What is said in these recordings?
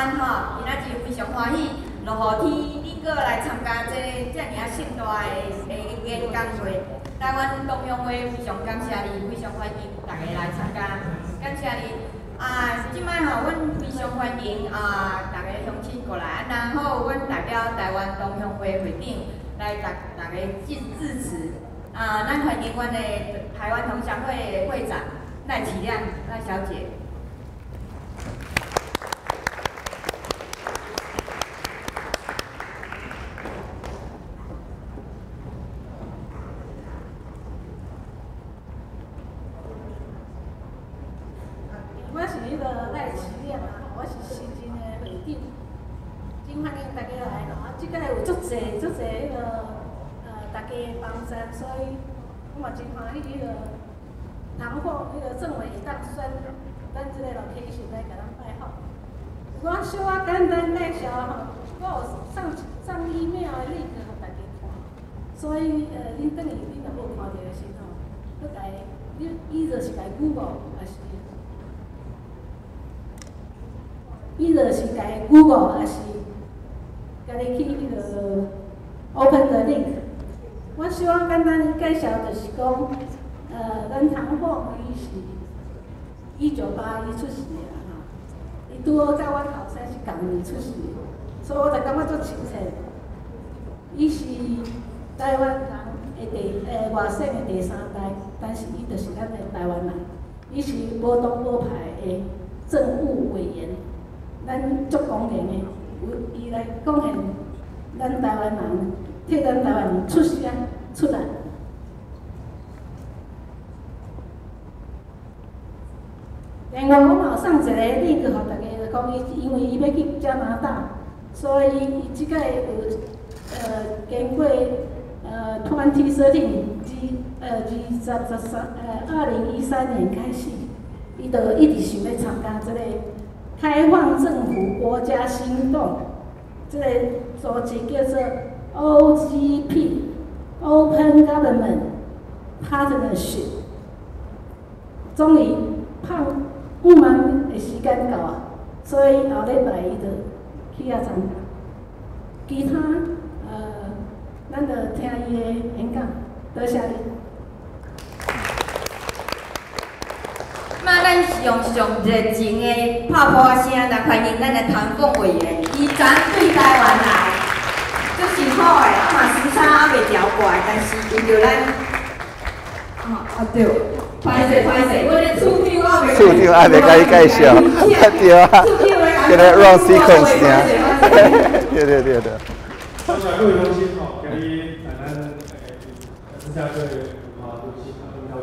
湾吼，今仔日非常欢喜，落雨天你搁来参加这遮尔啊盛大的演讲会。台湾运动协会非常感谢你，非常欢迎大家来参加，感谢你。即摆吼，阮非常欢迎大家乡亲过来，然后阮代表台湾运动协会会长来大家致辞。咱欢迎阮的台湾同乡会的会长赖启亮赖小姐。 我是迄个赖启亮我是新进的会长，真欢迎大家来咯。即个有足侪迄个大家的帮衬，所以我嘛真欢喜迄个唐凤迄个政委当选，咱即个location来甲咱拜访。我小可简单介绍吼，我有上 email 的link互大家看，所以恁等于恁若无看到的时候，佮家伊就是家 Google 还是？伊就是家 Google 还是家己去迄个 Open the link。我希望简单介绍就是讲，咱唐凤伊是1981出世的啦，伊拄好甲阮后生是同年出世的，所以我就感觉足亲切。伊是台湾人的外省的第3代，但是伊就是咱的台湾人，伊是无党无派的政务委员。咱足公平的，伊来贡献咱台湾人，替咱台湾人出声出来。然后我嘛有送一个link给大家，讲伊因为伊要去加拿大，所以伊即个有经过2013年开始，伊就一直想要参加这个。开放政府国家行动，这个组织叫做 OGP（Open Government Partnership）。终于不忙的时间到啊，所以后礼拜伊就去遐参加。其他咱就听伊的演讲，多谢你。 咱是用上热情的拍拍声来欢迎咱的唐凤委员，伊昨对台湾来，足辛苦的，嘛时差还袂调过来，但是因着咱，对，歹势，我咧厝长还袂。 厝长还袂甲伊介绍，对啊，今日 wrong sequence 呢，对。 各位同心吼，今日咱芝加哥文化中心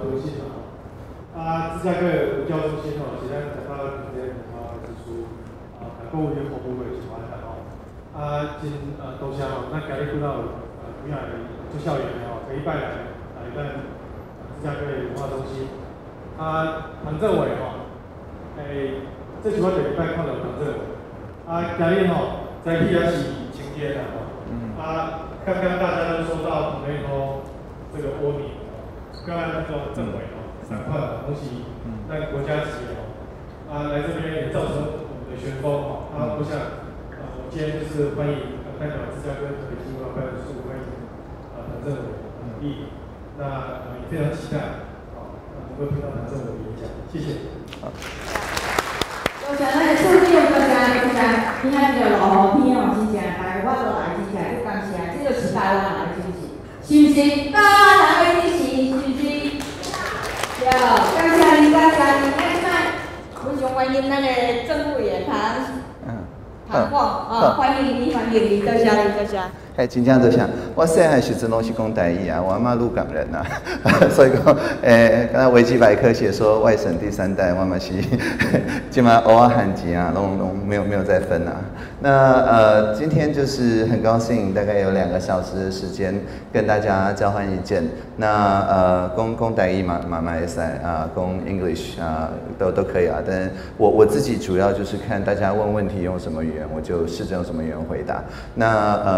芝加哥文教中心吼，是咱台北平镇文化之书各位服务的是完成吼。真多谢吼，咱今日拄到几下做校园的吼，第一摆来咱芝加哥文化中心。唐政委吼，这是我第一摆看到唐政委。今日吼，在地也是晴天啦吼。刚刚大家都收到同类吼这个欧米，刚刚那个政委吼。3块哦，恭喜咱国家级哦，来这边也造成我们的旋风哦。我想，我今天就是欢迎代表芝加哥北京文化办事处欢迎唐政委努力，那也非常期待能够听到唐政委的演讲，谢谢。 多谢咱的处长，多谢，今仔日落雨天哦，真正大家我都来，真正足感谢，这就是台湾人的支持，是不是？台湾人的支持，是不是？对，感谢你，非常欢迎咱的政务委员唐凤，欢迎你，多谢。 真正多谢。我细汉时阵拢是讲台语啊，我阿妈鹿港人啊，所以讲，刚才维基百科写说外省第3代，我嘛是，今嘛偶尔汉籍啊，拢没有再分啊。那今天就是很高兴，大概有2个小时的时间跟大家交换意见。那讲台语嘛会使啊，讲 English 啊都可以啊。但我自己主要就是看大家问问题用什么语言，我就试着用什么语言回答。那大家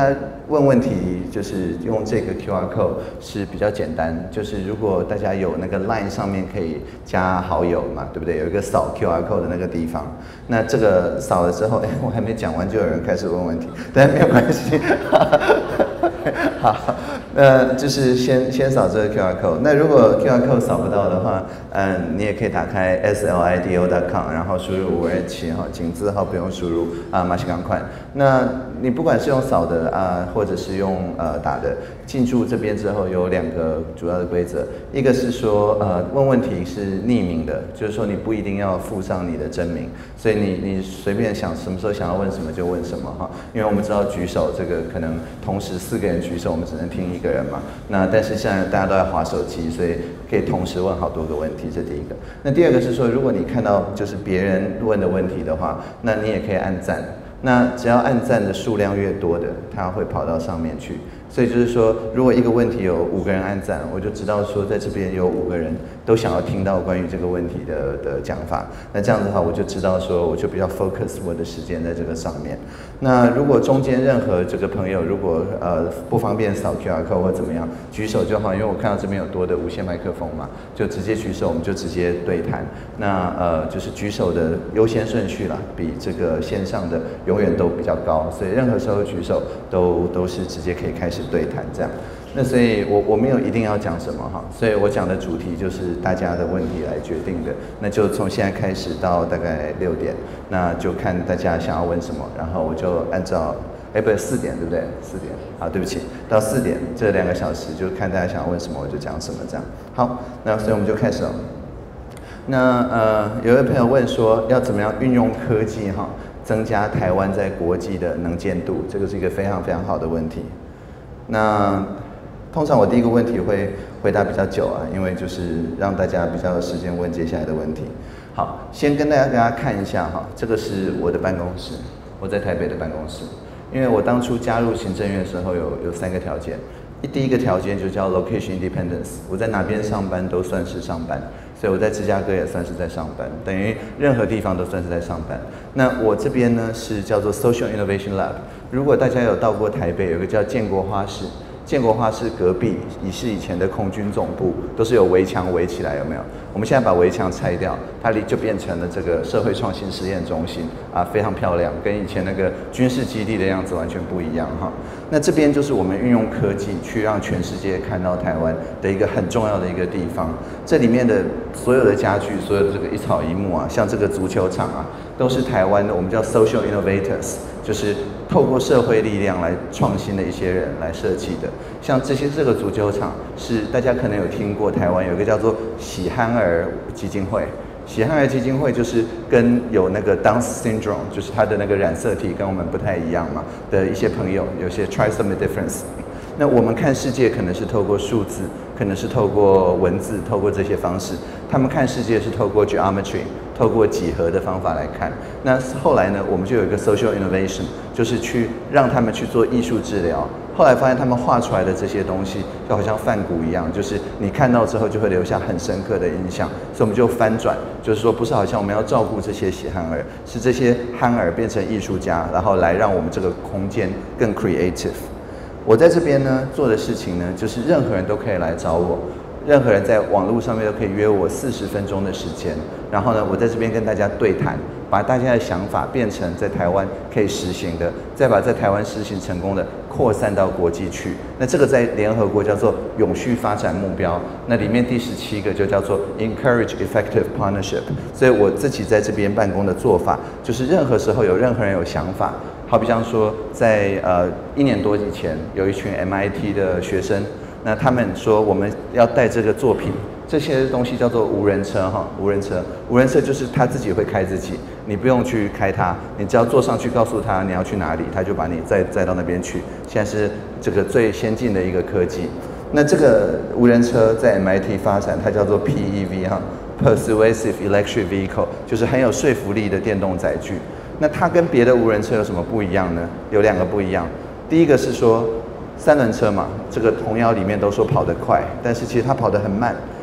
家问问题就是用这个 QR code 是比较简单，就是如果大家有那个 Line 上面可以加好友嘛，对不对？有一个扫 QR code 的那个地方，那这个扫了之后，我还没讲完就有人开始问问题，但没有关系。好，就是先扫这个 QR code。那如果 QR code 扫不到的话，你也可以打开 slido.com， 然后输入527哈，井字号不用输入马上赶快。那你不管是用扫的或者是用打的，进驻这边之后有2个主要的规则，一个是说问问题是匿名的，就是说你不一定要附上你的真名，所以你随便想什么时候想要问什么就问什么哈，因为我们知道举手这个可能同时4个人举手，我们只能听1个人嘛。那但是现在大家都在滑手机，所以可以同时问好多个问题，这第一个。那第二个是说，如果你看到就是别人问的问题的话，那你也可以按赞。那只要按赞的数量越多的，它会跑到上面去。所以就是说，如果一个问题有5个人按赞，我就知道说在这边有5个人都想要听到关于这个问题的讲法。那这样子的话，我就知道说，我就比较 focus 我的时间在这个上面。那如果中间任何这个朋友如果不方便扫 QR code 或怎么样，举手就好，因为我看到这边有多的无线麦克风嘛，就直接举手，我们就直接对谈。那就是举手的优先顺序啦，比这个线上的永远都比较高，所以任何时候举手都是直接可以开始对谈这样。那所以我没有一定要讲什么哈，所以我讲的主题就是大家的问题来决定的。那就从现在开始到大概6点，那就看大家想要问什么，然后我就按照不是4点对不对？4点，好，对不起，到4点这2个小时就看大家想要问什么我就讲什么这样。好，那所以我们就开始了。那有位朋友问说要怎么样运用科技哈，增加台湾在国际的能见度，这个是一个非常非常好的问题。那通常我第一个问题会回答比较久因为就是让大家比较有时间问接下来的问题。好，先跟大家看一下哈，这个是我的办公室，我在台北的办公室。因为我当初加入行政院的时候有3个条件，第一个条件就叫 location independence， 我在哪边上班都算是上班。所以我在芝加哥也算是在上班，等于任何地方都算是在上班。那我这边呢是叫做 Social Innovation Lab。如果大家有到过台北，有个叫建国花市，建国花市隔壁是以前的空军总部，都是有围墙围起来，有没有？我们现在把围墙拆掉，它就变成了这个社会创新实验中心非常漂亮，跟以前那个军事基地的样子完全不一样哈。那这边就是我们运用科技去让全世界看到台湾的一个很重要的一个地方。这里面的所有的家具，所有的这个一草一木像这个足球场都是台湾的，我们叫 social innovators， 就是透过社会力量来创新的一些人来设计的。像这个足球场是大家可能有听过，台湾有一个叫做喜憨儿基金会。喜憨儿基金会就是跟有那个 Down syndrome， 就是他的那个染色体跟我们不太一样嘛的一些朋友，有些 trisomy difference。那我们看世界可能是透过数字，可能是透过文字，透过这些方式。他们看世界是透过 geometry， 透过几何的方法来看。那后来呢，我们就有一个 social innovation， 就是去让他们去做艺术治疗。后来发现他们画出来的这些东西就好像梵谷一样，就是你看到之后就会留下很深刻的印象。所以我们就翻转，就是说不是好像我们要照顾这些喜憨儿，是这些憨儿变成艺术家，然后来让我们这个空间更 creative。我在这边呢做的事情呢，就是任何人都可以来找我，任何人在网络上面都可以约我40分钟的时间，然后呢，我在这边跟大家对谈，把大家的想法变成在台湾可以实行的，再把在台湾实行成功的扩散到国际去。那这个在联合国叫做永续发展目标，那里面第17个就叫做 Encourage Effective Partnership。所以我自己在这边办公的做法，就是任何时候有任何人有想法。好比像说，在1年多以前，有一群 MIT 的学生，那他们说我们要带这个作品，这些东西叫做无人车哈，无人车就是他自己会开自己，你不用去开它，你只要坐上去告诉他你要去哪里，他就把你载到那边去。现在是这个最先进的一个科技。那这个无人车在 MIT 发展，它叫做 PEV 哈 ，Persuasive Electric Vehicle， 就是很有说服力的电动载具。那它跟别的无人车有什么不一样呢？有2个不一样。第一个是说，3轮车嘛，这个童谣里面都说跑得快，但是其实它跑得很慢，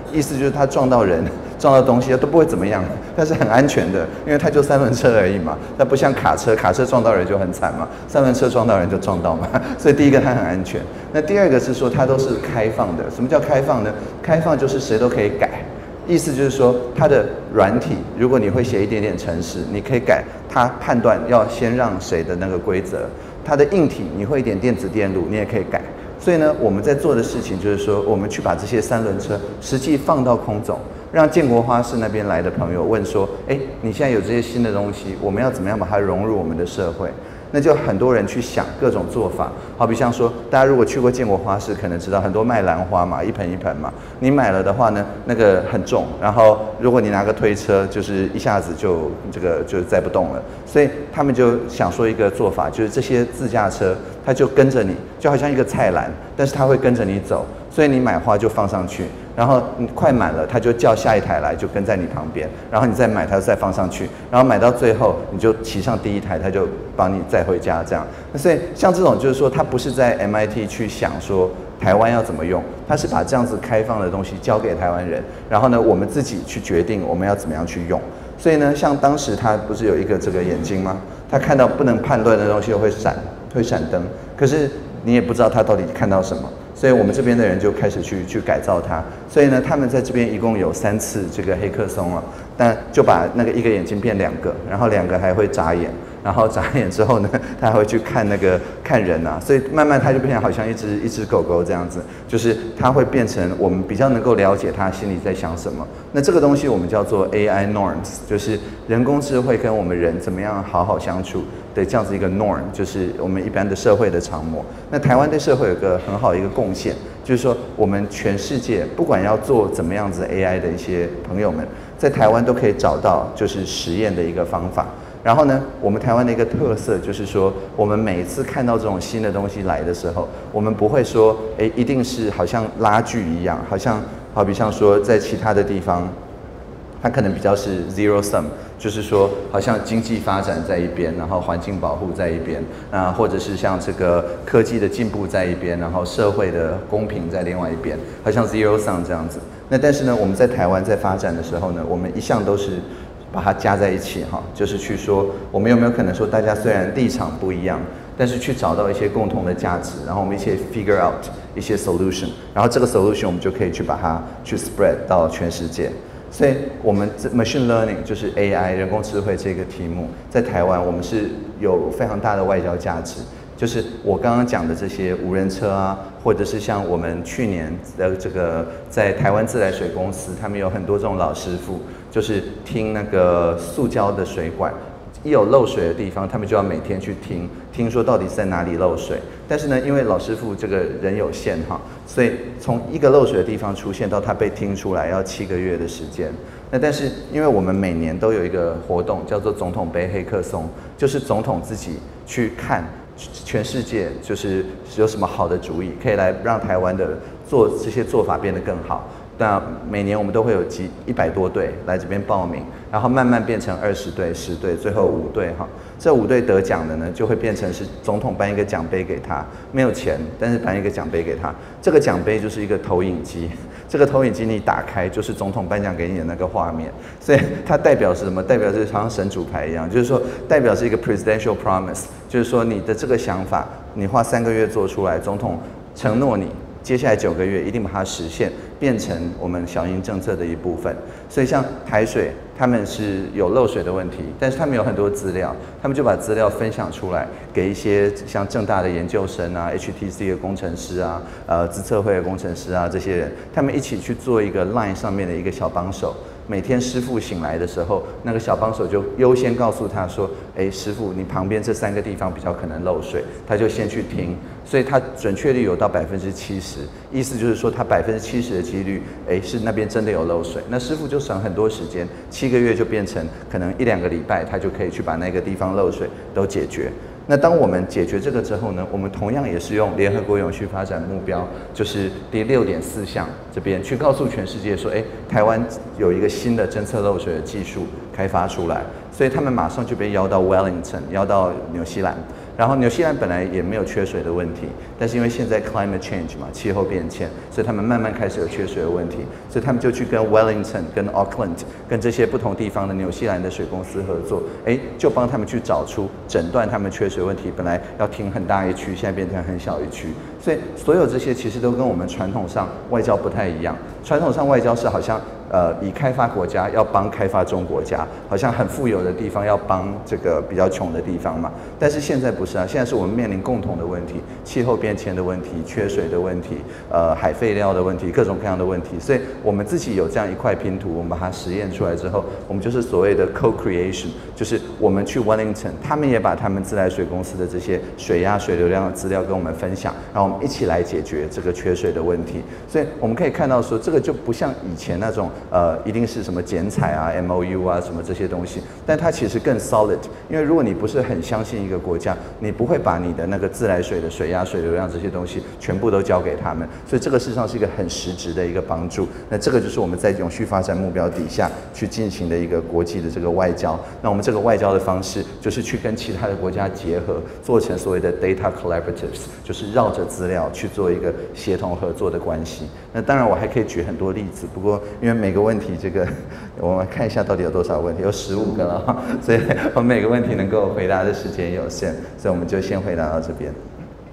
意思就是它撞到人、撞到东西都不会怎么样，但是很安全的，因为它就3轮车而已嘛，它不像卡车撞到人就很惨嘛，3轮车撞到人就撞到嘛，所以第一个它很安全。那第二个是说它都是开放的，什么叫开放呢？开放就是谁都可以改。意思就是说，它的软体，如果你会写一点点程式，你可以改它判断要先让谁的那个规则。它的硬体，你会一点电子电路，你也可以改。所以呢，我们在做的事情就是说，我们去把这些3轮车实际放到空中，让建国花市那边来的朋友问说：“哎，你现在有这些新的东西，我们要怎么样把它融入我们的社会？”那就很多人去想各种做法，好比像说，大家如果去过建国花市，可能知道很多卖兰花嘛，一盆一盆嘛，你买了的话呢，那个很重，然后如果你拿个推车，就是一下子就就载不动了，所以他们就想说一个做法，就是这些自驾车，它就跟着你，就好像一个菜篮，但是它会跟着你走，所以你买花就放上去。然后你快满了，他就叫下一台来，就跟在你旁边。然后你再买，他就再放上去。然后买到最后，你就骑上第一台，他就帮你载回家。这样，所以像这种就是说，他不是在 MIT 去想说台湾要怎么用，他是把这样子开放的东西交给台湾人，然后呢，我们自己去决定我们要怎么样去用。所以呢，像当时他不是有一个这个眼睛吗？他看到不能判断的东西会闪灯，可是你也不知道他到底看到什么。所以我们这边的人就开始去改造它。所以呢，他们在这边一共有3次这个黑客松啊，但就把那个一个眼睛变2个，然后2个还会眨眼，然后眨眼之后呢，他还会去看人啊，所以慢慢它就变成好像一只狗狗这样子，就是它会变成我们比较能够了解它心里在想什么。那这个东西我们叫做 AI norms， 就是人工智慧跟我们人怎么样好好相处的这样子一个 norm， 就是我们一般的社会的常模。那台湾对社会有个很好的一个贡献，就是说我们全世界不管要做怎么样子 AI 的一些朋友们，在台湾都可以找到就是实验的一个方法。然后呢，我们台湾的一个特色就是说，我们每一次看到这种新的东西来的时候，我们不会说，一定是好像拉锯一样，好比像说在其他的地方，它可能比较是 zero sum， 就是说好像经济发展在一边，然后环境保护在一边，或者是像这个科技的进步在一边，然后社会的公平在另外一边，好像 zero sum 这样子。那但是呢，我们在台湾在发展的时候呢，我们一向都是把它加在一起哈，就是去说我们有没有可能说大家虽然立场不一样，但是去找到一些共同的价值，然后我们一起 figure out 一些 solution， 然后这个 solution 我们就可以去把它去 spread 到全世界。所以我们 machine learning 就是 AI 人工智慧这个题目，在台湾我们是有非常大的外交价值。就是我刚刚讲的这些无人车啊，或者是像我们去年的这个在台湾自来水公司，他们有很多这种老师傅，就是听那个塑胶的水管一有漏水的地方，他们就要每天去听说到底在哪里漏水。但是呢，因为老师傅这个人有限哈，所以从一个漏水的地方出现到他被听出来要7个月的时间。那但是因为我们每年都有一个活动叫做总统杯黑客松，就是总统自己去看全世界就是有什么好的主意，可以来让台湾的做这些做法变得更好。那每年我们都会有100多队来这边报名，然后慢慢变成20队、10队，最后5队哈。这5队得奖的呢，就会变成是总统颁一个奖杯给他，没有钱，但是颁一个奖杯给他。这个奖杯就是一个投影机，这个投影机你打开就是总统颁奖给你的那个画面，所以它代表是什么？代表是好像神主牌一样，就是说代表是一个 presidential promise， 就是说你的这个想法，你花3个月做出来，总统承诺你。接下来9个月一定把它实现，变成我们小英政策的一部分。所以像台水，他们是有漏水的问题，但是他们有很多资料，他们就把资料分享出来，给一些像政大的研究生啊、HTC 的工程师啊、资策会的工程师啊这些人，他们一起去做一个 LINE 上面的一个小帮手。每天师傅醒来的时候，那个小帮手就优先告诉他说：“师傅，你旁边这3个地方比较可能漏水。”他就先去听，所以他准确率有到70%，意思就是说他70%的几率，是那边真的有漏水。那师傅就省很多时间，7个月就变成可能1-2个礼拜，他就可以去把那个地方漏水都解决。那当我们解决这个之后呢，我们同样也是用联合国永续发展目标，就是第6.4项这边去告诉全世界说，台湾有一个新的侦测漏水的技术开发出来，所以他们马上就被邀到 Wellington， 邀到纽西兰， 然后纽西兰本来也没有缺水的问题，但是因为现在 climate change 嘛，气候变迁，所以他们慢慢开始有缺水的问题，所以他们就去跟 Wellington、跟 Auckland、跟这些不同地方的纽西兰的水公司合作，就帮他们去找出诊断他们缺水问题，本来要停很大一区，现在变成很小一区，所以所有这些其实都跟我们传统上外交不太一样。传统上外交是好像以开发国家要帮开发中国家，好像很富有的地方要帮这个比较穷的地方嘛。但是现在不是啊，现在是我们面临共同的问题，气候变迁的问题、缺水的问题、海废料的问题，各种各样的问题。所以我们自己有这样一块拼图，我们把它实验出来之后，我们就是所谓的 co-creation， 就是我们去 Wellington， 他们也把他们自来水公司的这些水压、水流量的资料跟我们分享，然后我们一起来解决这个缺水的问题。所以我们可以看到说，这个就不像以前那种一定是什么剪彩啊、MOU 啊什么这些东西，但它其实更 solid。因为如果你不是很相信一个国家，你不会把你的那个自来水的水压、水流量这些东西全部都交给他们，所以这个事实上是一个很实质的一个帮助。那这个就是我们在永续发展目标底下去进行的一个国际的这个外交。那我们这个外交的方式就是去跟其他的国家结合，做成所谓的 data collaboratives， 就是绕着资料去做一个协同合作的关系。那当然我还可以举很多例子，不过因为每个问题这个我们看一下到底有多少问题，有15个了，所以我们每个问题能够回答的时间有限，所以我们就先回答到这边。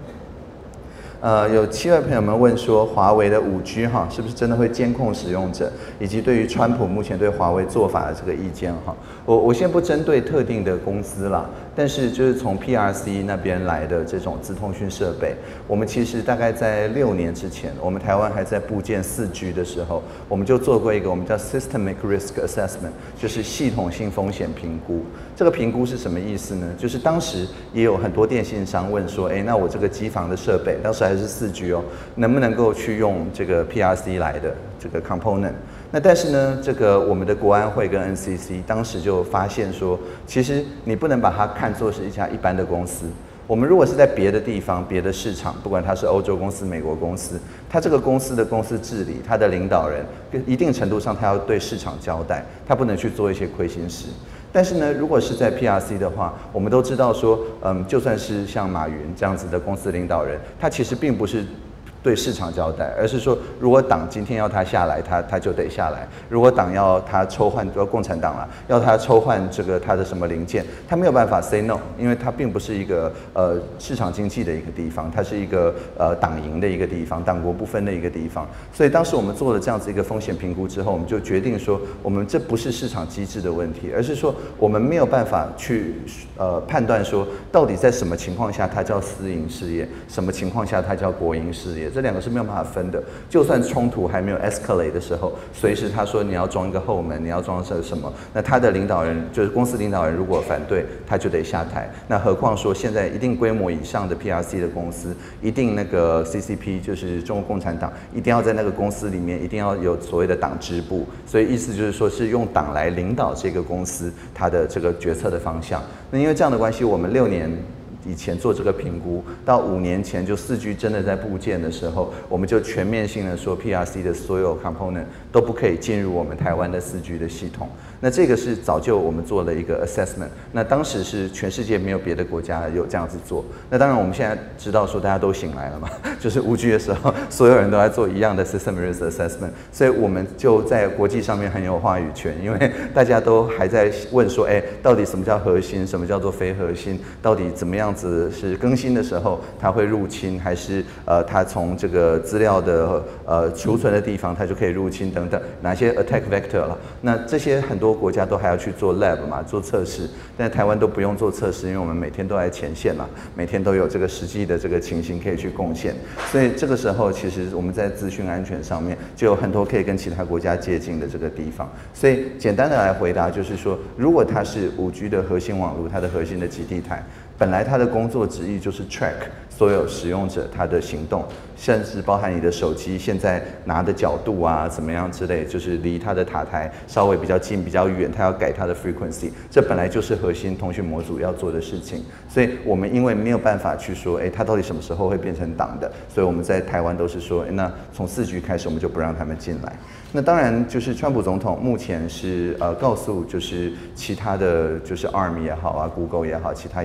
有7位朋友们问说，华为的5G 是不是真的会监控使用者，以及对于川普目前对华为做法的这个意见我先不针对特定的公司啦，但是就是从 PRC 那边来的这种资通讯设备，我们其实大概在6年之前，我们台湾还在布建4G 的时候，我们就做过一个我们叫 Systemic Risk Assessment， 就是系统性风险评估。这个评估是什么意思呢？就是当时也有很多电信商问说，那我这个机房的设备，当时还是4G 能不能够去用这个 PRC 来的这个 component？ 那但是呢，这个我们的国安会跟 NCC 当时就发现说，其实你不能把它看作是一家一般的公司。我们如果是在别的地方、别的市场，不管它是欧洲公司、美国公司，它这个公司的公司治理，它的领导人，一定程度上他要对市场交代，他不能去做一些亏心事。但是呢，如果是在 PRC 的话，我们都知道说，就算是像马云这样子的公司领导人，他其实并不是对市场交代，而是说，如果党今天要他下来，他就得下来；如果党要他抽换，共产党啦，要他抽换这个他的什么零件，他没有办法 say no， 因为他并不是一个市场经济的一个地方，它是一个党营的一个地方，党国不分的一个地方。所以当时我们做了这样子一个风险评估之后，我们就决定说，我们这不是市场机制的问题，而是说我们没有办法去判断说，到底在什么情况下它叫私营事业，什么情况下它叫国营事业。这两个是没有办法分的，就算冲突还没有 escalate 的时候，随时他说你要装一个后门，你要装什么，那他的领导人就是公司领导人如果反对，他就得下台。那何况说现在一定规模以上的 PRC 的公司，一定那个 CCP 就是中国共产党，一定要在那个公司里面一定要有所谓的党支部，所以意思就是说是用党来领导这个公司它的这个决策的方向。那因为这样的关系，我们6年以前做这个评估，到5年前就4G 真的在布建的时候，我们就全面性的说 PRC 的所有 component 都不可以进入我们台湾的4G 的系统。那这个是早就我们做了一个 assessment， 那当时是全世界没有别的国家有这样子做。那当然我们现在知道说大家都醒来了嘛，就是 5G 的时候，所有人都在做一样的 systemic risk assessment， 所以我们就在国际上面很有话语权，因为大家都还在问说，到底什么叫核心，什么叫做非核心，到底怎么样子是更新的时候它会入侵，还是它从这个资料的储存的地方它就可以入侵等等，哪些 attack vector 了？那这些很多国家都还要去做 lab 嘛，做测试，但台湾都不用做测试，因为我们每天都在前线嘛，每天都有这个实际的这个情形可以去贡献，所以这个时候其实我们在资讯安全上面就有很多可以跟其他国家接近的这个地方。所以简单的来回答就是说，如果它是5G 的核心网络，它的核心的基地台，本来它的工作旨意就是 track 所有使用者他的行动，甚至包含你的手机现在拿的角度啊怎么样之类，就是离它的塔台稍微比较近比较远，它要改它的 frequency， 这本来就是核心通讯模组要做的事情。所以我们因为没有办法去说它到底什么时候会变成党的，所以我们在台湾都是说那从4G 开始我们就不让他们进来。那当然就是川普总统目前是告诉就是其他的就是 ARM 也好啊 Google 也好其他也好，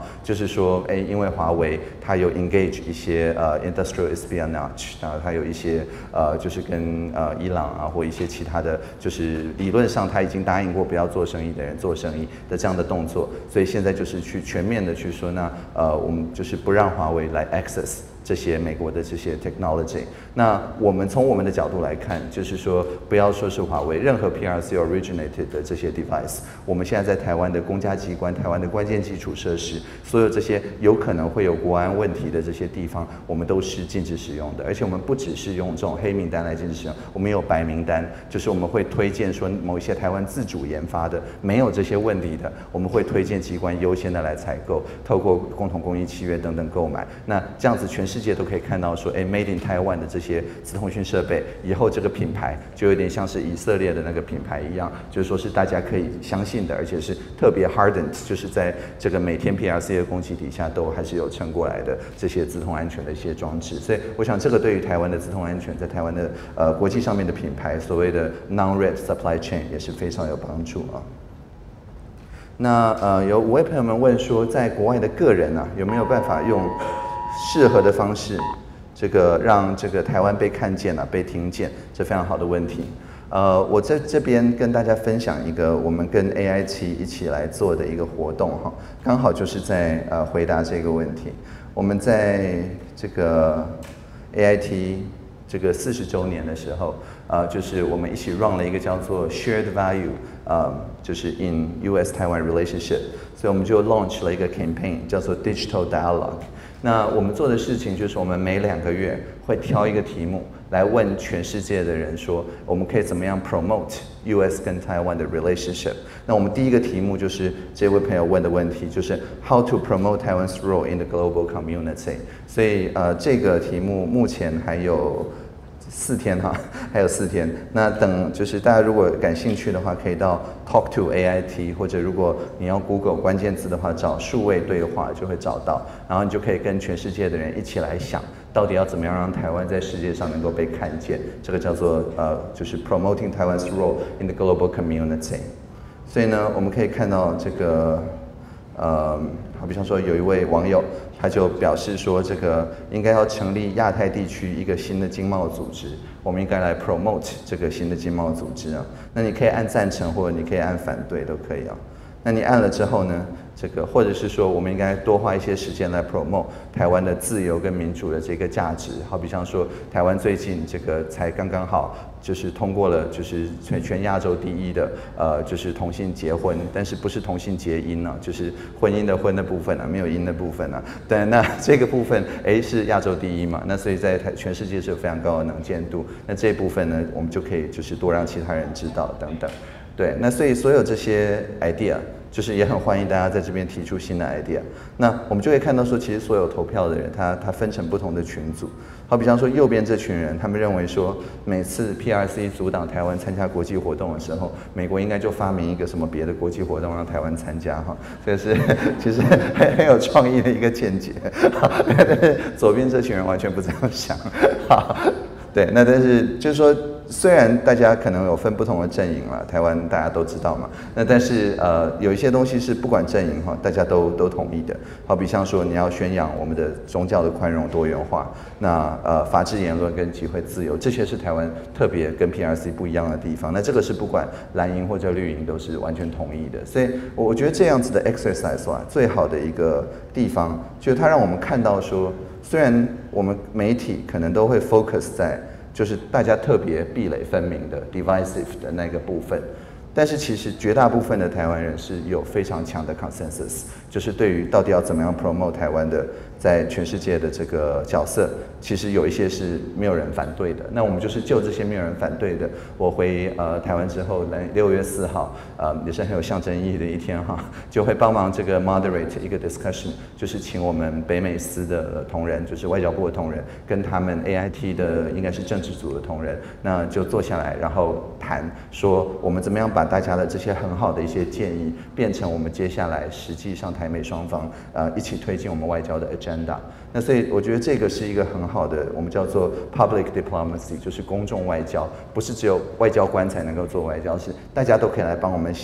就是说，因为华为它有 engage 一些industrial espionage，然后它有一些就是跟伊朗啊或一些其他的，就是理论上他已经答应过不要做生意的人做生意的这样的动作，所以现在就是去全面的去说，那我们就是不让华为来 access这些美国的这些 technology。那我们从我们的角度来看，就是说不要说是华为，任何 PRC originated 的这些 device， 我们现在在台湾的公家机关、台湾的关键基础设施，所有这些有可能会有国安问题的这些地方，我们都是禁止使用的。而且我们不只是用这种黑名单来禁止使用，我们有白名单，就是我们会推荐说某一些台湾自主研发的没有这些问题的，我们会推荐机关优先的来采购，透过共同工艺契约等等购买。那这样子全世界都可以看到说，Made in Taiwan 的这些资通讯设备，以后这个品牌就有点像是以色列的那个品牌一样，就是说是大家可以相信的，而且是特别 hardened， 就是在这个每天 PRC 的攻击底下都还是有撑过来的这些资通安全的一些装置。所以我想这个对于台湾的资通安全，在台湾的国际上面的品牌，所谓的 non-red supply chain 也是非常有帮助啊。那有5位朋友们问说，在国外的个人啊，有没有办法用适合的方式，这个让这个台湾被看见啊，被听见，这非常好的问题。我在这边跟大家分享一个我们跟 AIT 一起来做的一个活动哈，刚好就是在回答这个问题。我们在这个 AIT 这个40周年的时候，就是我们一起 run 了一个叫做 Shared Value，就是 in US-Taiwan Relationship， 所以我们就 launch 了一个 campaign 叫做 Digital Dialogue。那我们做的事情就是我们每2个月会挑一个题目来问全世界的人说，我们可以怎么样 promote US 跟 Taiwan 的 relationship。那我们第一个题目就是这位朋友问的问题，就是 How to promote Taiwan's role in the global community。所以这个题目目前还有4天哈，还有4天。那等就是大家如果感兴趣的话，可以到 Talk to AIT， 或者如果你要 Google 关键字的话，找数位对话就会找到，然后你就可以跟全世界的人一起来想，到底要怎么样让台湾在世界上能够被看见。这个叫做就是 Promoting Taiwan's role in the global community。所以呢，我们可以看到这个好比方说有一位网友，他就表示说，这个应该要成立亚太地区一个新的经贸组织，我们应该来 promote 这个新的经贸组织啊。那你可以按赞成，或者你可以按反对都可以啊。那你按了之后呢，这个或者是说，我们应该多花一些时间来 promote 台湾的自由跟民主的这个价值。好比像说，台湾最近这个才刚刚好，就是通过了，就是全亚洲第一的就是同性结婚，但是不是同性结姻啊，就是婚姻的婚的部分啊，没有姻的部分啊。对，那这个部分是亚洲第一嘛，那所以在全世界是有非常高的能见度。那这一部分呢，我们就可以就是多让其他人知道等等。对，那所以所有这些 idea， 就是也很欢迎大家在这边提出新的 idea。那我们就会看到说，其实所有投票的人，他分成不同的群组。好比方说右边这群人，他们认为说，每次 PRC 阻挡台湾参加国际活动的时候，美国应该就发明一个什么别的国际活动让台湾参加哈，这是其实很有创意的一个见解。左边这群人完全不这样想。好，对，那但是就是说，虽然大家可能有分不同的阵营啦，台湾大家都知道嘛，那但是有一些东西是不管阵营哈，大家都同意的。好比像说你要宣扬我们的宗教的宽容多元化，那法治言论跟集会自由，这些是台湾特别跟 PRC 不一样的地方。那这个是不管蓝营或者绿营都是完全同意的。所以我觉得这样子的 exercise 啊，最好的一个地方就是它让我们看到说，虽然我们媒体可能都会 focus 在就是大家特别壁垒分明的 divisive 的那个部分，但是其实绝大部分的台湾人是有非常强的 consensus， 就是对于到底要怎么样 promote 台湾的在全世界的这个角色，其实有一些是没有人反对的。那我们就是就这些没有人反对的，我回台湾之后，6月4号，也是很有象征意义的一天哈，就会帮忙这个 moderate 一个 discussion， 就是请我们北美司的同仁，就是外交部的同仁，跟他们 AIT 的应该是政治组的同仁，那就坐下来，然后谈说我们怎么样把大家的这些很好的一些建议，变成我们接下来实际上台美双方一起推进我们外交的 agenda。那所以我觉得这个是一个很好的，我们叫做 public diplomacy， 就是公众外交，不是只有外交官才能够做外交，是大家都可以来帮我们想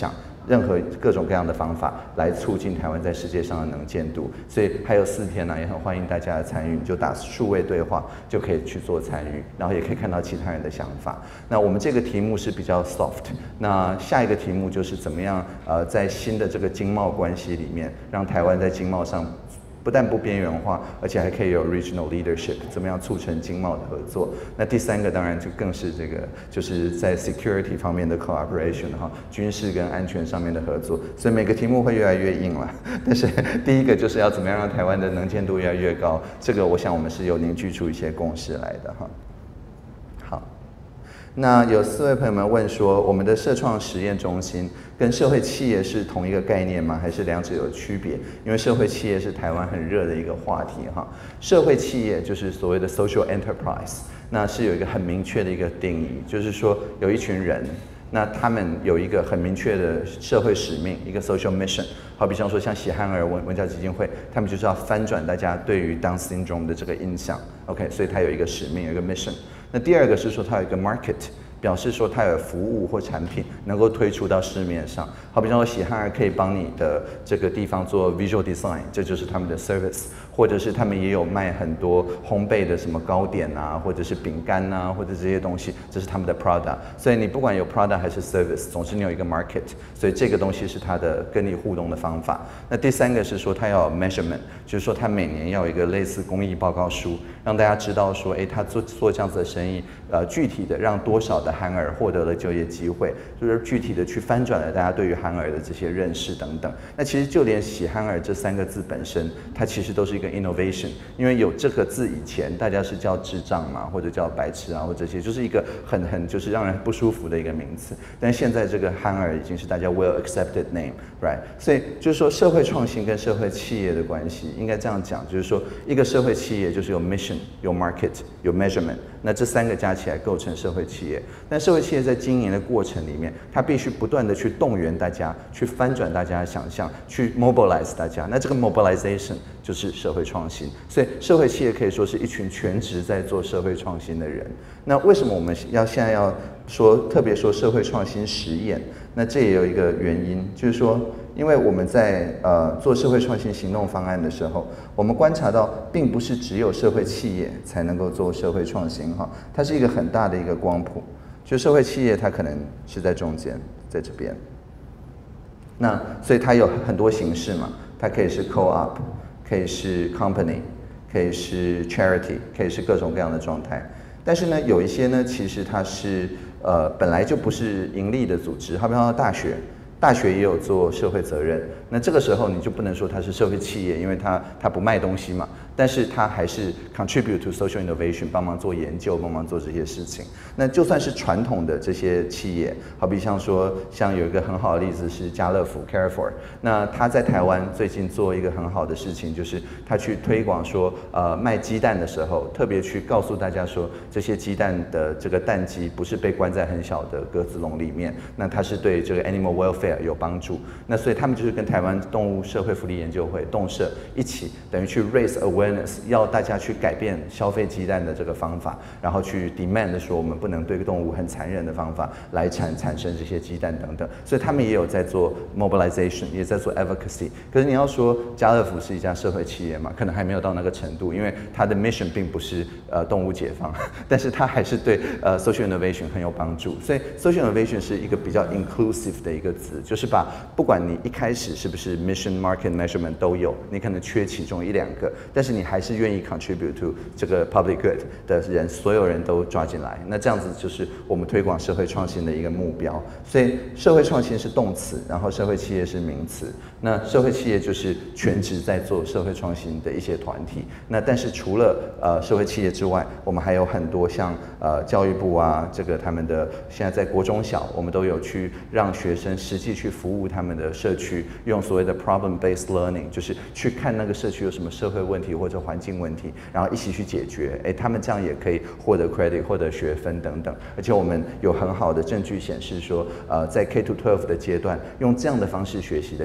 任何各种各样的方法来促进台湾在世界上的能见度。所以还有4天呢，也很欢迎大家的参与，你就打数位对话就可以去做参与，然后也可以看到其他人的想法。那我们这个题目是比较 soft， 那下一个题目就是怎么样在新的这个经贸关系里面，让台湾在经贸上不但不边缘化，而且还可以有 regional leadership， 怎么样促成经贸的合作？那第3个当然就更是这个，就是在 security 方面的 cooperation 哈，军事跟安全上面的合作。所以每个题目会越来越硬了，但是第一个就是要怎么样让台湾的能见度越来越高，这个我想我们是有凝聚出一些共识来的哈。好。那有4位朋友们问说，我们的社创实验中心跟社会企业是同一个概念吗？还是两者有区别？因为社会企业是台湾很热的一个话题哈。社会企业就是所谓的 social enterprise， 那是有一个很明确的一个定义，就是说有一群人，那他们有一个很明确的社会使命，一个 social mission。好比像说像喜憨儿文教基金会，他们就是要翻转大家对于 Down syndrome 的这个印象 ，OK， 所以它有一个使命，有一个 mission。那第2个是说它有一个 market， 表示说它有服务或产品能够推出到市面上。好比说喜憨儿可以帮你的这个地方做 visual design， 这就是他们的 service， 或者是他们也有卖很多烘焙的什么糕点啊，或者是饼干啊，或者这些东西，这是他们的 product。所以你不管有 product 还是 service， 总之你有一个 market， 所以这个东西是它的跟你互动的方法。那第3个是说它要有 measurement， 就是说它每年要有一个类似公益报告书，让大家知道说，他做这样子的生意，具体的让多少的憨儿获得了就业机会，就是具体的去翻转了大家对于憨儿的这些认识等等。那其实就连喜憨儿这3个字本身，它其实都是一个 innovation， 因为有这个字以前，大家是叫智障嘛，或者叫白痴啊，或者这些，就是一个很就是让人不舒服的一个名词。但现在这个憨儿已经是大家 well accepted name，right？ 所以就是说社会创新跟社会企业的关系，应该这样讲，就是说一个社会企业就是有 mission、有 market、有 measurement， 那这3个加起来构成社会企业。但社会企业在经营的过程里面，它必须不断的去动员大家，去翻转大家的想象，去 mobilize 大家。那这个 mobilization 就是社会创新。所以社会企业可以说是一群全职在做社会创新的人。那为什么我们现在要说特别说社会创新实验？那这也有一个原因，就是说，因为我们在做社会创新行动方案的时候，我们观察到，并不是只有社会企业才能够做社会创新哈，它是一个很大的一个光谱。就社会企业它可能是在中间，在这边。那所以它有很多形式嘛，它可以是 co-op， 可以是 company， 可以是 charity， 可以是各种各样的状态。但是呢，有一些呢，其实它是本来就不是盈利的组织，好比方说大学也有做社会责任，那这个时候你就不能说它是社会企业，因为它不卖东西嘛，但是它还是 contribute to social innovation， 帮忙做研究，帮忙做这些事情。那就算是传统的这些企业，好比像有一个很好的例子是家乐福 Carrefour， 那他在台湾最近做一个很好的事情，就是他去推广说，卖鸡蛋的时候，特别去告诉大家说，这些鸡蛋的这个蛋鸡不是被关在很小的鸽子笼里面，那它是对这个 animal welfare 有帮助。那所以他们就是跟台湾动物社会福利研究会动社一起，等于去 raise awareness， 要大家去改变消费鸡蛋的这个方法，然后去 demand 说我们不能对动物很残忍的方法来产生这些鸡蛋等等。所以他们也有在做 mobilization， 也在做 advocacy。可是你要说家乐福是一家社会企业嘛，可能还没有到那个程度，因为它的 mission 并不是动物解放，但是它还是对social innovation 很有帮助。所以 social innovation 是一个比较 inclusive 的一个词，就是把不管你一开始是不是 mission、market、measurement 都有，你可能缺其中1、2个，但是你还是愿意 contribute to 这个 public good 的人，所有人都抓进来。那这样子就是我们推广社会创新的一个目标。所以社会创新是动词，然后社会企业是名词。那社会企业就是全职在做社会创新的一些团体。那但是除了社会企业之外，我们还有很多像教育部啊，这个他们的现在在国中小，我们都有去让学生实际去服务他们的社区，用所谓的 problem-based learning， 就是去看那个社区有什么社会问题或者环境问题，然后一起去解决。他们这样也可以获得 credit， 获得学分等等。而且我们有很好的证据显示说，在 K-12 的阶段，用这样的方式学习的小孩，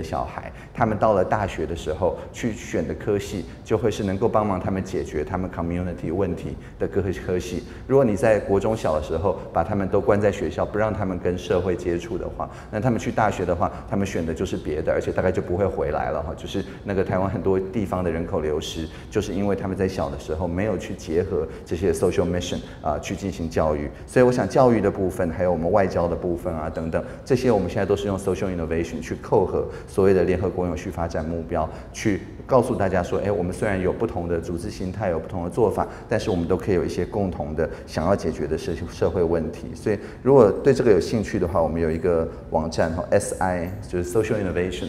才，他们到了大学的时候去选的科系，就会是能够帮忙他们解决他们 community 问题的科系。如果你在国中小的时候把他们都关在学校，不让他们跟社会接触的话，那他们去大学的话，他们选的就是别的，而且大概就不会回来了哈。就是那个台湾很多地方的人口流失，就是因为他们在小的时候没有去结合这些 social mission 去进行教育。所以我想教育的部分，还有我们外交的部分啊等等，这些我们现在都是用 social innovation 去扣合所谓的联合国永续发展目标，去告诉大家说，我们虽然有不同的组织形态，有不同的做法，但是我们都可以有一些共同的想要解决的社会问题。所以如果对这个有兴趣的话，我们有一个网站SI 就是 Social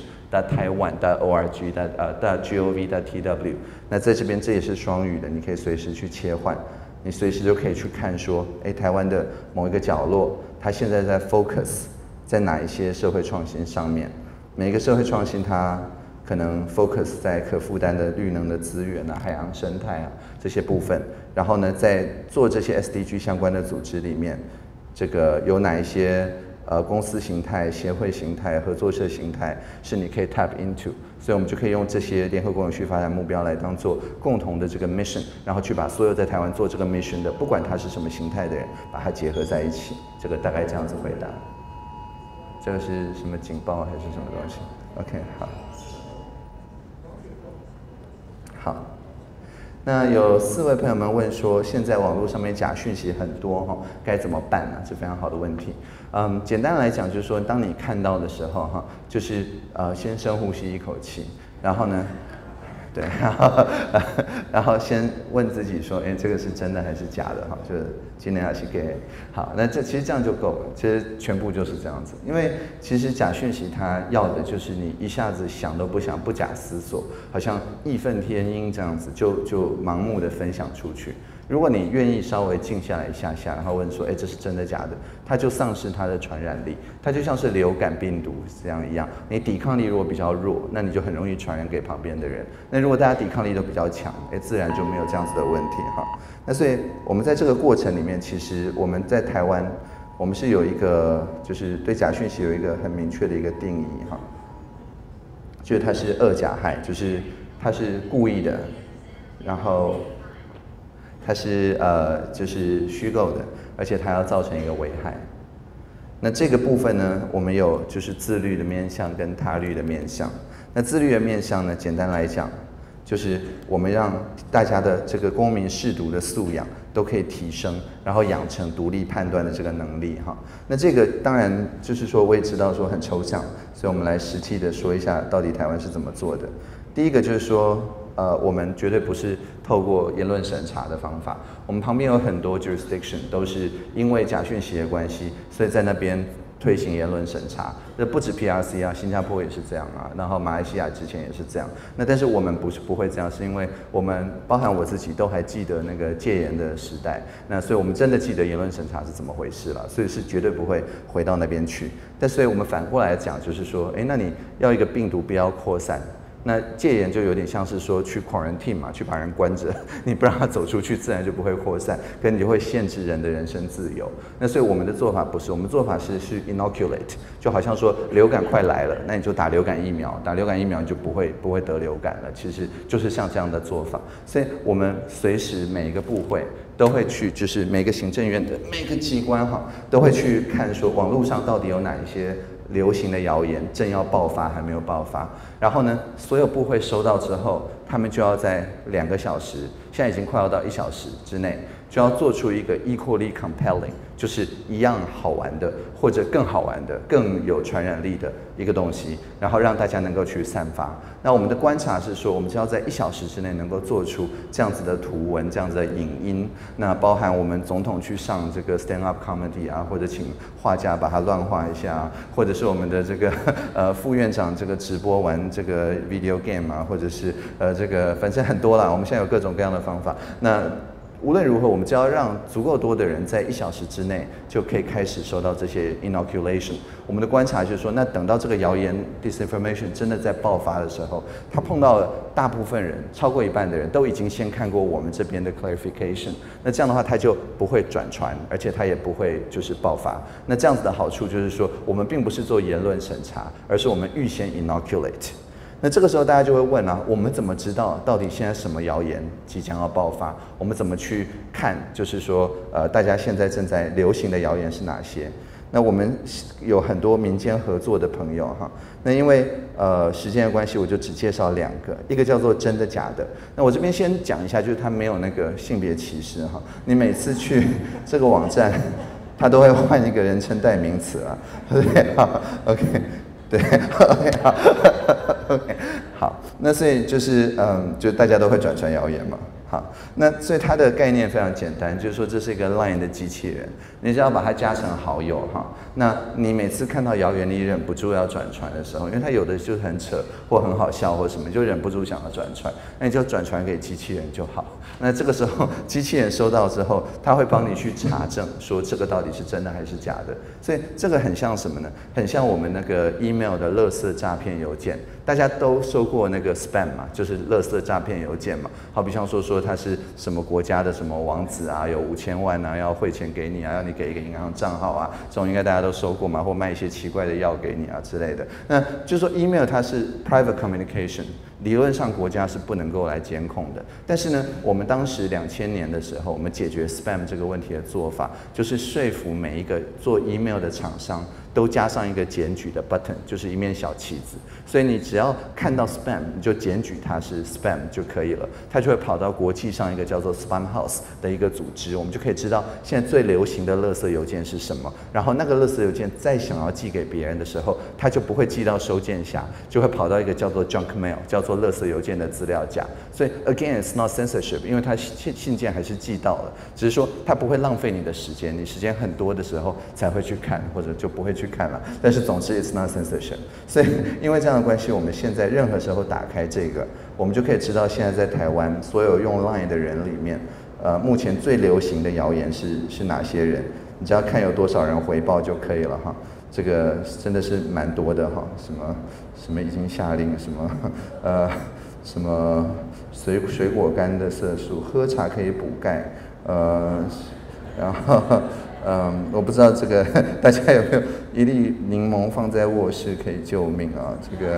Innovation.taiwan.org.gov.tw。那在这边这也是双语的，你可以随时去切换，你随时就可以去看说，台湾的某一个角落，它现在在 focus 在哪一些社会创新上面。每一个社会创新它可能 focus 在可负担的绿能的资源啊、海洋生态啊这些部分，然后呢，在做这些 SDG 相关的组织里面，这个有哪一些公司形态、协会形态、合作社形态是你可以 tap into， 所以我们就可以用这些联合国永续发展目标来当做共同的这个 mission， 然后去把所有在台湾做这个 mission 的，不管他是什么形态的人，把它结合在一起。这个大概这样子回答。这个是什么警报还是什么东西 ？OK， 好。好，那有4位朋友们问说，现在网络上面假讯息很多哈，该怎么办呢？是非常好的问题。简单来讲就是说，当你看到的时候哈，就是先深呼吸一口气，然后呢，对，然后先问自己说，这个是真的还是假的哈？就是今年还是给好，那其实这样就够了，其实全部就是这样子。因为其实假讯息它要的就是你一下子想都不想，不假思索，好像义愤填膺这样子就盲目的分享出去。如果你愿意稍微静下来一下下，然后问说，这是真的假的？它就丧失它的传染力，它就像是流感病毒这样一样。你抵抗力如果比较弱，那你就很容易传染给旁边的人。那如果大家抵抗力都比较强，自然就没有这样子的问题哈。那所以我们在这个过程里面，其实我们在台湾，我们是有一个就是对假讯息有一个很明确的一个定义哈，就是它是恶假害，就是它是故意的，然后它是就是虚构的，而且它要造成一个危害。那这个部分呢，我们有就是自律的面向跟他律的面向。那自律的面向呢，简单来讲，就是我们让大家的这个公民识读的素养都可以提升，然后养成独立判断的这个能力哈。那这个当然就是说，我也知道说很抽象，所以我们来实际的说一下，到底台湾是怎么做的。第一个就是说，我们绝对不是透过言论审查的方法。我们旁边有很多 jurisdiction 都是因为假讯息的关系，所以在那边推行言论审查。这不止 PRC 啊，新加坡也是这样啊，然后马来西亚之前也是这样。那但是我们不会这样，是因为我们包含我自己都还记得那个戒严的时代，那所以我们真的记得言论审查是怎么回事了，所以是绝对不会回到那边去。但所以我们反过来讲，就是说，那你要一个病毒不要扩散。那戒严就有点像是说去 quarantine 嘛，去把人关着，你不让他走出去，自然就不会扩散，跟你就会限制人的人身自由。那所以我们的做法不是，我们做法是 inoculate， 就好像说流感快来了，那你就打流感疫苗，打流感疫苗你就不会得流感了。其实就是像这样的做法。所以我们随时每一个部会都会去，就是每个行政院的每个机关哈，都会去看说网络上到底有哪一些流行的谣言正要爆发还没有爆发，然后呢，所有部会收到之后，他们就要在2个小时，现在已经快要到1小时之内，就要做出一个 equally compelling， 就是一样好玩的或者更好玩的、更有传染力的一个东西，然后让大家能够去散发。那我们的观察是说，我们只要在1小时之内能够做出这样子的图文、这样子的影音，那包含我们总统去上这个 stand up comedy 啊，或者请画家把它乱画一下，或者是我们的这个副院长这个直播玩这个 video game 啊，或者是这个反正很多啦，我们现在有各种各样的方法。那无论如何，我们只要让足够多的人在1小时之内就可以开始收到这些 inoculation。我们的观察就是说，那等到这个谣言 disinformation 真的在爆发的时候，他碰到了大部分人，超过1半的人都已经先看过我们这边的 clarification。那这样的话，他就不会转传，而且他也不会就是爆发。那这样子的好处就是说，我们并不是做言论审查，而是我们预先 inoculate。 那这个时候大家就会问啊，我们怎么知道到底现在什么谣言即将要爆发？我们怎么去看？就是说，大家现在正在流行的谣言是哪些？那我们有很多民间合作的朋友哈。那因为时间的关系，我就只介绍2个，一个叫做真的假的。那我这边先讲一下，就是它没有那个性别歧视哈。你每次去这个网站，它都会换一个人称代名词啊，对不对？好 ，OK。对 ，OK， 好 ，OK， 好，那所以就是就大家都会转传谣言嘛，好，那所以它的概念非常简单，就是说这是一个 LINE 的机器人，你只要把它加成好友哈，那你每次看到谣言你忍不住要转传的时候，因为它有的就是很扯或很好笑或什么，就忍不住想要转传，那你就转传给机器人就好。那这个时候机器人收到之后，它会帮你去查证，说这个到底是真的还是假的。所以这个很像什么呢？很像我们那个 email 的垃圾诈骗邮件。大家都收过那个 spam 嘛，就是垃圾诈骗邮件嘛。好比像说他是什么国家的什么王子啊，有5000万啊，要汇钱给你啊，要你给一个银行账号啊，这种应该大家都收过嘛，或卖一些奇怪的药给你啊之类的。那就是说 email 它是 private communication。理论上国家是不能够来监控的，但是呢，我们当时2000年的时候，我们解决 spam 这个问题的做法，就是说服每一个做 email 的厂商都加上一个检举的 button， 就是一面小旗子，所以你只要看到 spam， 你就检举它是 spam 就可以了，它就会跑到国际上一个叫做 Spam House 的一个组织，我们就可以知道现在最流行的垃圾邮件是什么，然后那个垃圾邮件再想要寄给别人的时候，它就不会寄到收件匣，就会跑到一个叫做 junk mail， 叫做垃圾邮件的资料夹。所以 again it's not censorship， 因为它信件还是寄到了，只是说它不会浪费你的时间，你时间很多的时候才会去看，或者就不会去看了。但是总之 it's not censorship。所以因为这样的关系，我们现在任何时候打开这个，我们就可以知道现在在台湾所有用 LINE 的人里面，目前最流行的谣言是哪些人？你只要看有多少人回报就可以了哈。这个真的是蛮多的哈，什么已经下令什么水果干的色素，喝茶可以补钙，然后我不知道这个大家有没有一粒柠檬放在卧室可以救命啊？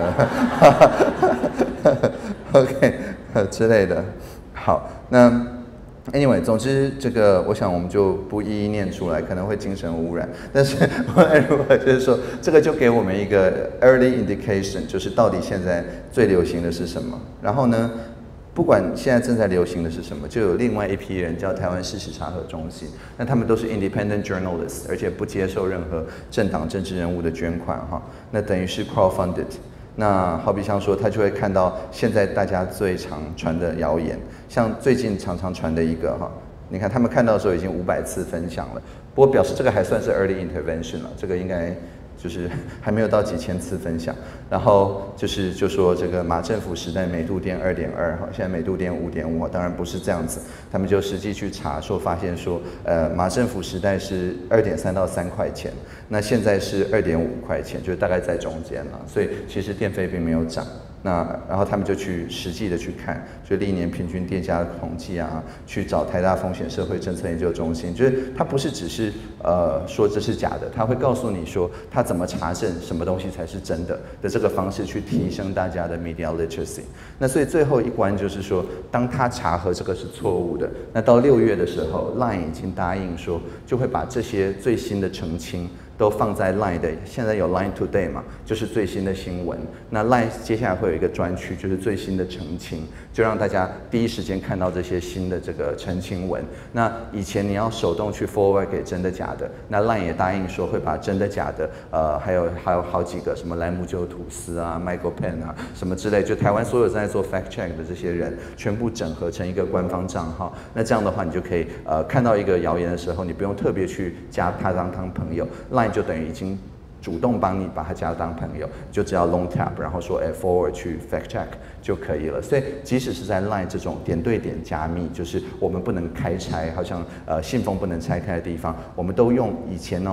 这个OK 之类的。好，那。Anyway， 总之这个我想我们就不一一念出来，可能会精神污染。但是无论如何，就是说这个就给我们一个 early indication， 就是到底现在最流行的是什么。然后呢，不管现在正在流行的是什么，就有另外一批人叫台湾事实查核中心，那他们都是 independent journalists， 而且不接受任何政党政治人物的捐款哈，那等于是 crowdfunded。那好比像说，他就会看到现在大家最常传的谣言，像最近常传的一个哈，你看他们看到的时候已经500次分享了，不过表示这个还算是 early intervention 了，这个应该就是还没有到几千次分享。然后就说这个马政府时代美度电2.2哈，现在美度电5.5，当然不是这样子，他们就实际去查说发现说，马政府时代是2.3到3块钱，那现在是2.5块钱，就是大概在中间了，所以其实电费并没有涨。那然后他们就去实际的去看，就历年平均电价统计啊，去找台大风险社会政策研究中心，就是它不是只是说这是假的，他会告诉你说他怎么查证什么东西才是真的这个方式去提升大家的 media literacy。那所以最后一关就是说，当他查核这个是错误的，那到6月的时候 ，LINE 已经答应说就会把这些最新的澄清都放在 LINE 的，现在有 LINE Today 嘛，就是最新的新闻。那 LINE 接下来会有一个专区，就是最新的澄清，就让大家第一时间看到这些新的这个澄清文。那以前你要手动去 forward 给真的假的，那 LINE 也答应说会把真的假的，还有好几个什么莱姆酒吐司啊、Michael Penn 啊什么之类，就台湾所有正在做 fact check 的这些人，全部整合成一个官方账号。那这样的话，你就可以看到一个谣言的时候，你不用特别去加他当朋友 ，LINE 就等于已经主动帮你把他加当朋友，就只要 long tap， 然后说forward 去 fact check 就可以了。所以即使是在 LINE 这种点对点加密，就是我们不能开拆，好像信封不能拆开的地方，我们都用以前那种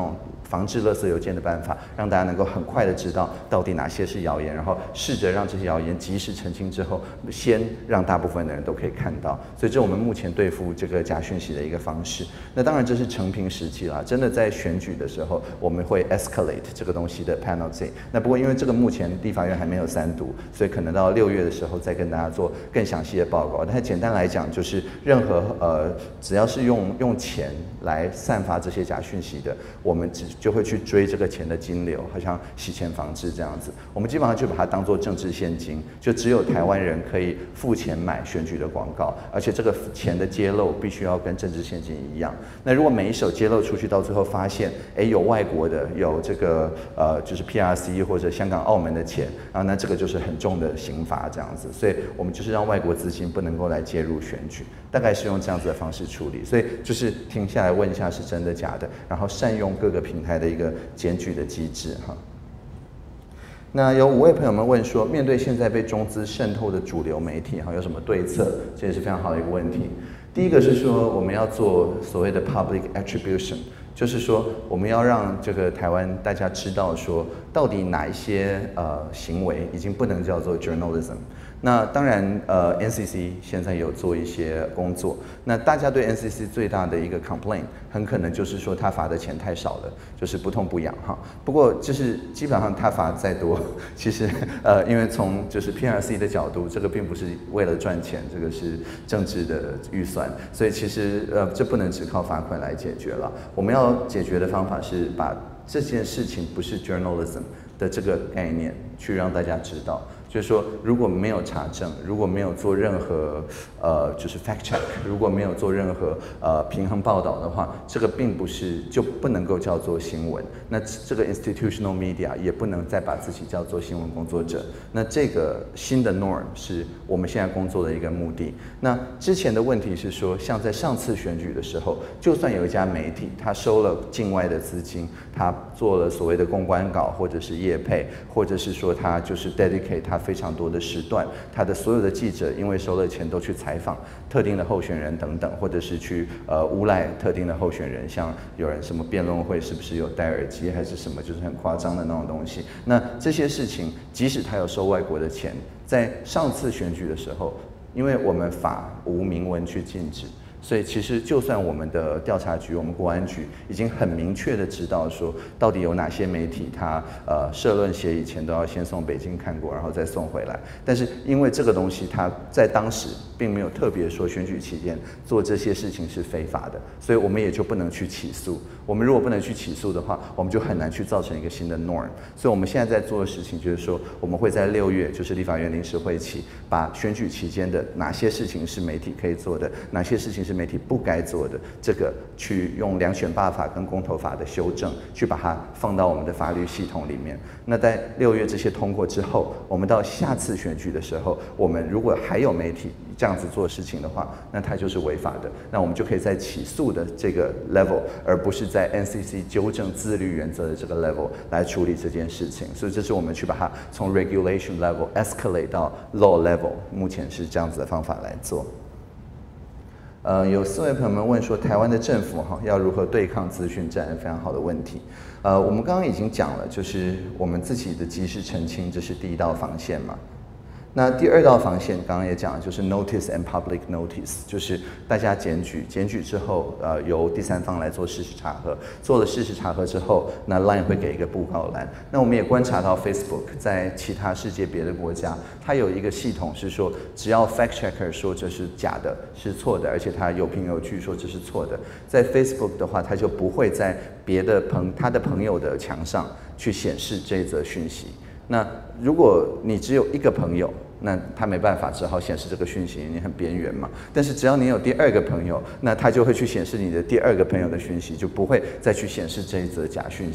防治垃圾邮件的办法，让大家能够很快的知道到底哪些是谣言，然后试着让这些谣言及时澄清之后，先让大部分的人都可以看到。所以这是我们目前对付这个假讯息的一个方式。那当然这是成平时期啦，真的在选举的时候，我们会 escalate 这个东西的 penalty。那不过因为这个目前立法院还没有3读，所以可能到6月的时候再跟大家做更详细的报告。但简单来讲，就是任何只要是用钱来散发这些假讯息的，我们就会去追这个钱的金流，好像洗钱防治这样子。我们基本上就把它当作政治现金，就只有台湾人可以付钱买选举的广告，而且这个钱的揭露必须要跟政治现金一样。那如果每一手揭露出去，到最后发现，有外国的，有这个就是 PRC 或者香港、澳门的钱，然后那这个就是很重的刑罚这样子。所以我们就是让外国资金不能够来介入选举，大概是用这样子的方式处理。所以就是停下来问一下是真的假的，然后善用各个平台的一个检举的机制哈。那有5位朋友们问说，面对现在被中资渗透的主流媒体，有什么对策？这也是非常好的一个问题。第一个是说，我们要做所谓的 public attribution， 就是说我们要让这个台湾大家知道说，到底哪一些行为已经不能叫做 journalism。那当然，NCC 现在有做一些工作。那大家对 NCC 最大的一个 complaint， 很可能就是说他罚的钱太少了，就是不痛不痒哈。不过就是基本上他罚再多，其实因为从就是 PRC 的角度，这个并不是为了赚钱，这个是政治的预算，所以其实这不能只靠罚款来解决了。我们要解决的方法是把这件事情不是 journalism 的这个概念去让大家知道。就是说，如果没有查证，如果没有做任何就是 fact check， 如果没有做任何平衡报道的话，这个并不是就不能够叫做新闻。那这个 institutional media 也不能再把自己叫做新闻工作者。那这个新的 norm 是我们现在工作的一个目的。那之前的问题是说，像在上次选举的时候，就算有一家媒体他收了境外的资金，他做了所谓的公关稿，或者是业配，或者是说他就是 dedicate 他非常多的时段，他的所有的记者因为收了钱都去采访特定的候选人等等，或者是去诬赖特定的候选人，像有人什么辩论会是不是有戴耳机还是什么，就是很夸张的那种东西。那这些事情，即使他有收外国的钱，在上次选举的时候，因为我们法无明文去禁止。所以其实就算我们的调查局、我们国安局已经很明确的知道说，到底有哪些媒体它社论写以前都要先送北京看过，然后再送回来。但是因为这个东西它在当时并没有特别说选举期间做这些事情是非法的，所以我们也就不能去起诉。我们如果不能去起诉的话，我们就很难去造成一个新的 norm。所以我们现在在做的事情就是说，我们会在6月，就是立法院临时会期，把选举期间的哪些事情是媒体可以做的，哪些事情是媒体不该做的，这个去用两选罢法跟公投法的修正，去把它放到我们的法律系统里面。那在6月这些通过之后，我们到下次选举的时候，我们如果还有媒体这样子做事情的话，那它就是违法的。那我们就可以在起诉的这个 level， 而不是在 NCC 纠正自律原则的这个 level 来处理这件事情。所以这是我们去把它从 regulation level escalate 到 law level， 目前是这样子的方法来做。有4位朋友们问说，台湾的政府要如何对抗资讯战？非常好的问题。我们刚刚已经讲了，就是我们自己的及时澄清，这是第1道防线嘛。那第2道防线刚刚也讲了，就是 notice and public notice， 就是大家检举之后，由第3方来做事实查核，做了事实查核之后，那 LINE 会给一个布告栏。那我们也观察到 Facebook 在其他世界别的国家，它有一个系统是说，只要 fact checker 说这是假的，是错的，而且他有凭有据说这是错的，在 Facebook 的话，他就不会在他的朋友的墙上去显示这则讯息。那如果你只有1个朋友，那他没办法，只好显示这个讯息，你很边缘嘛。但是只要你有第2个朋友，那他就会去显示你的第2个朋友的讯息，就不会再去显示这一则假讯息。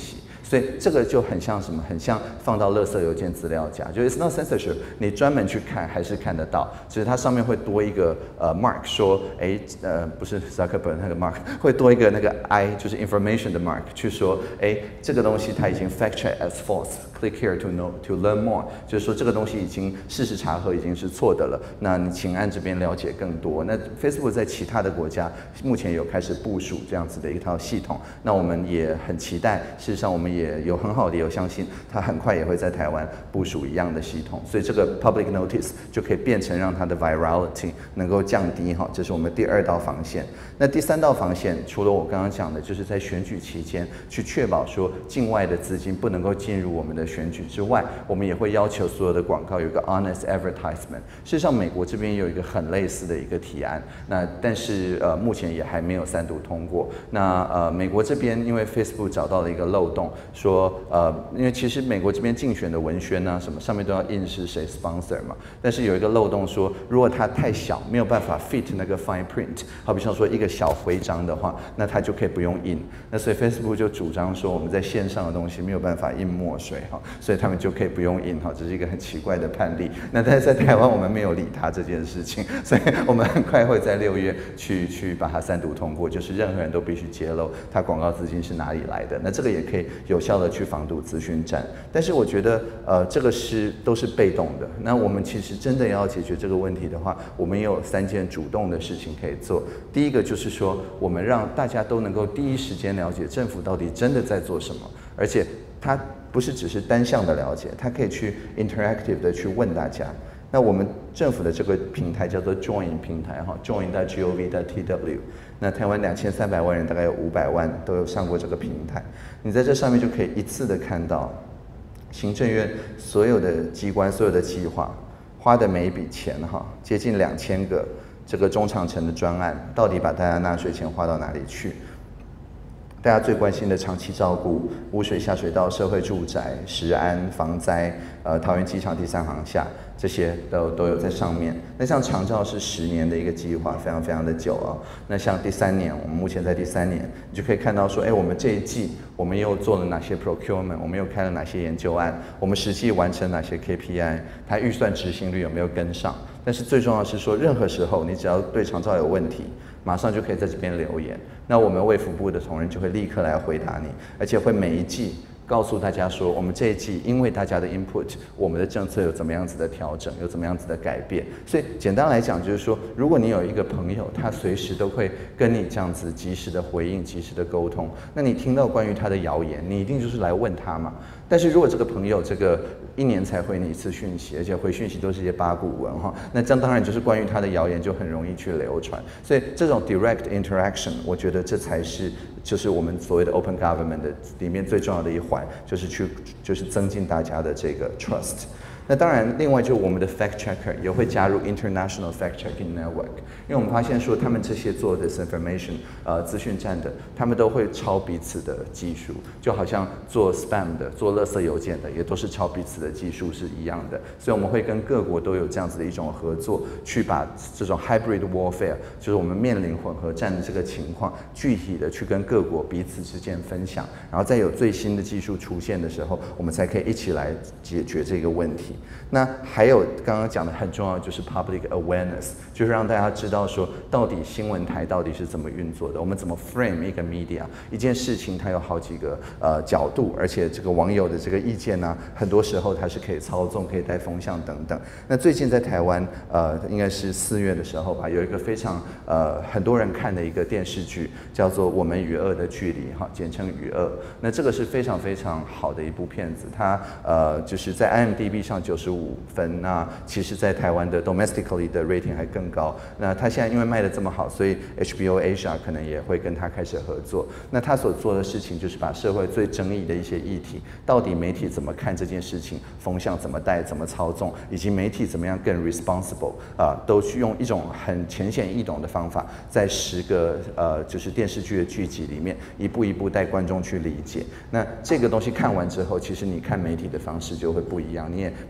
所以这个就很像什么？很像放到垃圾邮件资料夹，就是 it's not censorship， 你专门去看还是看得到，只是它上面会多一个mark， 说不是 Zuckerberg 那个 mark， 会多一个那个 I， 就是 information 的 mark， 去说这个东西它已经 fact check as false。Click here to learn more， 就是说这个东西已经事实查核已经是错的了，那你请按这边了解更多。那 Facebook 在其他的国家目前有开始部署这样子的一套系统，那我们也很期待，事实上我们也有很好的理由相信，它很快也会在台湾部署一样的系统，所以这个 public notice 就可以变成让它的 virality 能够降低哈，这是我们第2道防线。那第3道防线，除了我刚刚讲的，就是在选举期间去确保说境外的资金不能够进入我们的选举之外，我们也会要求所有的广告有一个 honest advertisement。事实上，美国这边有一个很类似的一个提案，那但是目前也还没有3读通过。那美国这边因为 Facebook 找到了一个漏洞，说因为其实美国这边竞选的文宣啊什么上面都要印是谁 sponsor 嘛，但是有一个漏洞说，如果它太小，没有办法 fit 那个 fine print， 好比像说一个小徽章的话，那它就可以不用印。那所以 Facebook 就主张说，我们在线上的东西没有办法印墨水哈，所以他们就可以不用印哈，这是一个很奇怪的判例。那但是在台湾我们没有理他这件事情，所以我们很快会在6月去把它3读通过，就是任何人都必须揭露他广告资金是哪里来的。那这个也可以有效的去防堵资讯战。但是我觉得这个都是被动的。那我们其实真的要解决这个问题的话，我们也有3件主动的事情可以做。第一个就是说，我们让大家都能够第一时间了解政府到底真的在做什么，而且它不是只是单向的了解，它可以去 interactive 的去问大家。那我们政府的这个平台叫做 Join 平台哈 ，join.gov.tw。那台湾2300万人，大概有500万都有上过这个平台。你在这上面就可以一次的看到行政院所有的机关、所有的计划花的每一笔钱哈，接近2000个这个中长程的专案，到底把大家纳税钱花到哪里去？大家最关心的长期照顾、污水下水道、社会住宅、食安、防灾、桃园机场第3航厦，这些都有在上面。那像长照是10年的一个计划，非常非常的久啊。那像第3年，我们目前在第3年，你就可以看到说，我们这一季我们又做了哪些 procurement， 我们又开了哪些研究案，我们实际完成哪些 KPI， 它预算执行率有没有跟上？但是最重要的是说，任何时候你只要对长照有问题，马上就可以在这边留言，那我们卫福部的同仁就会立刻来回答你，而且会每一季告诉大家说，我们这一季因为大家的 input， 我们的政策有怎么样子的调整，有怎么样子的改变。所以简单来讲就是说，如果你有一个朋友，他随时都会跟你这样子及时的回应、及时的沟通，那你听到关于他的谣言，你一定就是来问他嘛。但是如果这个朋友这个1年才回你1次讯息，而且回讯息都是一些八股文哈，那这样当然就是关于他的谣言就很容易去流传。所以这种 direct interaction， 我觉得这才是就是我们所谓的 open government 的里面最重要的一环，就是增进大家的这个 trust。那当然，另外就我们的 fact checker 也会加入 international fact checking network， 因为我们发现说他们这些做 disinformation 资讯战的，他们都会抄彼此的技术，就好像做 spam 的、做垃圾邮件的，也都是抄彼此的技术是一样的。所以我们会跟各国都有这样子的一种合作，去把这种 hybrid warfare， 就是我们面临混合战的这个情况，具体的去跟各国彼此之间分享，然后再有最新的技术出现的时候，我们才可以一起来解决这个问题。那还有刚刚讲的很重要，就是 public awareness， 就是让大家知道说，到底新闻台到底是怎么运作的，我们怎么 frame 一个 media， 一件事情它有好几个角度，而且这个网友的这个意见呢，很多时候它是可以操纵、可以带风向等等。那最近在台湾，应该是4月的时候吧，有一个非常很多人看的一个电视剧，叫做《我们与恶的距离》哈，简称与恶。那这个是非常非常好的一部片子，它就是在 IMDB 上95分，那其实在台湾的 domestically 的 rating 还更高。那他现在因为卖得这么好，所以 HBO Asia 可能也会跟他开始合作。那他所做的事情就是把社会最争议的一些议题，到底媒体怎么看这件事情，风向怎么带、怎么操纵，以及媒体怎么样更 responsible， 都去用一种很浅显易懂的方法，在10个就是电视剧的剧集里面，一步一步带观众去理解。那这个东西看完之后，其实你看媒体的方式就会不一样，你也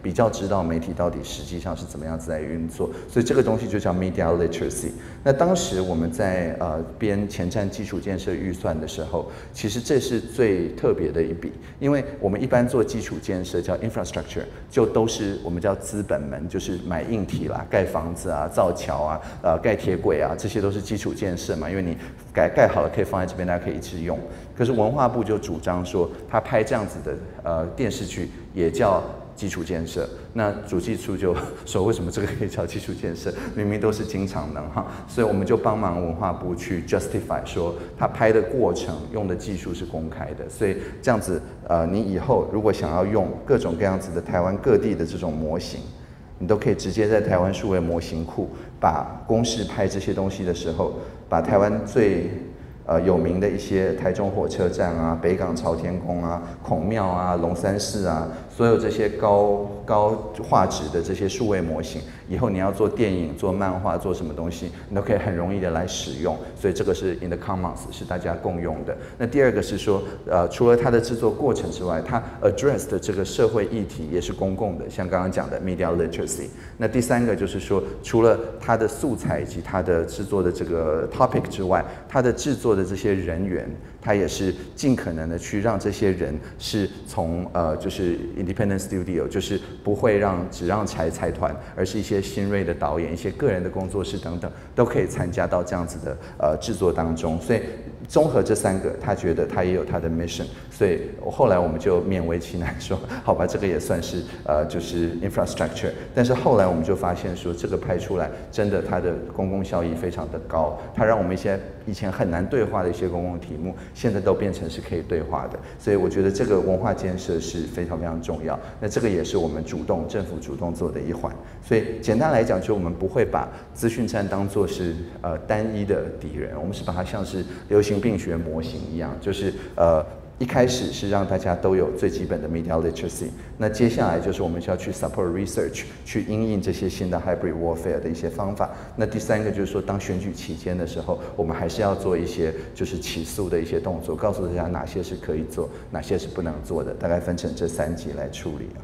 比较知道媒体到底实际上是怎么样子在运作，所以这个东西就叫 media literacy。那当时我们在编前瞻基础建设预算的时候，其实这是最特别的一笔，因为我们一般做基础建设叫 infrastructure， 就都是我们叫资本门，就是买硬体啦、盖房子啊、造桥啊、盖铁轨啊，这些都是基础建设嘛，因为你盖好了可以放在这边，大家可以一直用。可是文化部就主张说，他拍这样子的电视剧也叫基础建设。那主计处就说，为什么这个可以叫基础建设？明明都是经常能哈，所以我们就帮忙文化部去 justify 说，他拍的过程用的技术是公开的，所以这样子你以后如果想要用各种各样子的台湾各地的这种模型，你都可以直接在台湾数位模型库把公视拍这些东西的时候，把台湾最有名的一些台中火车站啊、北港朝天宫啊、孔庙啊、龙山寺啊，所有这些高画质的这些数位模型，以后你要做电影、做漫画、做什么东西，你都可以很容易的来使用。所以这个是 in the commons， 是大家共用的。那第二个是说，除了它的制作过程之外，它 address 的这个社会议题也是公共的，像刚刚讲的 media literacy。那第三个就是说，除了它的素材以及它的制作的这个 topic 之外，它的制作的这些人员，他也是尽可能的去让这些人是从就是 independent studio， 就是不会只让财团，而是一些新锐的导演、一些个人的工作室等等，都可以参加到这样子的制作当中。所以综合这三个，他觉得他也有他的 mission， 所以后来我们就勉为其难说，好吧，这个也算是就是 infrastructure。但是后来我们就发现说，这个拍出来真的它的公共效益非常的高，它让我们一些以前很难对话的一些公共题目，现在都变成是可以对话的。所以我觉得这个文化建设是非常非常重要。那这个也是我们政府主动做的一环。所以简单来讲，就我们不会把资讯战当作是单一的敌人，我们是把它像是流行病学模型一样，就是一开始是让大家都有最基本的 media literacy， 那接下来就是我们需要去 support research， 去因应这些新的 hybrid warfare 的一些方法。那第三个就是说，当选举期间的时候，我们还是要做一些就是起诉的一些动作，告诉大家哪些是可以做，哪些是不能做的，大概分成这3级来处理。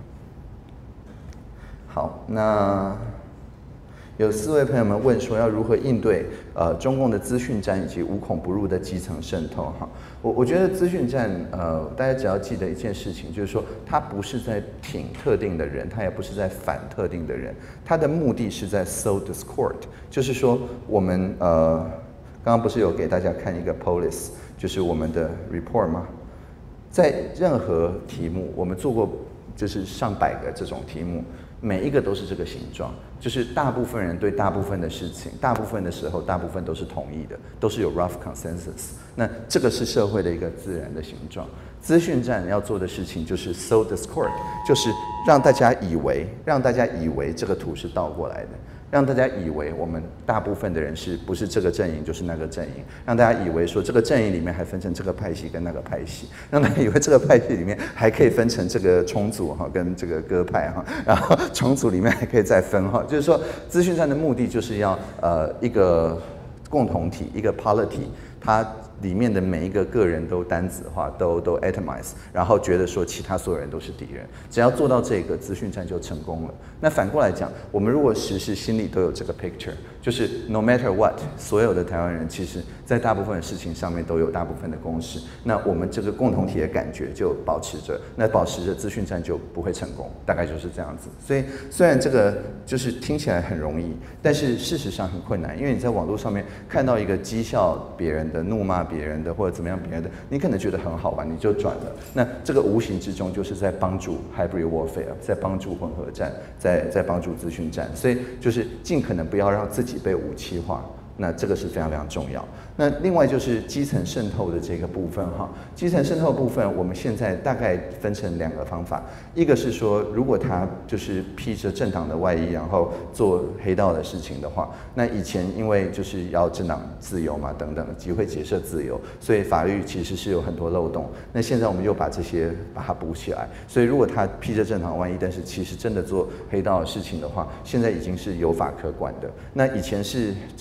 好，那有4位朋友们问说要如何应对中共的资讯战以及无孔不入的基层渗透哈。我觉得资讯战大家只要记得一件事情，就是说它不是在挺特定的人，它也不是在反特定的人，它的目的是在 sow discord， 就是说我们刚刚不是有给大家看一个 police， 就是我们的 report 吗？在任何题目我们做过就是上百个这种题目，每一个都是这个形状，就是大部分人对大部分的事情，大部分的时候，大部分都是同意的，都是有 rough consensus。那这个是社会的一个自然的形状。资讯战要做的事情就是 sow discord， 就是让大家以为这个图是倒过来的，让大家以为我们大部分的人是不是这个阵营就是那个阵营，让大家以为说这个阵营里面还分成这个派系跟那个派系，让大家以为这个派系里面还可以分成这个冲组哈跟这个鸽派哈，然后冲组里面还可以再分哈，就是说资讯战的目的就是要一个共同体，一个 polity， 它里面的每一个个人都单子化，都 atomize， 然后觉得说其他所有人都是敌人，只要做到这个，资讯战就成功了。那反过来讲，我们如果时时心里都有这个 picture， 就是 no matter what， 所有的台湾人其实在大部分的事情上面都有大部分的共识，那我们这个共同体的感觉就保持着，那保持着资讯战就不会成功，大概就是这样子。所以虽然这个就是听起来很容易，但是事实上很困难，因为你在网络上面看到一个讥笑别人的、怒骂别人的或者怎么样别人的，你可能觉得很好玩，你就转了。那这个无形之中就是在帮助 hybrid warfare， 在帮助混合战，在帮助资讯战，所以就是尽可能不要让自己被武器化。那这个是非常非常重要。那另外就是基层渗透的这个部分哈，基层渗透部分我们现在大概分成2个方法，一个是说如果他就是披着政党的外衣，然后做黑道的事情的话，那以前因为就是要政党自由嘛等等，集会结社自由，所以法律其实是有很多漏洞。那现在我们又把它补起来，所以如果他披着政党外衣，但是其实真的做黑道的事情的话，现在已经是有法可管的。那以前就是法律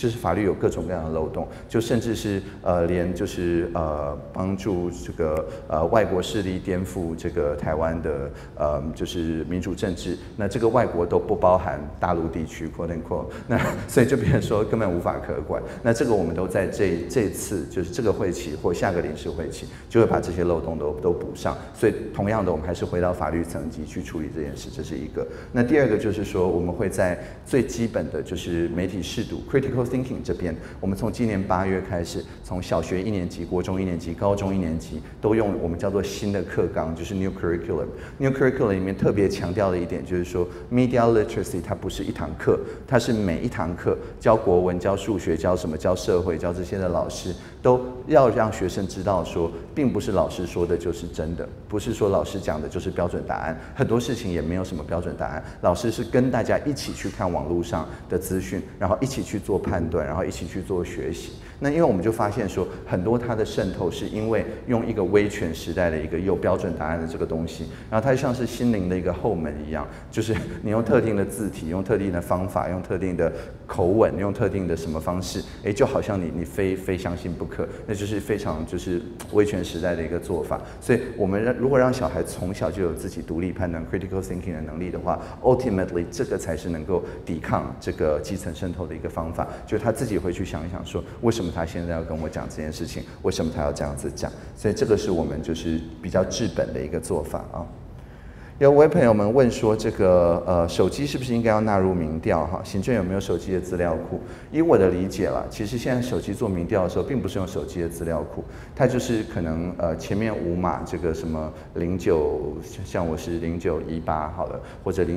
有各种各样的漏洞，就甚至是连就是帮助这个外国势力颠覆这个台湾的就是民主政治，那这个外国都不包含大陆地区 quote unquote， 那所以就变成说根本无法可管。那这个我们都在这次就是这个会期或下个临时会期就会把这些漏洞都补上。所以同样的，我们还是回到法律层级去处理这件事，这是一个。那第二个就是说，我们会在最基本的就是媒体识读 critical thinking 这边，我们从今年8月开始，从小学1年级、国中1年级、高中1年级都用我们叫做新的课纲，就是 new curriculum。new curriculum 里面特别强调的一点就是说 ，media literacy 它不是一堂课，它是每一堂课教国文、教数学、教什么、教社会、教这些的老师都要让学生知道说，并不是老师说的就是真的，不是说老师讲的就是标准答案，很多事情也没有什么标准答案。老师是跟大家一起去看网络上的资讯，然后一起去做判断，然后一起去做学习。那因为我们就发现说，很多它的渗透是因为用一个威权时代的一个有标准答案的这个东西，然后它像是心灵的一个后门一样，就是你用特定的字体，用特定的方法，用特定的口吻，用特定的什么方式，就好像你非相信不可，那就是非常就是威权时代的一个做法。所以我们如果让小孩从小就有自己独立判断 critical thinking 的能力的话 ，ultimately 这个才是能够抵抗这个基层渗透的一个方法，就是他自己会去想一想说，为什么他现在要跟我讲这件事情，为什么他要这样子讲，所以这个是我们就是比较治本的一个做法啊。有位朋友们问说，这个手机是不是应该要纳入民调哈？行政有没有手机的资料库？以我的理解啦，其实现在手机做民调的时候，并不是用手机的资料库，它就是可能前面5码这个什么09，像我是0918好了，或者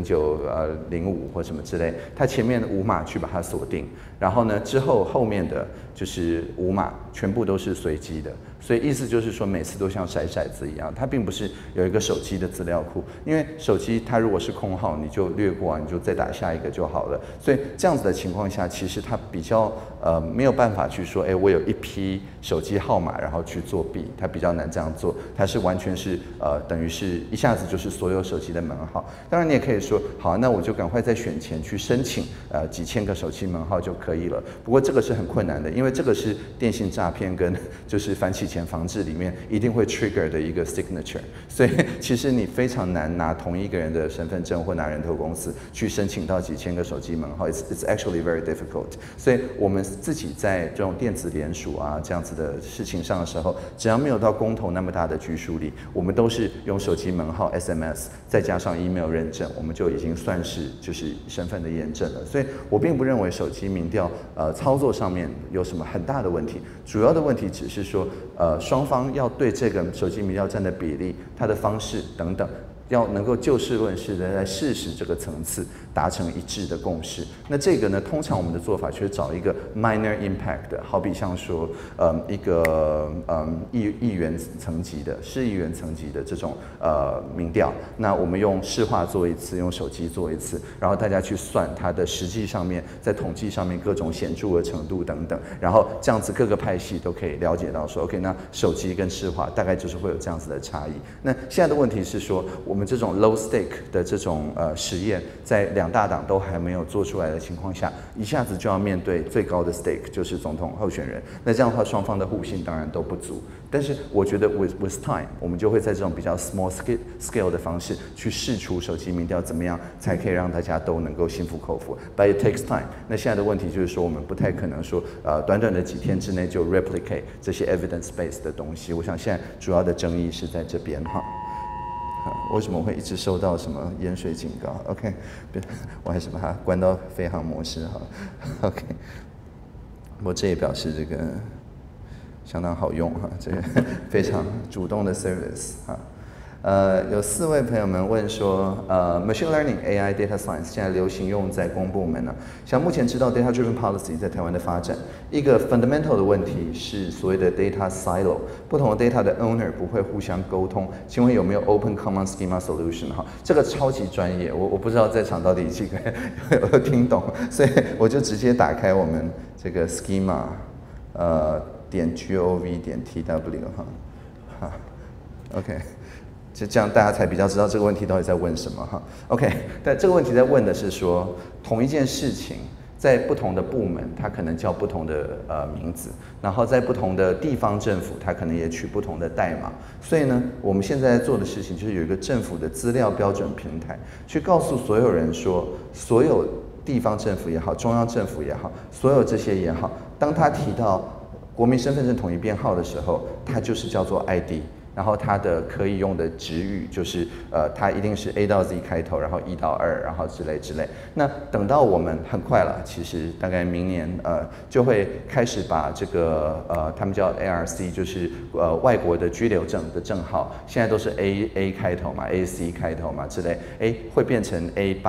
0905或什么之类，它前面的5码去把它锁定，然后呢之后后面的就是5码全部都是随机的。所以意思就是说，每次都像骰骰子一样，它并不是有一个手机的资料库，因为手机它如果是空号，你就略过啊，你就再打下一个就好了。所以这样子的情况下，其实它比较没有办法去说，我有一批手机号码，然后去作弊，它比较难这样做。它是完全是等于是一下子就是所有手机的门号。当然你也可以说，好，那我就赶快在选前去申请几千个手机门号就可以了。不过这个是很困难的，因为这个是电信诈骗跟就是反洗钱防治里面一定会 trigger 的一个 signature， 所以其实你非常难拿同一个人的身份证或拿人头公司去申请到几千个手机门号 ，it's actually very difficult。所以我们自己在这种电子联署啊这样子的事情上的时候，只要没有到公投那么大的拘束力，我们都是用手机门号 SMS 再加上 email 认证，我们就已经算是就是身份的验证了。所以我并不认为手机民调操作上面有什么很大的问题，主要的问题只是说双方要对这个手机民调占的比例、它的方式等等，要能够就事论事的在事实这个层次达成一致的共识。那这个呢，通常我们的做法就是找一个 minor impact 的，好比像说一个议员层级的、市议员层级的这种民调，那我们用市话做一次，用手机做一次，然后大家去算它的实际上面在统计上面各种显著的程度等等，然后这样子各个派系都可以了解到说 OK， 那手机跟市话大概就是会有这样子的差异。那现在的问题是说，我们这种 low stake 的这种实验，在2大党都还没有做出来的情况下，一下子就要面对最高的 stake， 就是总统候选人。那这样的话，双方的互信当然都不足。但是我觉得 with time， 我们就会在这种比较 small scale 的方式去试出手机民调怎么样才可以让大家都能够心服口服。But it takes time。那现在的问题就是说，我们不太可能说短短的几天之内就 replicate 这些 evidence based 的东西。我想现在主要的争议是在这边哈。为什么会一直收到什么淹水警告 ？OK， 我还是把它关到飞行模式哈。OK， 不过这也表示这个相当好用哈，这个非常主动的 service 哈。有4位朋友们问说，machine learning、AI、data science 现在流行用在公部门呢。像目前知道 data-driven policy 在台湾的发展，一个 fundamental 的问题是所谓的 data silo， 不同的 data 的 owner 不会互相沟通。请问有没有 open common schema solution 哈？这个超级专业，我不知道在场到底几个有听懂，所以我就直接打开我们这个 schema .gov.tw 哈 ，OK。就这样，大家才比较知道这个问题到底在问什么哈。OK， 但这个问题在问的是说，同一件事情在不同的部门，它可能叫不同的名字，然后在不同的地方政府，它可能也取不同的代码。所以呢，我们现在在做的事情就是有一个政府的资料标准平台，去告诉所有人说，所有地方政府也好，中央政府也好，所有这些也好，当他提到国民身份证统一编号的时候，它就是叫做 ID。然后它的可以用的值语就是它一定是 A 到 Z 开头，然后1到2，然后之类。那等到我们很快了，其实大概明年就会开始把这个他们叫 ARC， 就是外国的居留证的证号，现在都是 A 开头嘛 ，AC 开头嘛之类，会变成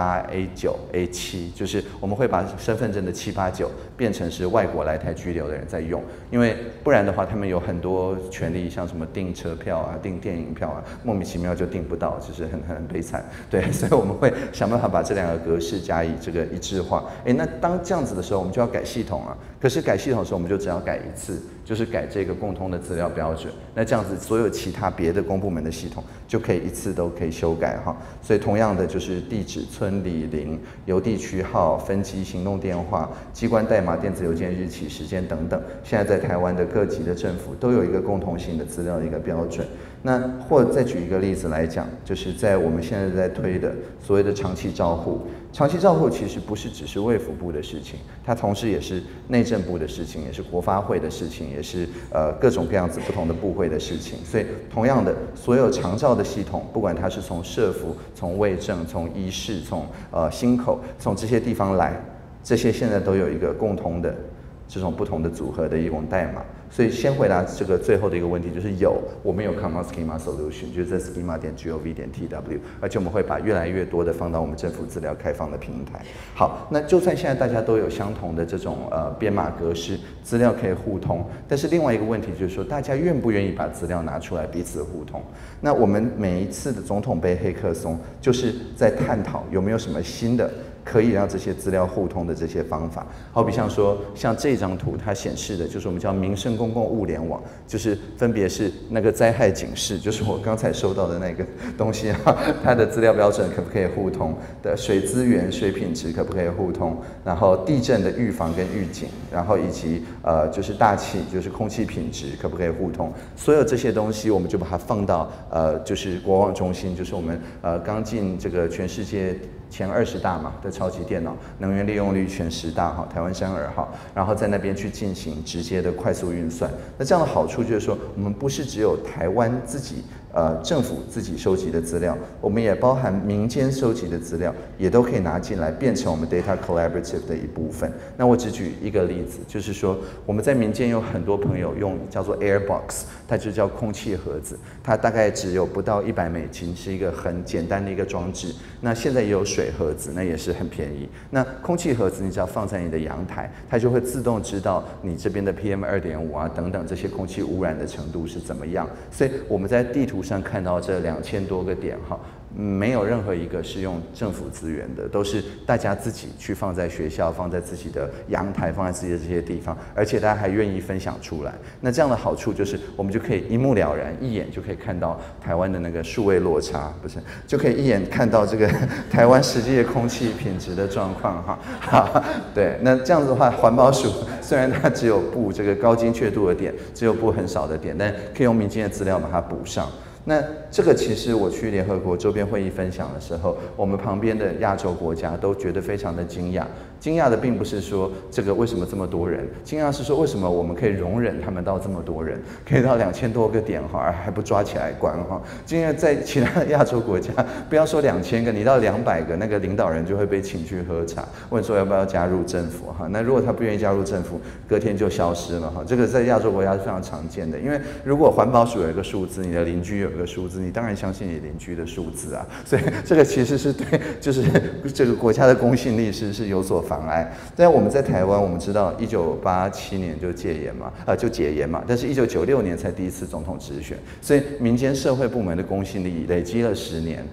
A8、A9、A7， 就是我们会把身份证的7、8、9变成是外国来台居留的人在用，因为不然的话，他们有很多权利，像什么订车票啊、订电影票啊，莫名其妙就订不到，就是很悲惨。对，所以我们会想办法把这2个格式加以这个一致化。那当这样子的时候，我们就要改系统啊。可是改系统的时候，我们就只要改一次，就是改这个共通的资料标准。那这样子，所有其他别的公部门的系统就可以一次都可以修改哈。所以同样的，就是地址、村里邻、邮地区号、分机、行动电话、机关代码、电子邮件日期、时间等等，现在在台湾的各级的政府都有一个共同性的资料的一个标准。那或再举一个例子来讲，就是在我们现在在推的所谓的长期照护。长期照护其实不是只是卫福部的事情，它同时也是内政部的事情，也是国发会的事情，也是各种各样子不同的部会的事情。所以同样的，所有长照的系统，不管它是从社福、从卫政、从医事、从心口、从这些地方来，这些现在都有一个共同的这种不同的组合的一种代码。所以先回答这个最后的一个问题，就是我们有 Common Schema Solution， 就是在 schema.gov.tw， 而且我们会把越来越多的放到我们政府资料开放的平台。好，那就算现在大家都有相同的这种编码格式，资料可以互通，但是另外一个问题就是说，大家愿不愿意把资料拿出来彼此互通？那我们每一次的总统杯黑客松，就是在探讨有没有什么新的可以让这些资料互通的这些方法。好比像说，像这张图它显示的就是我们叫民生公共物联网，就是分别是那个灾害警示，就是我刚才收到的那个东西啊，它的资料标准可不可以互通的，水资源、水品质可不可以互通，然后地震的预防跟预警，然后以及就是大气，就是空气品质可不可以互通，所有这些东西我们就把它放到就是国网中心，就是我们刚进这个全世界前20大嘛的超级电脑，能源利用率前10大哈，台湾山2号，然后在那边去进行直接的快速运算。那这样的好处就是说，我们不是只有台湾自己政府自己收集的资料，我们也包含民间收集的资料，也都可以拿进来，变成我们 data collaborative 的一部分。那我只举一个例子，就是说我们在民间有很多朋友用叫做 Airbox， 它就叫空气盒子，它大概只有不到$100，是一个很简单的一个装置。那现在也有水盒子，那也是很便宜。那空气盒子你只要放在你的阳台，它就会自动知道你这边的 PM2.5啊等等这些空气污染的程度是怎么样。所以我们在地图上看到这2000多个点哈，没有任何一个是用政府资源的，都是大家自己去放在学校、放在自己的阳台、放在自己的这些地方，而且大家还愿意分享出来。那这样的好处就是，我们就可以一目了然，一眼就可以看到台湾的那个数位落差，不是，就可以一眼看到这个台湾实际的空气品质的状况哈。对，那这样子的话，环保署虽然它只有布这个高精确度的点，只有布很少的点，但可以用民间的资料把它补上。那这个其实我去联合国周边会议分享的时候，我们旁边的亚洲国家都觉得非常的惊讶。惊讶的并不是说这个为什么这么多人，惊讶是说为什么我们可以容忍他们到这么多人，可以到2000多个点哈，还不抓起来关哈。因为在其他的亚洲国家，不要说2000个，你到200个，那个领导人就会被请去喝茶，问说要不要加入政府哈。那如果他不愿意加入政府，隔天就消失了哈。这个在亚洲国家是非常常见的，因为如果环保署有一个数字，你的邻居有一个数字，你当然相信你邻居的数字啊。所以这个其实是对，就是这个国家的公信力是有所妨碍。但我们在台湾，我们知道1987年就戒严嘛，就解严嘛，但是1996年才第一次总统直选，所以民间社会部门的公信力累积了10年。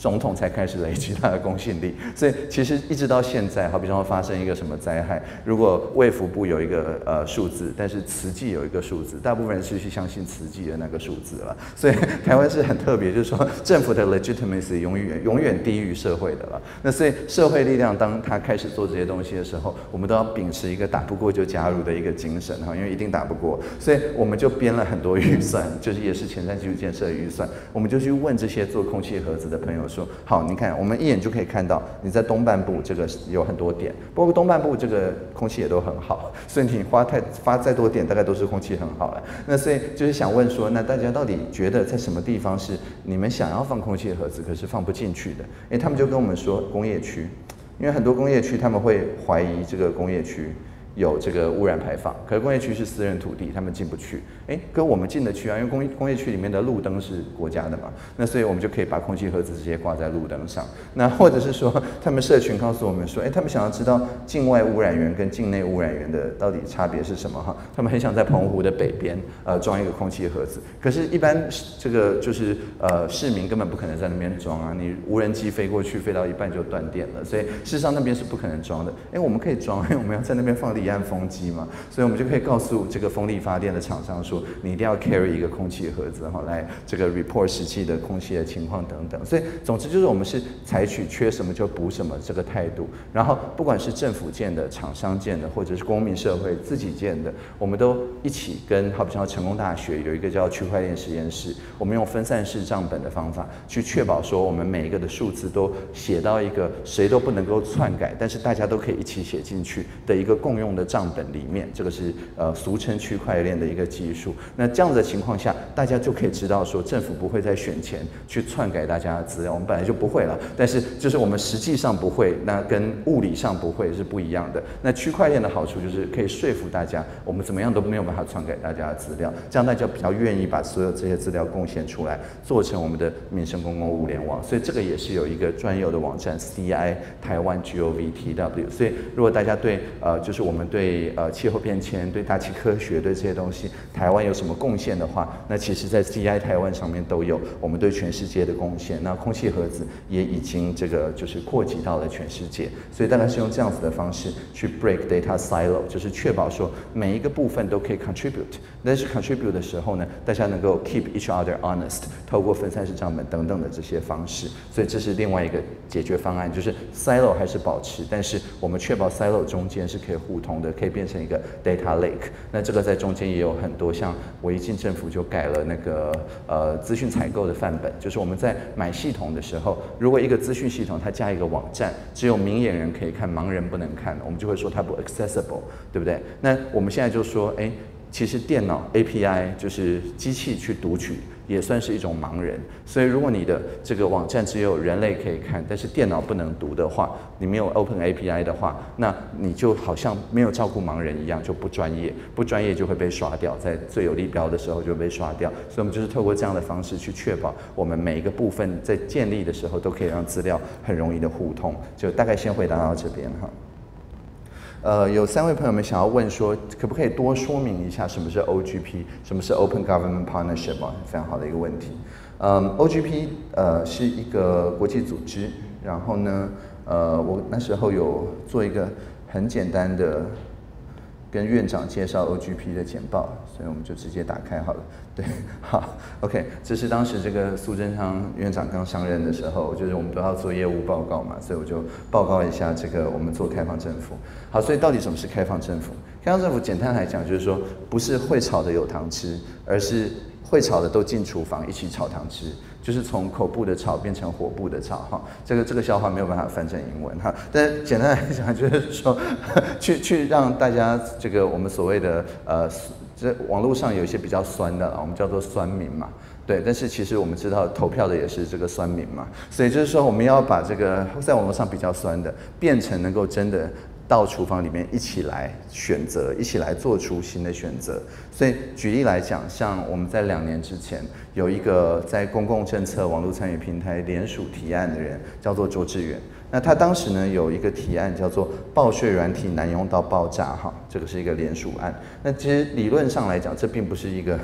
总统才开始累积他的公信力。所以其实一直到现在，好比说发生一个什么灾害，如果卫福部有一个数字，但是慈济有一个数字，大部分人是去相信慈济的那个数字了。所以台湾是很特别，就是说政府的 legitimacy 永远低于社会的了。那所以社会力量当他开始做这些东西的时候，我们都要秉持一个打不过就加入的一个精神哈，因为一定打不过，所以我们就编了很多预算，就是也是前瞻技术建设的预算，我们就去问这些做空气盒子的朋友说，好，你看我们一眼就可以看到你在东半部这个有很多点，不过东半部这个空气也都很好，所以你发再多点，大概都是空气很好了。那所以就是想问说，那大家到底觉得在什么地方是你们想要放空气盒子，可是放不进去的？他们就跟我们说工业区，因为很多工业区他们会怀疑这个工业区有这个污染排放，可是工业区是私人土地，他们进不去。跟我们进得去啊，因为工业区里面的路灯是国家的嘛，那所以我们就可以把空气盒子直接挂在路灯上。那或者是说，他们社群告诉我们说，他们想要知道境外污染源跟境内污染源的到底差别是什么哈？他们很想在澎湖的北边装一个空气盒子，可是一般这个就是市民根本不可能在那边装啊，你无人机飞过去，飞到一半就断电了，所以事实上那边是不可能装的。我们可以装，因为我们要在那边放离岸风机嘛，所以我们就可以告诉这个风力发电的厂商说，你一定要 carry 一个空气盒子哈，来这个 report 实际的空气的情况等等。所以总之就是我们是采取缺什么就补什么这个态度，然后不管是政府建的、厂商建的，或者是公民社会自己建的，我们都一起跟好比像成功大学有一个叫区块链实验室，我们用分散式账本的方法去确保说我们每一个的数字都写到一个谁都不能够篡改，但是大家都可以一起写进去的一个共用的账本里面，这个是俗称区块链的一个技术。那这样子的情况下，大家就可以知道说政府不会在选前去篡改大家的资料，我们本来就不会了，但是就是我们实际上不会，那跟物理上不会是不一样的。那区块链的好处就是可以说服大家，我们怎么样都没有办法篡改大家的资料，这样大家比较愿意把所有这些资料贡献出来，做成我们的民生公共物联网。所以这个也是有一个专有的网站 CI 台湾 GOVTW。所以如果大家对就是我们对气候变迁、对大气科学、对这些东西，台湾有什么贡献的话，那其实在 CI 台湾上面都有我们对全世界的贡献。那空气盒子也已经这个就是扩及到了全世界，所以大概是用这样子的方式去 break data silo， 就是确保说每一个部分都可以 contribute。但是 contribute 的时候呢，大家能够 keep each other honest， 透过分散式账本等等的这些方式。所以这是另外一个解决方案，就是 silo 还是保持，但是我们确保 silo 中间是可以互通的，可以变成一个 data lake。那这个在中间也有很多，像我一进政府就改了那个资讯采购的范本，就是我们在买系统的时候，如果一个资讯系统它加一个网站，只有明眼人可以看，盲人不能看，我们就会说它不 accessible， 对不对？那我们现在就说，其实电脑 API 就是机器去读取，也算是一种盲人。所以如果你的这个网站只有人类可以看，但是电脑不能读的话，你没有 Open API 的话，那你就好像没有照顾盲人一样，就不专业，不专业就会被刷掉，在最有利标的时候就被刷掉。所以我们就是透过这样的方式去确保我们每一个部分在建立的时候都可以让资料很容易的互通。就大概先回答到这边哈。有3位朋友们想要问说，可不可以多说明一下什么是 OGP， 什么是 Open Government Partnership 非常好的一个问题。OGP 是一个国际组织，然后呢，我那时候有做一个很简单的跟院长介绍 OGP 的简报，所以我们就直接打开好了。对，好 ，OK， 这是当时这个苏贞昌院长刚上任的时候，就是我们都要做业务报告嘛，所以我就报告一下这个我们做开放政府。好，所以到底什么是开放政府？开放政府简单来讲就是说，不是会炒的有糖吃，而是会炒的都进厨房一起炒糖吃，就是从口部的炒变成火部的炒哈。这个笑话没有办法翻成英文哈，但是简单来讲就是说，去让大家这个我们所谓的这网络上有一些比较酸的，我们叫做酸民嘛。对，但是其实我们知道投票的也是这个酸民嘛，所以就是说我们要把这个在网络上比较酸的变成能够真的到厨房里面一起来选择，一起来做出新的选择。所以举例来讲，像我们在2年之前有一个在公共政策网络参与平台联署提案的人，叫做卓志远。那他当时呢有一个提案叫做报税软体难用到爆炸哈，这个是一个联署案。那其实理论上来讲，这并不是一个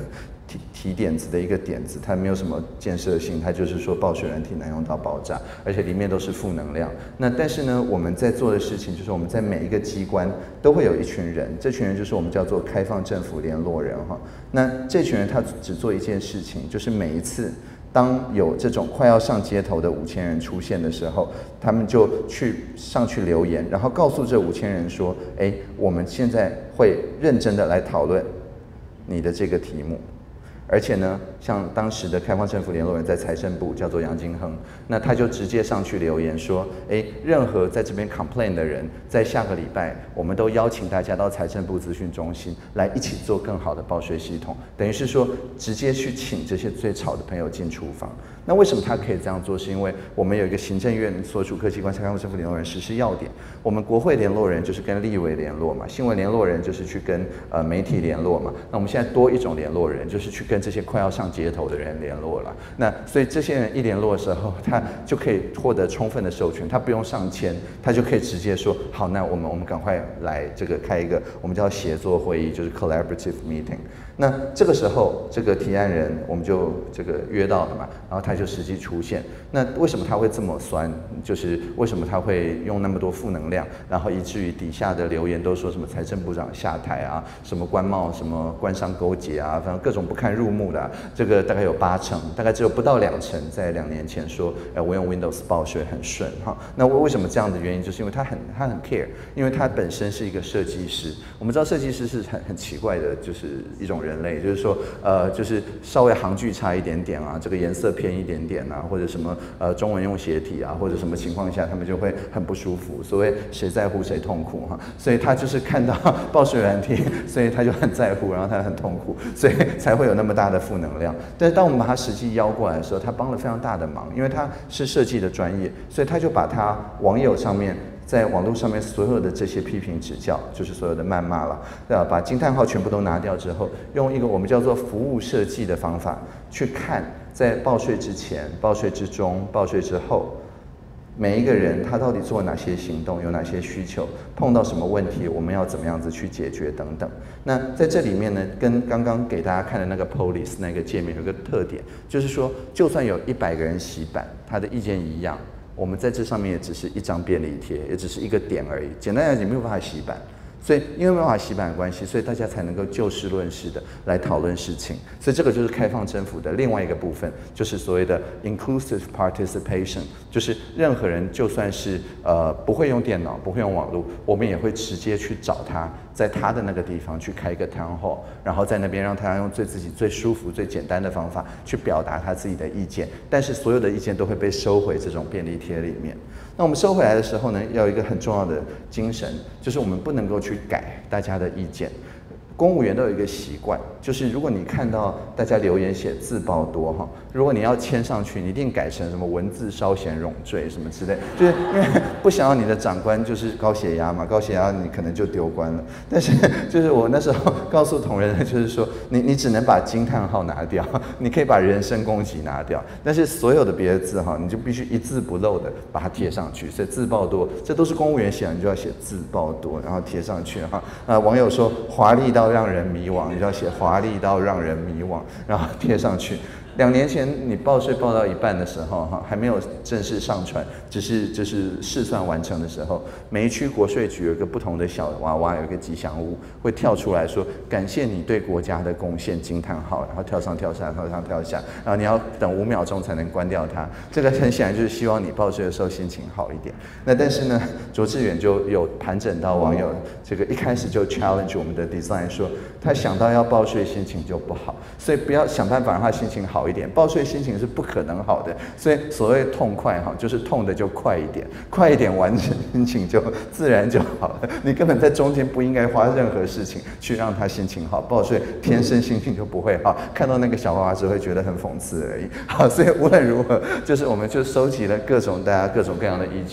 提点子的一个点子，它没有什么建设性，它就是说报税软体难用到爆炸，而且里面都是负能量。那但是呢，我们在做的事情就是我们在每一个机关都会有一群人，这群人就是我们叫做开放政府联络人哈。那这群人他只做一件事情，就是每一次当有这种快要上街头的5000人出现的时候，他们就上去留言，然后告诉这5000人说，我们现在会认真的来讨论你的这个题目。而且呢，像当时的开放政府联络人在财政部叫做杨金亨，那他就直接上去留言说，任何在这边 complain 的人，在下个礼拜我们都邀请大家到财政部资讯中心来一起做更好的报税系统，等于是说直接去请这些最吵的朋友进厨房。那为什么他可以这样做？是因为我们有一个行政院所属各机关开放政府联络人实施要点，我们国会联络人就是跟立委联络嘛，新闻联络人就是去跟媒体联络嘛，那我们现在多一种联络人，就是去跟这些快要上街头的人联络了。那所以这些人一联络的时候，他就可以获得充分的授权，他不用上签，他就可以直接说好，那我们赶快来这个开一个我们叫协作会议，就是 collaborative meeting。那这个时候，这个提案人我们就这个约到了嘛，然后他就实际出现。那为什么他会这么酸？就是为什么他会用那么多负能量，然后以至于底下的留言都说什么财政部长下台啊，什么官贸什么官商勾结啊，反正各种不堪入目的啊，这个大概有80%，大概只有不到20%在2年前说，我用 Windows 报税很顺哈。那为什么这样的原因？就是因为他很 care， 因为他本身是一个设计师。我们知道设计师是很奇怪的，就是一种人类，就是说就是稍微行距差一点点啊，这个颜色偏一点点啊，或者什么中文用斜体啊，或者什么情况下他们就会很不舒服。所谓谁在乎谁痛苦哈，所以他就是看到报税软体，所以他就很在乎，然后他很痛苦，所以才会有那么大的负能量。但是当我们把他实际邀过来的时候，他帮了非常大的忙，因为他是设计的专业，所以他就把他网友上面在网络上面所有的这些批评指教，就是所有的谩骂了，把惊叹号全部都拿掉之后，用一个我们叫做服务设计的方法去看，在报税之前、报税之中、报税之后，每一个人他到底做哪些行动，有哪些需求，碰到什么问题，我们要怎么样子去解决等等。那在这里面呢，跟刚刚给大家看的那个 Police 那个界面有个特点，就是说，就算有100个人洗版，他的意见一样。我们在这上面也只是一张便利贴，也只是一个点而已。简单来讲，没有办法洗版，所以因为没有办法洗版的关系，所以大家才能够就事论事的来讨论事情。所以这个就是开放政府的另外一个部分，就是所谓的 inclusive participation， 就是任何人就算是不会用电脑、不会用网络，我们也会直接去找他，在他的那个地方去开一个 town hall， 然后在那边让他用自己最舒服、最简单的方法去表达他自己的意见。但是所有的意见都会被收回这种便利贴里面。那我们收回来的时候呢，要有一个很重要的精神，就是我们不能够去改大家的意见。公务员都有一个习惯，就是如果你看到大家留言写自报多哈，如果你要签上去，你一定改成什么文字稍显冗赘什么之类，就是因为不想要你的长官就是高血压嘛，高血压你可能就丢官了。但是就是我那时候告诉同仁，就是说你只能把惊叹号拿掉，你可以把人身攻击拿掉，但是所有的别的字哈，你就必须一字不漏的把它贴上去。所以自报多，这都是公务员写的，你就要写自报多，然后贴上去哈。网友说华丽到让人迷惘，你就要写华丽到让人迷惘，然后贴上去。2年前你报税报到一半的时候，还没有正式上传，只是试算完成的时候，每一区国税局有一个不同的小娃娃，有一个吉祥物会跳出来说感谢你对国家的贡献惊叹号，然后跳上跳下，跳上跳下，然后你要等5秒钟才能关掉它。这个很显然就是希望你报税的时候心情好一点。那但是呢，卓志远就有盘整到网友这个一开始就 challenge 我们的 design， 说他想到要报税心情就不好，所以不要想办法让他心情好一点，报税心情是不可能好的。所以所谓痛快哈，就是痛的就快一点，快一点完成心情就自然就好了。你根本在中间不应该花任何事情去让他心情好，报税天生心情就不会好，看到那个小娃娃只会觉得很讽刺而已。好，所以无论如何，就是我们就收集了大家各种各样的意见。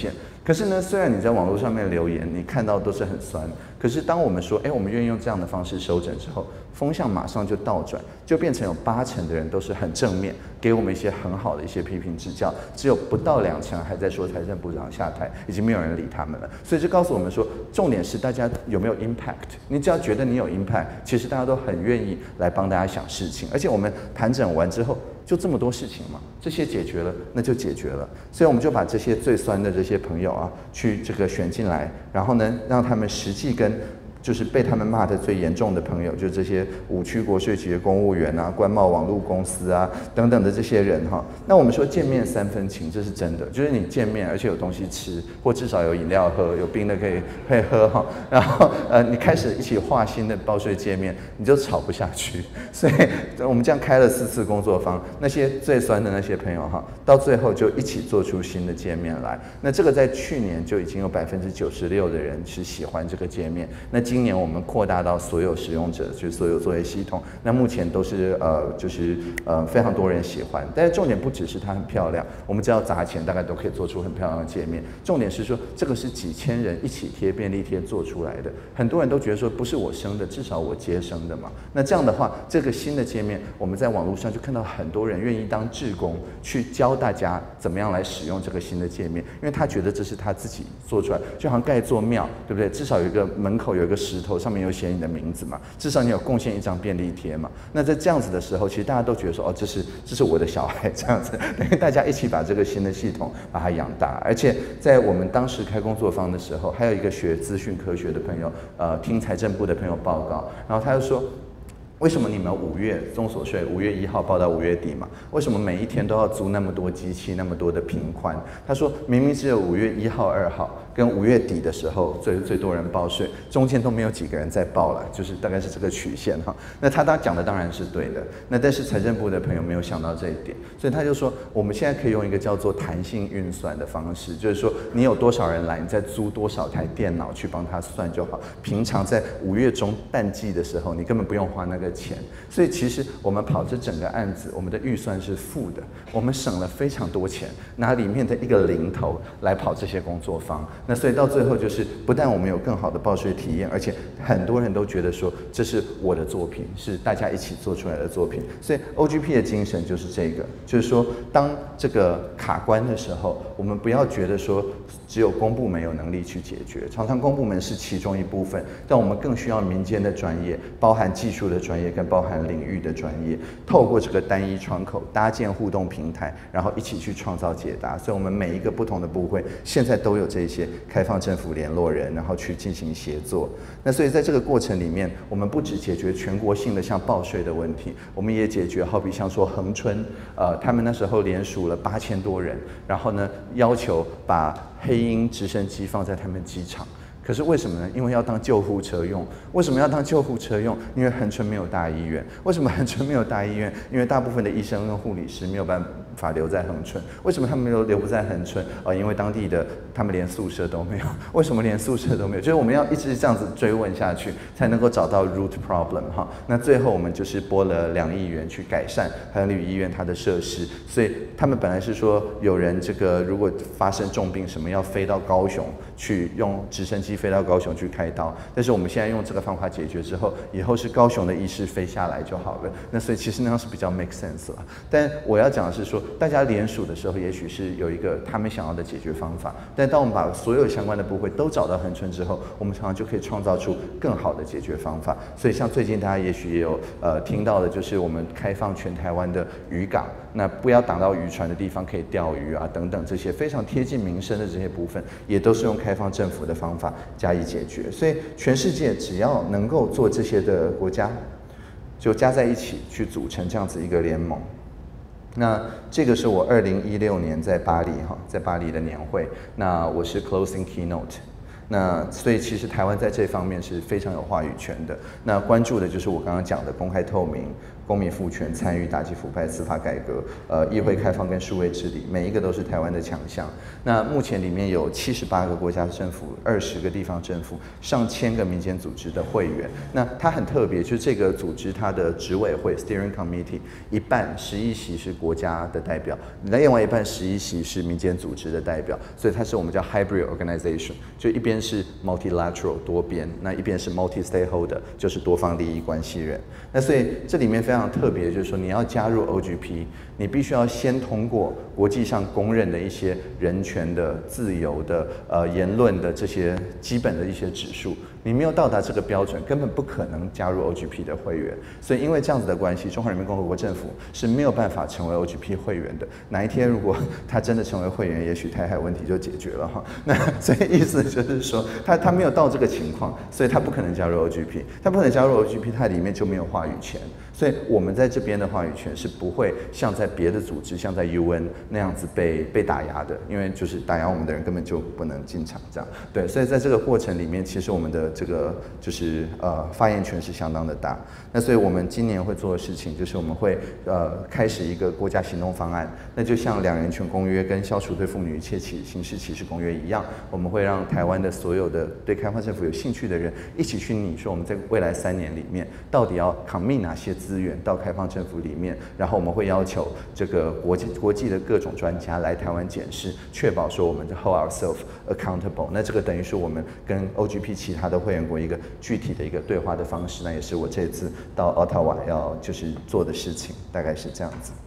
可是呢，虽然你在网络上面留言，你看到都是很酸，可是当我们说，我们愿意用这样的方式收整之后，风向马上就倒转，就变成有80%的人都是很正面，给我们一些很好的一些批评指教，只有不到2成还在说财政部长下台，已经没有人理他们了。所以这告诉我们说，重点是大家有没有 impact。你只要觉得你有 impact， 其实大家都很愿意来帮大家想事情，而且我们盘整完之后。就这么多事情嘛，这些解决了，那就解决了。所以我们就把这些最酸的这些朋友啊，去这个选进来，然后呢，让他们实际跟就是被他们骂得最严重的朋友，就这些5区国税局的公务员啊、关贸网络公司啊等等的这些人哈。那我们说见面3分情，这是真的，就是你见面而且有东西吃，或至少有饮料喝，有冰的可以喝哈。然后你开始一起画新的报税界面，你就吵不下去。所以我们这样开了4次工作坊，那些最酸的那些朋友哈，到最后就一起做出新的界面来。那这个在去年就已经有96%的人是喜欢这个界面。那今年我们扩大到所有使用者，就是所有作业系统。那目前都是非常多人喜欢。但是重点不只是它很漂亮，我们只要砸钱，大概都可以做出很漂亮的界面。重点是说，这个是几千人一起贴便利贴做出来的。很多人都觉得说，不是我生的，至少我接生的嘛。那这样的话，这个新的界面，我们在网络上就看到很多人愿意当志工，去教大家怎么样来使用这个新的界面，因为他觉得这是他自己做出来，就好像盖一座庙，对不对？至少有一个门口有一个石头，上面有写你的名字嘛，至少你有贡献一张便利贴嘛。那在这样子的时候，其实大家都觉得说，哦，这是我的小孩这样子，等于大家一起把这个新的系统把它养大。而且在我们当时开工作坊的时候，还有一个学资讯科学的朋友，听财政部的朋友报告，然后他就说，为什么你们5月综所税5月1号报到5月底嘛？为什么每一天都要租那么多机器，那么多的频宽？他说明明只有5月1号、2号跟5月底的时候最多人报税，中间都没有几个人在报了，就是大概是这个曲线哈。那他讲的当然是对的，那但是财政部的朋友没有想到这一点，所以他就说我们现在可以用一个叫做弹性运算的方式，就是说你有多少人来，你再租多少台电脑去帮他算就好。平常在5月中淡季的时候，你根本不用花那个钱，所以其实我们跑这整个案子，我们的预算是负的，我们省了非常多钱，拿里面的一个零头来跑这些工作坊。那所以到最后就是不但我们有更好的报税体验，而且很多人都觉得说这是我的作品，是大家一起做出来的作品。所以 OGP 的精神就是这个，就是说当这个卡关的时候，我们不要觉得说只有公部门有能力去解决，常常公部门是其中一部分，但我们更需要民间的专业，包含技术的专业跟包含领域的专业，透过这个单一窗口搭建互动平台，然后一起去创造解答。所以我们每一个不同的部会现在都有这些开放政府联络人，然后去进行协作。那所以在这个过程里面，我们不只解决全国性的像报税的问题，我们也解决好比像说恒春，他们那时候联署了8000多人，然后呢要求把黑鹰直升机放在他们机场。可是为什么呢？因为要当救护车用。为什么要当救护车用？因为恒春没有大医院。为什么恒春没有大医院？因为大部分的医生跟护理师没有办法留在恒春。为什么他们留不在恒春？因为当地的他们连宿舍都没有。为什么连宿舍都没有？就是我们要一直这样子追问下去，才能够找到 root problem 哈。那最后我们就是拨了2亿元去改善恒旅医院它的设施。所以他们本来是说有人这个如果发生重病什么要飞到高雄去用直升机飞到高雄去开刀，但是我们现在用这个方法解决之后，以后是高雄的医师飞下来就好了。那所以其实那样是比较 make sense 了。但我要讲的是说，大家联署的时候，也许是有一个他们想要的解决方法，但当我们把所有相关的部会都找到恒春之后，我们常常就可以创造出更好的解决方法。所以像最近大家也许也有听到的，就是我们开放全台湾的渔港，那不要挡到渔船的地方可以钓鱼啊等等，这些非常贴近民生的这些部分，也都是用开放政府的方法加以解决。所以全世界只要能够做这些的国家，就加在一起去组成这样子一个联盟。那这个是我2016年在巴黎的年会，那我是 closing keynote。那所以其实台湾在这方面是非常有话语权的。那关注的就是我刚刚讲的公开透明、 公民赋权、参与、打击腐败、司法改革、议会开放跟数位治理，每一个都是台湾的强项。那目前里面有78个国家政府、20个地方政府、上千个民间组织的会员。那它很特别，就是这个组织它的执委会 （Steering Committee） 一半11席是国家的代表，另外一半11席是民间组织的代表，所以它是我们叫 hybrid organization， 就一边是 multilateral 多边，那一边是 multi-stakeholder 就是多方利益关系人。那所以这里面非常特别，就是说你要加入 OGP， 你必须要先通过国际上公认的一些人权的、自由的、言论的这些基本的一些指数。你没有到达这个标准，根本不可能加入 OGP 的会员。所以因为这样子的关系，中华人民共和国政府是没有办法成为 OGP 会员的。哪一天如果他真的成为会员，也许台海问题就解决了哈。那所以意思就是说，他没有到这个情况，所以他不可能加入 OGP。他不可能加入 OGP， 它里面就没有话语权。所以我们在这边的话语权是不会像在别的组织，像在 UN 那样子被打压的，因为就是打压我们的人根本就不能进场这样。对，所以在这个过程里面，其实我们的这个就是发言权是相当的大。那所以我们今年会做的事情就是我们会开始一个国家行动方案，那就像两人权公约跟消除对妇女一切刑事歧视公约一样，我们会让台湾的所有的对开放政府有兴趣的人一起去拟说我们在未来3年里面到底要 commit 哪些资源到开放政府里面，然后我们会要求这个国际的各种专家来台湾检视，确保说我们就 hold ourselves accountable。那这个等于是我们跟 OGP 其他的会员国一个具体的一个对话的方式，那也是我这次到Ottawa要就是做的事情，大概是这样子。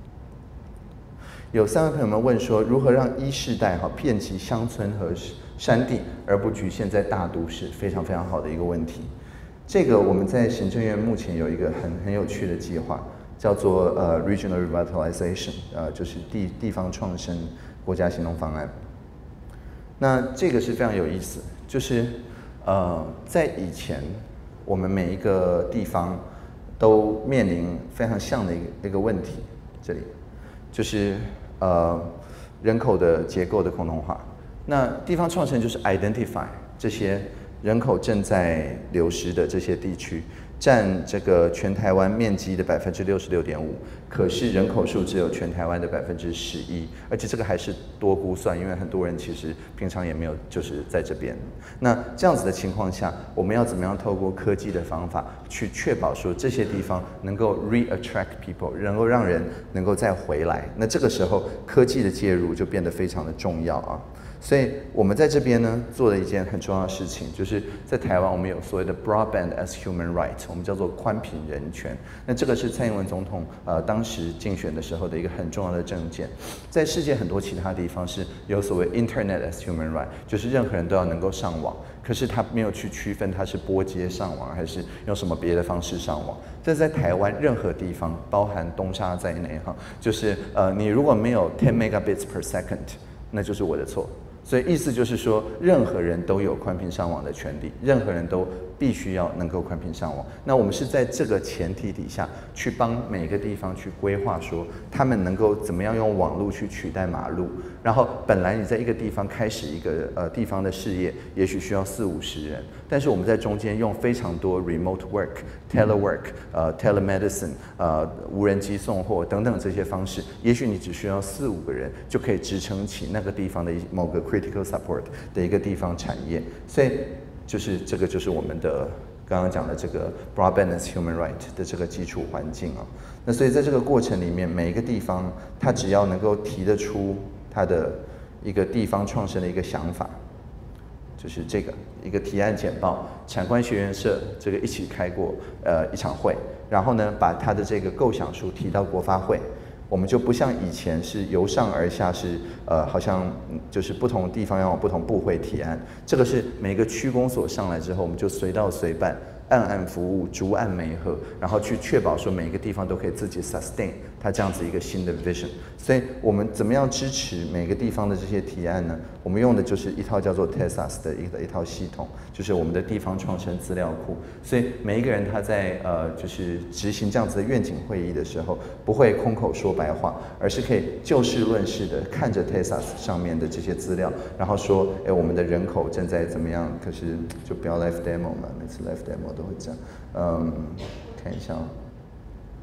有3位朋友们问说，如何让1世代遍及乡村和山地，而不局限在大都市，非常非常好的一个问题。这个我们在行政院目前有一个很有趣的计划，叫做Regional Revitalization， 就是地方创生国家行动方案。那这个是非常有意思，就是在以前我们每一个地方都面临非常像的一个问题，这里就是人口的结构的共同化。那地方创生就是 identify 这些人口正在流失的这些地区，占这个全台湾面积的66.5%，可是人口数只有全台湾的11%，而且这个还是多估算，因为很多人其实平常也没有就是在这边。那这样子的情况下，我们要怎么样透过科技的方法去确保说这些地方能够 re-attract people， 能够让人能够再回来？那这个时候科技的介入就变得非常的重要啊。所以我们在这边呢做了一件很重要的事情，就是在台湾我们有所谓的 broadband as human right， 我们叫做宽频人权。那这个是蔡英文总统当时竞选的时候的一个很重要的政见。在世界很多其他地方是有所谓 internet as human right， 就是任何人都要能够上网，可是他没有去区分他是拨接上网还是用什么别的方式上网。这在台湾任何地方，包含东沙在内哈，就是你如果没有10 megabits per second， 那就是我的错。所以意思就是说，任何人都有宽频上网的权利，任何人都必须要能够宽频上网。那我们是在这个前提底下去帮每个地方去规划，说他们能够怎么样用网络去取代马路。然后本来你在一个地方开始一个地方的事业，也许需要40-50人，但是我们在中间用非常多 remote work、telework、telemedicine、无人机送货等等这些方式，也许你只需要4-5个人就可以支撑起那个地方的某个 critical support 的一个地方产业。所以就是这个就是我们的刚刚讲的这个 broadband as human right 的这个基础环境啊。那所以在这个过程里面，每一个地方它只要能够提得出它的一个地方创生的一个想法，就是这个一个提案简报，产官学研社这个一起开过一场会，然后呢把他的这个构想书提到国发会。我们就不像以前是由上而下，是好像就是不同地方要往不同部会提案，这个是每个区公所上来之后，我们就随到随办，按案服务，逐案媒合，然后去确保说每一个地方都可以自己 sustain 它这样子一个新的 vision。所以我们怎么样支持每个地方的这些提案呢？我们用的就是一套叫做 TESAS 的一套系统，就是我们的地方创生资料库。所以每一个人他在就是执行这样子的愿景会议的时候，不会空口说白话，而是可以就事论事的看着 TESAS 上面的这些资料，然后说，我们的人口正在怎么样？可是就不要 live demo 嘛，每次 live demo 都会这样。看一下哦。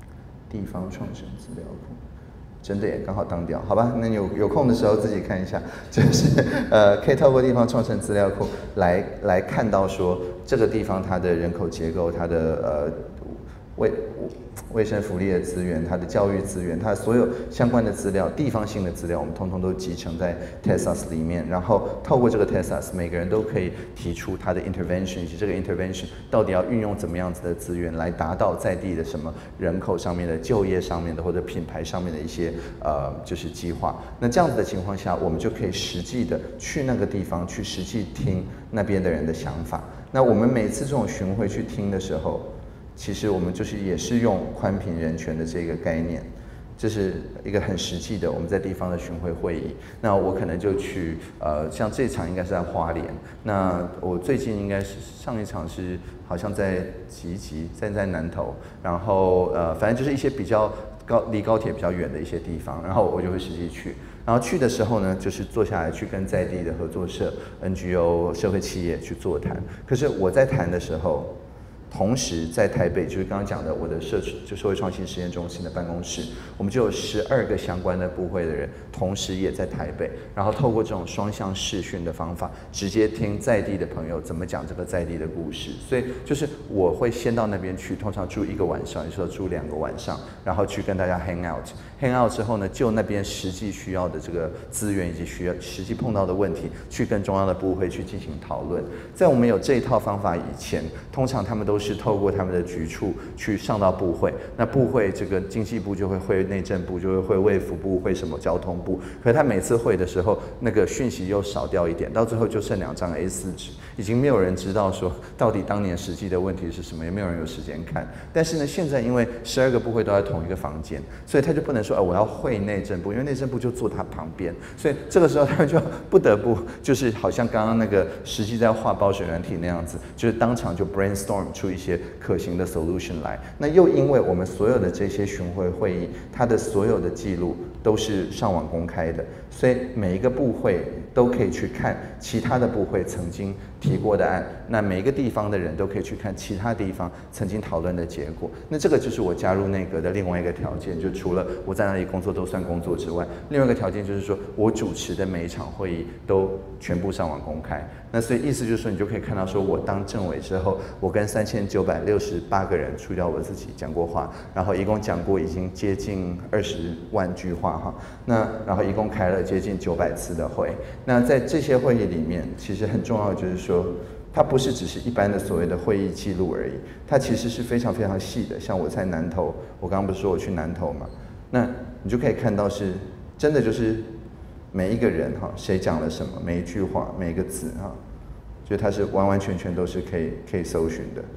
地方创生资料库。真的也刚好当掉，好吧？那有空的时候自己看一下，就是可以透过地方创生资料库来看到说这个地方它的人口结构，它的卫生福利的资源，它的教育资源，它所有相关的资料，地方性的资料，我们通通都集成在 TESAS 里面，然后透过这个 TESAS， 每个人都可以提出他的 intervention， 以及这个 intervention 到底要运用怎么样子的资源来达到在地的什么人口上面的、就业上面的或者品牌上面的一些就是计划。那这样子的情况下，我们就可以实际的去那个地方去实际听那边的人的想法。那我们每次这种巡回去听的时候，其实我们就是也是用宽频人权的这个概念，这是一个很实际的我们在地方的巡回会议。那我可能就去像这场应该是在花莲，那我最近应该是上一场是好像在集集，在南投，然后反正就是一些比较离高铁比较远的一些地方，然后我就会实际去。然后去的时候呢，就是坐下来去跟在地的合作社、NGO、社会企业去座谈。可是我在谈的时候，同时在台北，就是刚刚讲的我的社会创新实验中心的办公室，我们就有12个相关的部会的人，同时也在台北，然后透过这种双向视讯的方法，直接听在地的朋友怎么讲这个在地的故事。所以就是我会先到那边去，通常住1个晚上，有时候住2个晚上，然后去跟大家 hang out 之后呢，就那边实际需要的这个资源以及实际碰到的问题，去跟中央的部会去进行讨论。在我们有这一套方法以前，通常他们都是透过他们的局处去上到部会，那部会这个经济部就会会内政部，就会会卫福部，会什么交通部，可是他每次会的时候，那个讯息又少掉一点，到最后就剩2张 A4 纸，已经没有人知道说到底当年实际的问题是什么，也没有人有时间看。但是呢，现在因为12个部会都在同一个房间，所以他就不能说我要会内政部，因为内政部就坐他旁边，所以这个时候他们就不得不就是好像刚刚那个实际在画包水软体那样子，就是当场就 brainstorm 出一些可行的 solution 来。那又因为我们所有的这些巡回会议，它的所有的记录都是上网公开的，所以每一个部会都可以去看其他的部会曾经提过的案，那每一个地方的人都可以去看其他地方曾经讨论的结果。那这个就是我加入内阁的另外一个条件，就除了我在那里工作都算工作之外，另外一个条件就是说我主持的每一场会议都全部上网公开。那所以意思就是说，你就可以看到说我当政委之后，我跟3968个人除掉我自己讲过话，然后一共讲过已经接近20万句话哈。那然后一共开了接近900次的会。那在这些会议里面，其实很重要的就是说，它不是只是一般的所谓的会议记录而已，它其实是非常非常细的。像我在南投，我刚刚不是说我去南投嘛，那你就可以看到是真的就是每一个人哈，谁讲了什么，每一句话，每一个字哈，就它是完完全全都是可以搜寻的。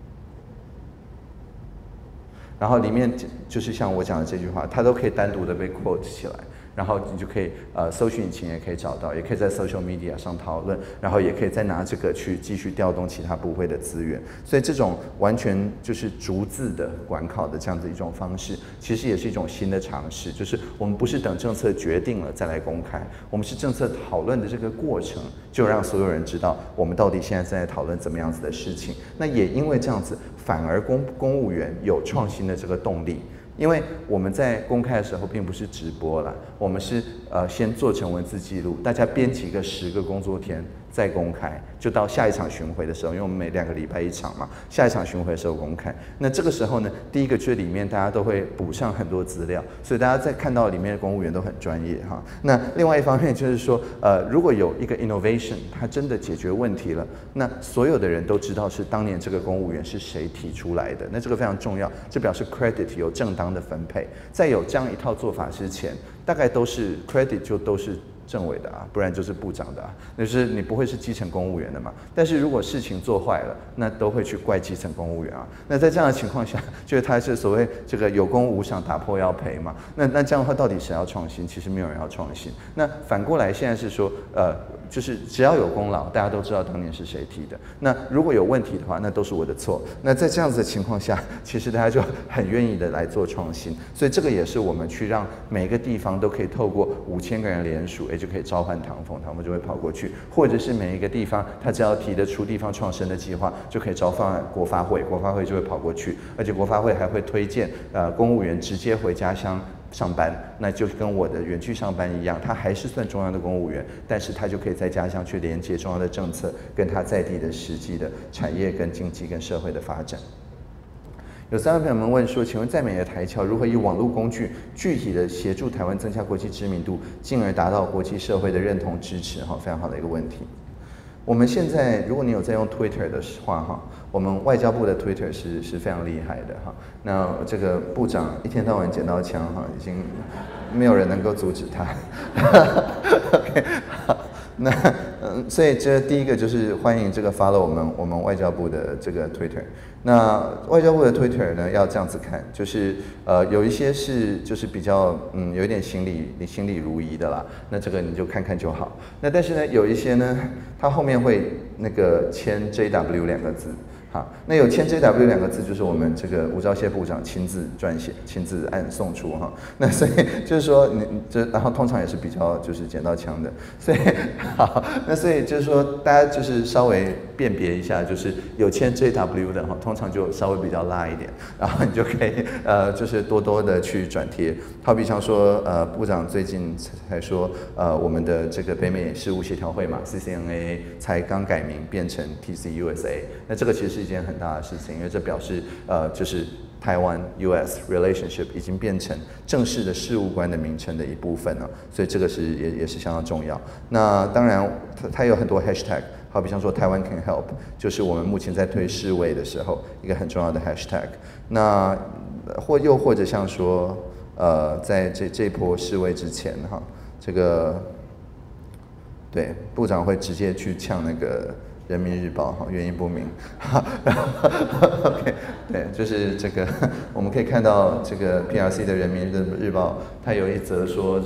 然后里面就是像我讲的这句话，它都可以单独的被 quote 起来。然后你就可以搜寻引擎也可以找到，也可以在 social media 上讨论，然后也可以再拿这个去继续调动其他部会的资源。所以这种完全就是逐字的管考的这样子一种方式，其实也是一种新的尝试。就是我们不是等政策决定了再来公开，我们是政策讨论的这个过程，就让所有人知道我们到底现在在讨论怎么样子的事情。那也因为这样子，反而公务员有创新的这个动力。因为我们在公开的时候并不是直播啦，我们是先做成文字记录，大家编辑个10个工作天再公开，就到下一场巡回的时候，因为我们每2个礼拜1场嘛，下一场巡回的时候公开。那这个时候呢，第一个就是里面大家都会补上很多资料，所以大家在看到里面的公务员都很专业哈。那另外一方面就是说，如果有一个 innovation， 它真的解决问题了，那所有的人都知道是当年这个公务员是谁提出来的，那这个非常重要，这表示 credit 有正当的分配。在有这样一套做法之前，大概都是 credit 就都是政委的啊，不然就是部长的啊，就是你不会是基层公务员的嘛。但是如果事情做坏了，那都会去怪基层公务员啊。那在这样的情况下，就是他是所谓这个有功无赏，打破要赔嘛。那这样的话，到底谁要创新？其实没有人要创新。那反过来，现在是说， 就是只要有功劳，大家都知道当年是谁提的。那如果有问题的话，那都是我的错。那在这样子的情况下，其实大家就很愿意的来做创新。所以这个也是我们去让每个地方都可以透过5000个人联署，就可以召唤唐凤，唐凤就会跑过去，或者是每一个地方他只要提得出地方创生的计划，就可以召唤国发会，国发会就会跑过去，而且国发会还会推荐公务员直接回家乡上班，那就跟我的远距上班一样，他还是算中央的公务员，但是他就可以在家乡去连接中央的政策，跟他在地的实际的产业、跟经济、跟社会的发展。有3位朋友们问说，请问在美的台侨如何以网络工具具体的协助台湾增加国际知名度，进而达到国际社会的认同支持？非常好的一个问题。我们现在，如果你有在用 Twitter 的话，我们外交部的 Twitter 是非常厉害的那这个部长一天到晚捡到枪已经没有人能够阻止他。OK， 好，那所以这第一个就是欢迎这个 follow 我们外交部的这个 Twitter。那外交部的 Twitter 呢，要这样子看，就是有一些是就是比较有一点心理如仪的啦，那这个你就看看就好。那但是呢，有一些呢，它后面会那个签 JW 2个字。好，那有签 JW 2个字，就是我们这个吴钊燮部长亲自撰写、亲自按送出那所以就是说然后通常也是比较就是捡到枪的，所以好，那所以就是说大家就是稍微辨别一下，就是有签 JW 的通常就稍微比较辣一点，然后你就可以就是多多的去转贴。好比像说部长最近才说我们的这个北美事务协调会嘛 CCNA 才刚改名变成 TCUSA， 那这个其实是一件很大的事情，因为这表示就是台湾 US relationship 已经变成正式的事务官的名称的一部分了，所以这个是也是相当重要。那当然它有很多 hashtag， 好比像说台湾 can help， 就是我们目前在推世卫的时候一个很重要的 hashtag。那又或者像说在这波世卫之前这个对部长会直接去呛那个人民日报原因不明，OK， 对，就是这个我们可以看到这个 PRC 的人民日报，它有一则说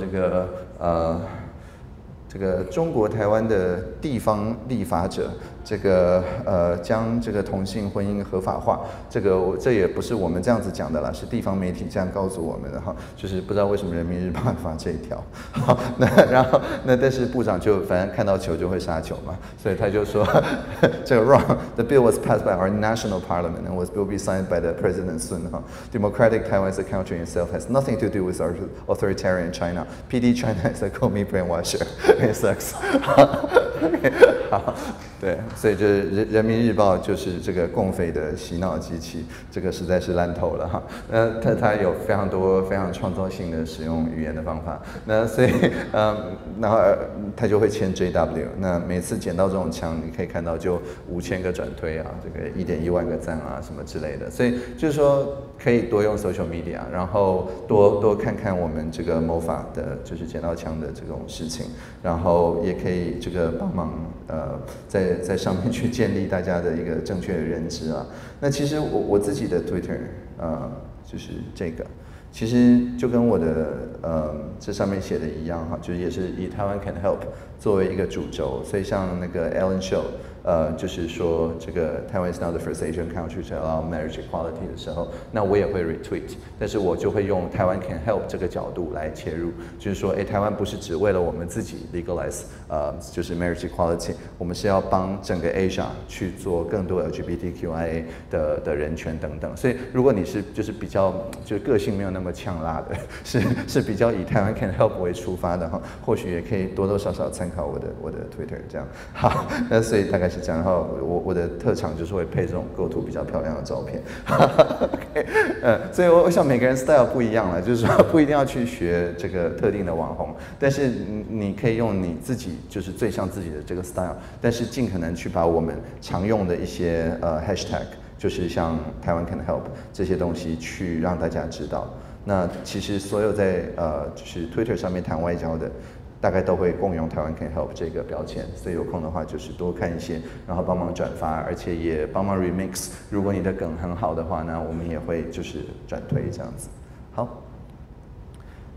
这个中国台湾的地方立法者，这个将这个同性婚姻合法化，这也不是我们这样子讲的啦，是地方媒体这样告诉我们的就是不知道为什么人民日报发这一条，好，然后但是部长就反正看到球就会杀球嘛，所以他就说这个 wrong，the bill was passed by our national parliament and will be signed by the president soon. Democratic Taiwan as a country itself has nothing to do with our authoritarian China. PD China is a call-me brainwasher. It sucks. 好，对，所以就是人民日报就是这个共匪的洗脑机器，这个实在是烂透了它有非常多非常创造性的使用语言的方法，那所以然后它就会签 JW， 那每次捡到这种枪，你可以看到就5000个转推这个1.1万个赞什么之类的，所以就是说可以多用 social media， 然后多看看我们这个谋法的就是捡到枪的这种事情，然后也可以这个帮忙在上面去建立大家的一个正确的认知那其实我自己的 Twitter 就是这个，其实就跟我的这上面写的一样就是也是以台湾 can help 作为一个主轴，所以像那个 Ellen Show。就是说这个台湾 is now the first Asian country to allow marriage equality 的时候，那我也会 retweet， 但是我就会用台湾 can help 这个角度来切入，就是说，台湾不是只为了我们自己 legalize， 就是 marriage equality， 我们是要帮整个 Asia 去做更多 LGBTQIA 的人权等等。所以，如果你是就是比较就是个性没有那么呛辣的，是比较以台湾 can help 为出发的或许也可以多多少少参考我的 Twitter 这样。好，那所以大概是这样，然后我的特长就是会配这种构图比较漂亮的照片，OK， 所以我想每个人 style 不一样了，就是说不一定要去学这个特定的网红，但是你可以用你自己就是最像自己的这个 style， 但是尽可能去把我们常用的一些hashtag， 就是像台湾 can help 这些东西去让大家知道。那其实所有在就是 Twitter 上面谈外交的。大概都会共用台湾 can help 这个标签，所以有空的话就是多看一些，然后帮忙转发，而且也帮忙 remix。如果你的梗很好的话呢，我们也会就是转推这样子。好，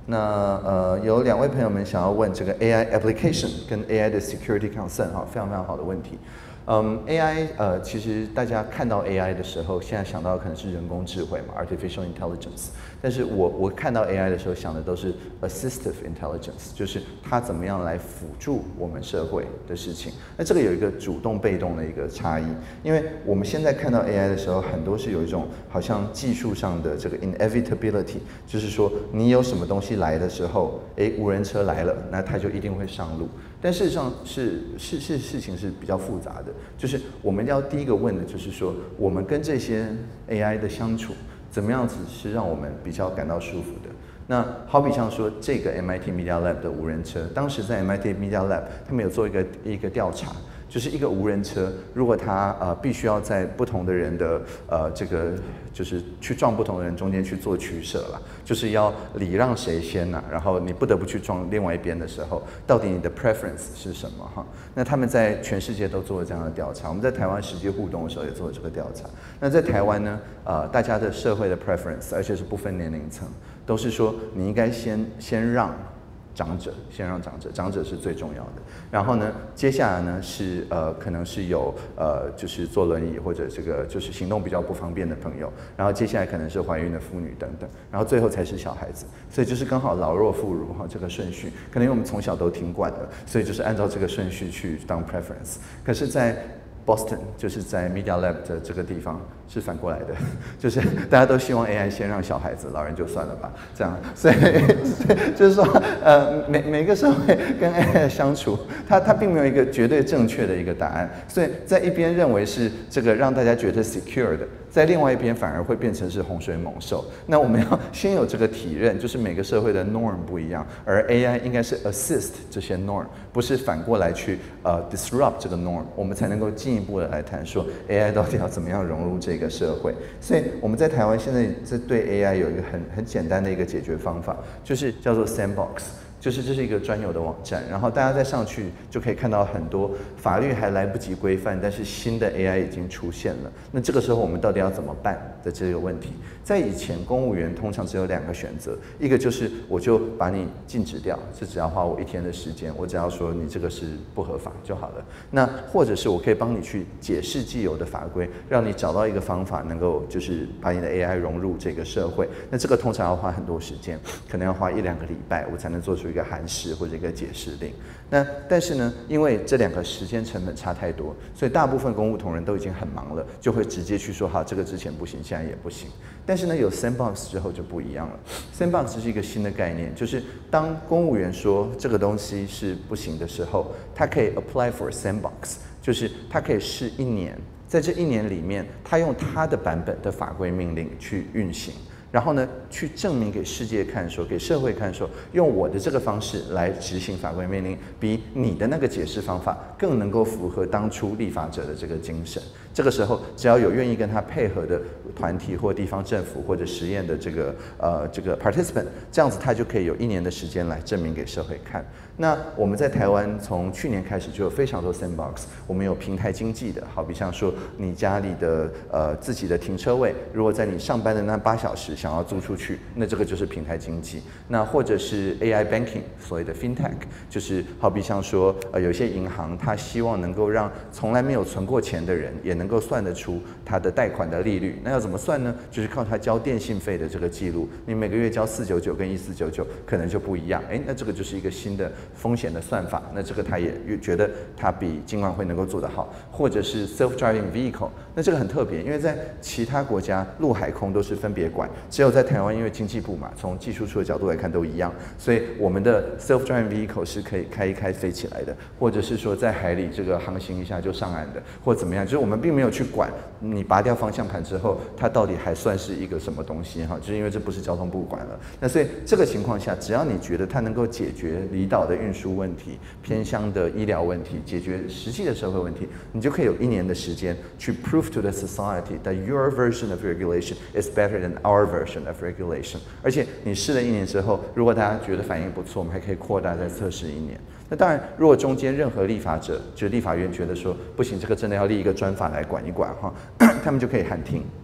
那有2位朋友们想要问这个 AI application 跟 AI 的 security concern 哈，非常非常好的问题。AI 其实大家看到 AI 的时候，现在想到的可能是人工智慧嘛 ，artificial intelligence。但是我看到 AI 的时候想的都是 assistive intelligence， 就是它怎么样来辅助我们社会的事情。那这个有一个主动被动的一个差异，因为我们现在看到 AI 的时候，很多是有一种好像技术上的这个 inevitability， 就是说你有什么东西来的时候，无人车来了，那它就一定会上路。但事实上事情是比较复杂的，就是我们要第一个问的就是说，我们跟这些 AI 的相处，怎么样子是让我们比较感到舒服的？那好比像说这个 MIT Media Lab 的无人车，当时在 MIT Media Lab 他们有做一个调查，就是一个无人车，如果它必须要在不同的人的这个就是去撞不同的人中间去做取舍啦，就是要礼让谁先呐，然后你不得不去撞另外一边的时候，到底你的 preference 是什么哈？那他们在全世界都做了这样的调查，我们在台湾实际互动的时候也做了这个调查。那在台湾呢，大家的社会的 preference， 而且是不分年龄层，都是说你应该先让长者，先让长者，长者是最重要的。然后呢，接下来呢是可能是有就是坐轮椅或者这个就是行动比较不方便的朋友，然后接下来可能是怀孕的妇女等等，然后最后才是小孩子。所以就是刚好老弱妇孺哈这个顺序，可能因为我们从小都听惯了，所以就是按照这个顺序去当 preference。可是，在Boston 就是在 Media Lab 的这个地方是反过来的，就是大家都希望 AI 先让小孩子，老人就算了吧，这样，所以就是说，每个社会跟 AI 相处，它并没有一个绝对正确的一个答案，所以在一边认为是这个让大家觉得 secure 的，在另外一边反而会变成是洪水猛兽。那我们要先有这个体认，就是每个社会的 norm 不一样，而 AI 应该是 assist 这些 norm， 不是反过来去disrupt 这个 norm， 我们才能够进一步的来谈说 AI 到底要怎么样融入这个社会。所以我们在台湾现在对 AI 有一个很简单的一个解决方法，就是叫做 Sandbox。就是这是一个专有的网站，然后大家再上去就可以看到很多法律还来不及规范，但是新的 AI 已经出现了。那这个时候我们到底要怎么办的这个问题，在以前公务员通常只有2个选择，一个就是我就把你禁止掉，这只要花我1天的时间，我只要说你这个是不合法就好了。那或者是我可以帮你去解释既有的法规，让你找到一个方法能够就是把你的 AI 融入这个社会。那这个通常要花很多时间，可能要花1-2个礼拜，我才能做出一个函释或者一个解释令。那但是呢，因为这2个时间成本差太多，所以大部分公务同仁都已经很忙了，就会直接去说好，这个之前不行，现在也不行。但是呢，有 Sandbox 之后就不一样了。Sandbox 是一个新的概念，就是当公务员说这个东西是不行的时候，他可以 apply for Sandbox， 就是他可以试1年，在这1年里面，他用他的版本的法规命令去运行。然后呢，去证明给世界看说，给社会看说，用我的这个方式来执行法规命令，比你的那个解释方法更能够符合当初立法者的这个精神。这个时候，只要有愿意跟他配合的团体或地方政府或者实验的这个 participant， 这样子他就可以有1年的时间来证明给社会看。那我们在台湾从去年开始就有非常多 sandbox， 我们有平台经济的，好比像说你家里的自己的停车位，如果在你上班的那8小时想要租出去，那这个就是平台经济。那或者是 AI banking， 所谓的 fintech， 就是好比像说有一些银行，它希望能够让从来没有存过钱的人也能够算得出他的贷款的利率。那要怎么算呢？就是靠他交电信费的这个记录，你每个月交499跟1499可能就不一样。那这个就是一个新的风险的算法。那这个他也觉得他比金管会能够做得好。或者是 self-driving vehicle， 那这个很特别，因为在其他国家陆海空都是分别管，只有在台湾因为经济部嘛，从技术处的角度来看都一样，所以我们的 self-driving vehicle 是可以开一开飞起来的，或者是说在海里这个航行一下就上岸的，或怎么样，就是我们并没有去管你拔掉方向盘之后它到底还算是一个什么东西哈，就是因为这不是交通部管了。那所以这个情况下，只要你觉得它能够解决离岛的运输问题、偏乡的医疗问题、解决实际的社会问题，你就可以有1年的时间去 prove to the society that your version of regulation is better than our version of regulation。而且你试了1年之后，如果大家觉得反应不错，我们还可以扩大再测试1年。那当然，如果中间任何立法者，就是立法院觉得说不行，这个真的要立一个专法来管一管哈，他们就可以喊停。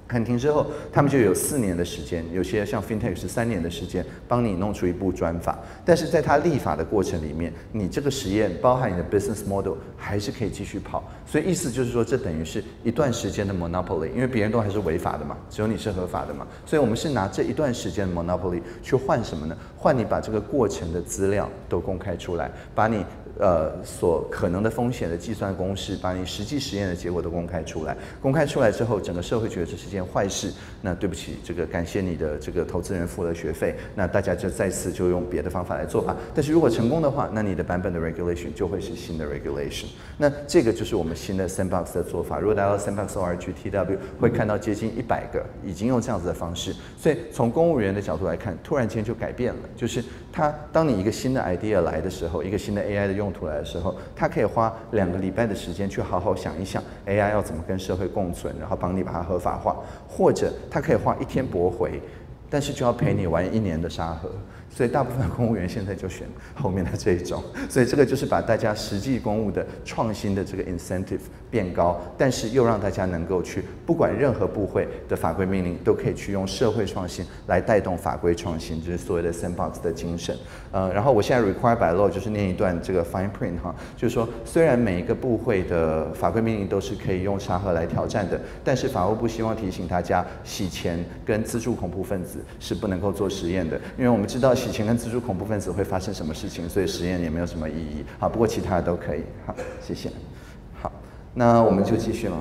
喊停之后，他们就有4年的时间，有些像 FinTech 是3年的时间，帮你弄出一部专法。但是在它立法的过程里面，你这个实验包含你的 business model 还是可以继续跑。所以意思就是说，这等于是一段时间的 monopoly， 因为别人都还是违法的嘛，只有你是合法的嘛。所以我们是拿这一段时间的 monopoly 去换什么呢？换你把这个过程的资料都公开出来，把你所可能的风险的计算公式，把你实际实验的结果都公开出来。公开出来之后，整个社会觉得这是件坏事，那对不起，这个感谢你的这个投资人付了学费，那大家就再次就用别的方法来做吧。但是如果成功的话，那你的版本的 regulation 就会是新的 regulation。那这个就是我们新的 Sandbox 的做法。如果大家到 Sandbox ORG TW 会看到接近100个已经用这样子的方式。所以从公务员的角度来看，突然间就改变了，就是当你一个新的 idea 来的时候，一个新的 AI 的用途来的时候，他可以花2个礼拜的时间去好好想一想 AI 要怎么跟社会共存，然后帮你把它合法化，或者他可以花1天驳回，但是就要陪你玩1年的沙盒。所以大部分公务员现在就选后面的这一种，所以这个就是把大家实际公务的创新的这个 incentive 变高，但是又让大家能够去不管任何部会的法规命令都可以去用社会创新来带动法规创新，就是所谓的 sandbox 的精神。然后我现在 require by law 就是念一段这个 fine print 哈，就是说虽然每一个部会的法规命令都是可以用沙盒来挑战的，但是法务部希望提醒大家，洗钱跟资助恐怖分子是不能够做实验的，因为我们知道洗钱跟资助恐怖分子会发生什么事情，所以实验也没有什么意义。好，不过其他的都可以。好，谢谢。好，那我们就继续了。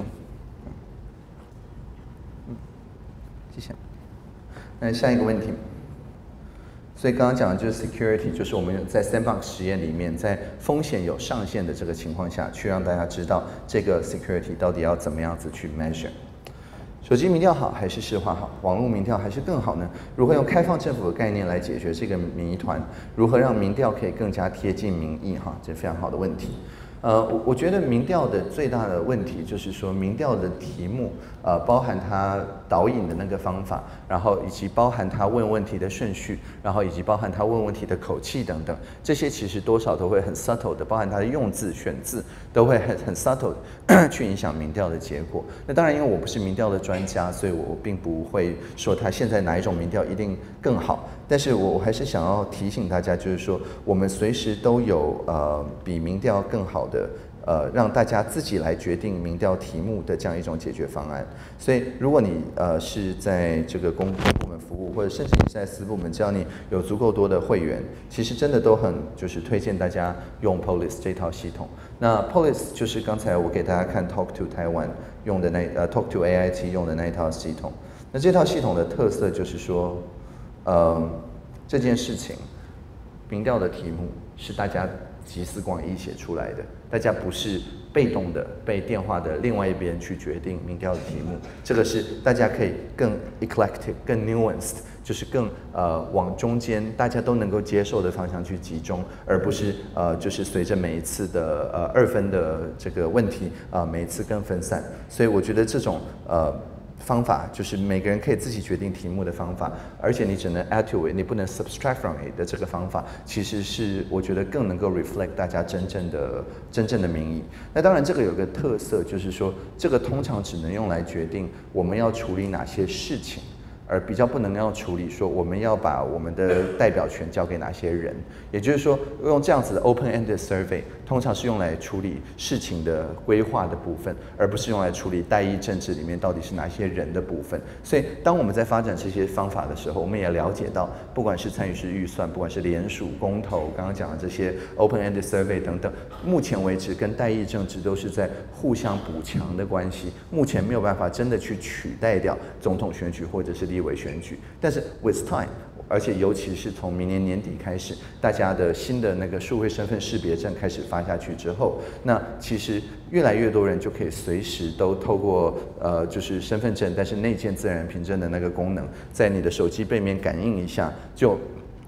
谢谢。那下一个问题。所以刚刚讲的就是 security， 就是我们在 sandbox 实验里面，在风险有上限的这个情况下，去让大家知道这个 security 到底要怎么样子去 measure。手机民调好还是市话好？网络民调还是更好呢？如何用开放政府的概念来解决这个谜团？如何让民调可以更加贴近民意？哈，这是非常好的问题。我觉得民调的最大的问题就是说，民调的题目，包含它导引的那个方法，然后以及包含他问问题的顺序，然后以及包含他问问题的口气等等，这些其实多少都会很 subtle 的，包含他的用字、选字都会很 subtle 的去影响民调的结果。那当然，因为我不是民调的专家，所以我并不会说他现在哪一种民调一定更好。但是我还是想要提醒大家，就是说，我们随时都有比民调更好的让大家自己来决定民调题目的这样一种解决方案。所以，如果你是在这个公部门服务，或者甚至你是在私部门，只要你有足够多的会员，其实真的都很就是推荐大家用 Polis 这套系统。那 Polis 就是刚才我给大家看 Talk to Taiwan 用的Talk to AIT 用的那一套系统。那这套系统的特色就是说，这件事情，民调的题目是大家集思广益写出来的，大家不是被动的被电话的另外一边去决定民调的题目，这个是大家可以更 eclectic、更 nuanced， 就是更往中间大家都能够接受的方向去集中，而不是就是随着每一次的2分的这个问题每一次更分散。所以我觉得这种方法就是每个人可以自己决定题目的方法，而且你只能 add to it， 你不能 subtract from it 的这个方法，其实是我觉得更能够 reflect 大家真正的民意。那当然这个有个特色，就是说这个通常只能用来决定我们要处理哪些事情，而比较不能要处理说我们要把我们的代表权交给哪些人。也就是说，用这样子的 open-ended survey 通常是用来处理事情的规划的部分，而不是用来处理代议政治里面到底是哪些人的部分。所以当我们在发展这些方法的时候，我们也了解到，不管是参与式预算，不管是联署、公投，刚刚讲的这些 open-ended survey 等等，目前为止跟代议政治都是在互相补强的关系，目前没有办法真的去取代掉总统选举或者是立委选举。但是 with time， 而且尤其是从明年年底开始，大家的新的那个数位身份识别证开始发下去之后，那其实越来越多人就可以随时都透过就是身份证，但是内建自然人凭证的那个功能，在你的手机背面感应一下，就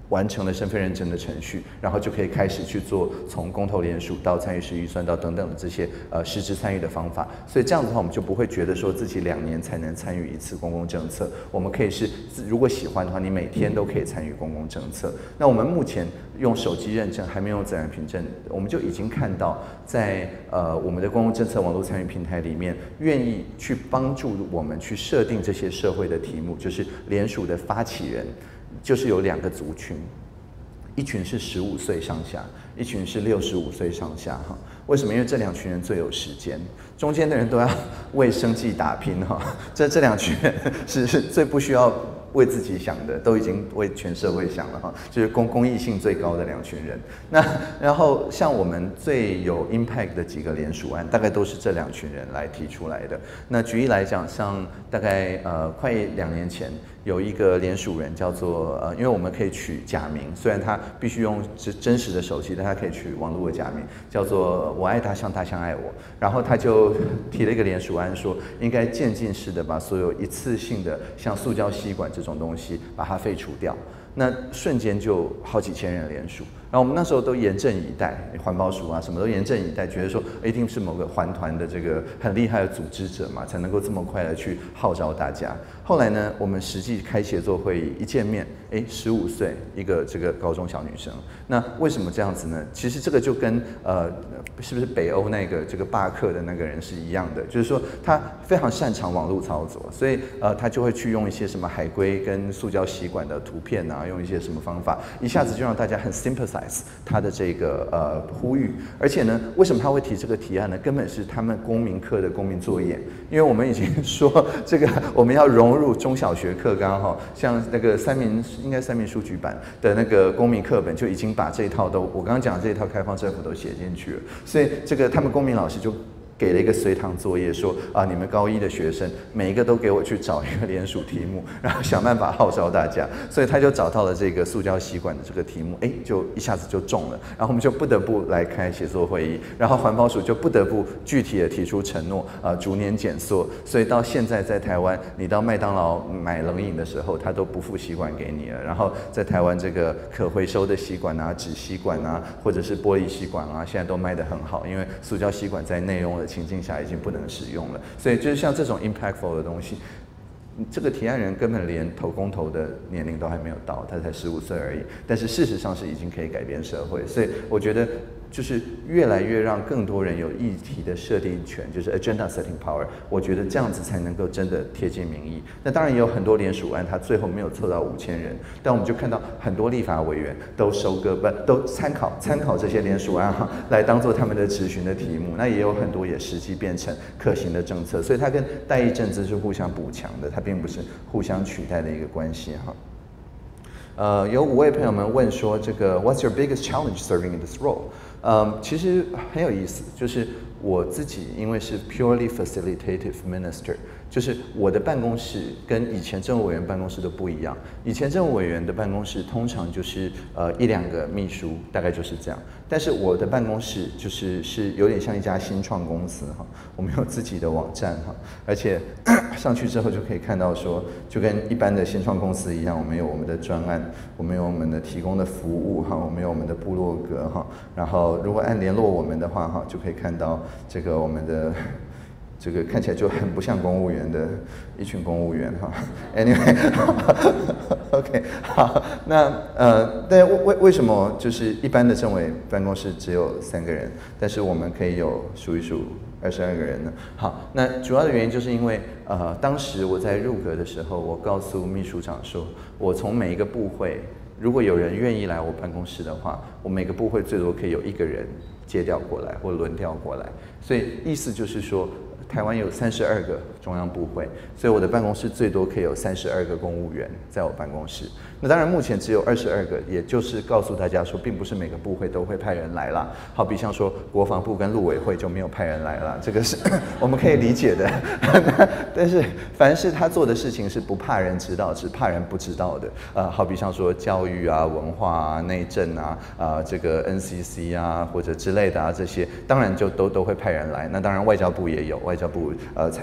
完成了身份认证的程序，然后就可以开始去做从公投联署到参与式预算到等等的这些实质参与的方法。所以这样子的话，我们就不会觉得说自己2年才能参与一次公共政策，我们可以是如果喜欢的话，你每天都可以参与公共政策。那我们目前用手机认证，还没有自然凭证，我们就已经看到在我们的公共政策网络参与平台里面，愿意去帮助我们去设定这些社会的题目，就是联署的发起人。就是有2个族群，一群是15岁上下，一群是65岁上下哈。为什么？因为这2群人最有时间，中间的人都要为生计打拼哈。这2群人是最不需要为自己想的，都已经为全社会想了哈，就是公益性最高的2群人。那然后像我们最有 impact 的几个联署案，大概都是这2群人来提出来的。那举例来讲，像大概快2年前。有一个联署人叫做因为我们可以取假名，虽然他必须用真实的手机，但他可以取网络的假名，叫做我爱他像他像爱我。然后他就提了一个联署案，说应该渐进式的把所有一次性的像塑胶吸管这种东西把它废除掉。那瞬间就好几千人联署，然后我们那时候都严阵以待，环保署啊什么都严阵以待，觉得说一定是某个环团的这个很厉害的组织者嘛，才能够这么快的去号召大家。后来呢，我们实际开协作会议一见面，15岁一个这个高中小女生，那为什么这样子呢？其实这个就跟是不是北欧那个这个罢课的那个人是一样的，就是说他非常擅长网络操作，所以他就会去用一些什么海龟跟塑胶吸管的图片啊，用一些什么方法，一下子就让大家很 sympathize 他的这个呼吁。而且呢，为什么他会提这个提案呢？根本是他们公民课的公民作业，因为我们已经说这个我们要融入中小学课纲哈，像那个应该三民书局版的那个公民课本就已经把这一套我刚刚讲的这一套开放政府都写进去了，所以这个他们公民老师就给了一个随堂作业，说你们高1的学生每一个都给我去找一个联署题目，然后想办法号召大家。所以他就找到了这个塑胶吸管的这个题目，就一下子就中了。然后我们就不得不来开协作会议，然后环保署就不得不具体的提出承诺，逐年减塑。所以到现在在台湾，你到麦当劳买冷饮的时候，他都不附吸管给你了。然后在台湾这个可回收的吸管啊、纸吸管啊，或者是玻璃吸管啊，现在都卖得很好，因为塑胶吸管在内用的情境下已经不能使用了，所以就是像这种 impactful 的东西，这个提案人根本连投公投的年龄都还没有到，他才15岁而已，但是事实上是已经可以改变社会，所以我觉得就是越来越让更多人有议题的设定权，就是 agenda setting power， 我觉得这样子才能够真的贴近民意。那当然也有很多联署案，他最后没有凑到5000人，但我们就看到很多立法委员都都参考这些联署案来当做他们的质询的题目。那也有很多也实际变成可行的政策，所以它跟代议政治是互相补强的，它并不是互相取代的一个关系哈。有5位朋友们问说，这个 What's your biggest challenge serving in this role？其实很有意思，就是我自己因为是 purely facilitative minister， 就是我的办公室跟以前政务委员办公室都不一样。以前政务委员的办公室通常就是1、2个秘书，大概就是这样。但是我的办公室是有点像一家新创公司哈，我们有自己的网站哈，而且上去之后就可以看到说，就跟一般的新创公司一样，我们有我们的专案，我们有我们的提供的服务哈，我们有我们的部落格哈，然后如果按联络我们的话哈，就可以看到这个我们的这个看起来就很不像公务员的一群公务员哈。Anyway，OK， 好，那但为什么就是一般的政委办公室只有3个人，但是我们可以有数一数22个人呢？好，那主要的原因就是因为当时我在入阁的时候，我告诉秘书长说，我从每一个部会，如果有人愿意来我办公室的话，我每个部会最多可以有1个人接调过来或轮调过来，所以意思就是说，台湾有32个中央部会，所以我的办公室最多可以有32个公务员在我办公室。那当然目前只有22个，也就是告诉大家说，并不是每个部会都会派人来啦。好比像说国防部跟陆委会就没有派人来啦，这个是我们可以理解的。但是凡是他做的事情是不怕人知道，只怕人不知道的。好比像说教育啊、文化啊、内政啊、这个 NCC 啊或者之类的啊，这些当然就都会派人来。那当然外交部也有，外交部才刚文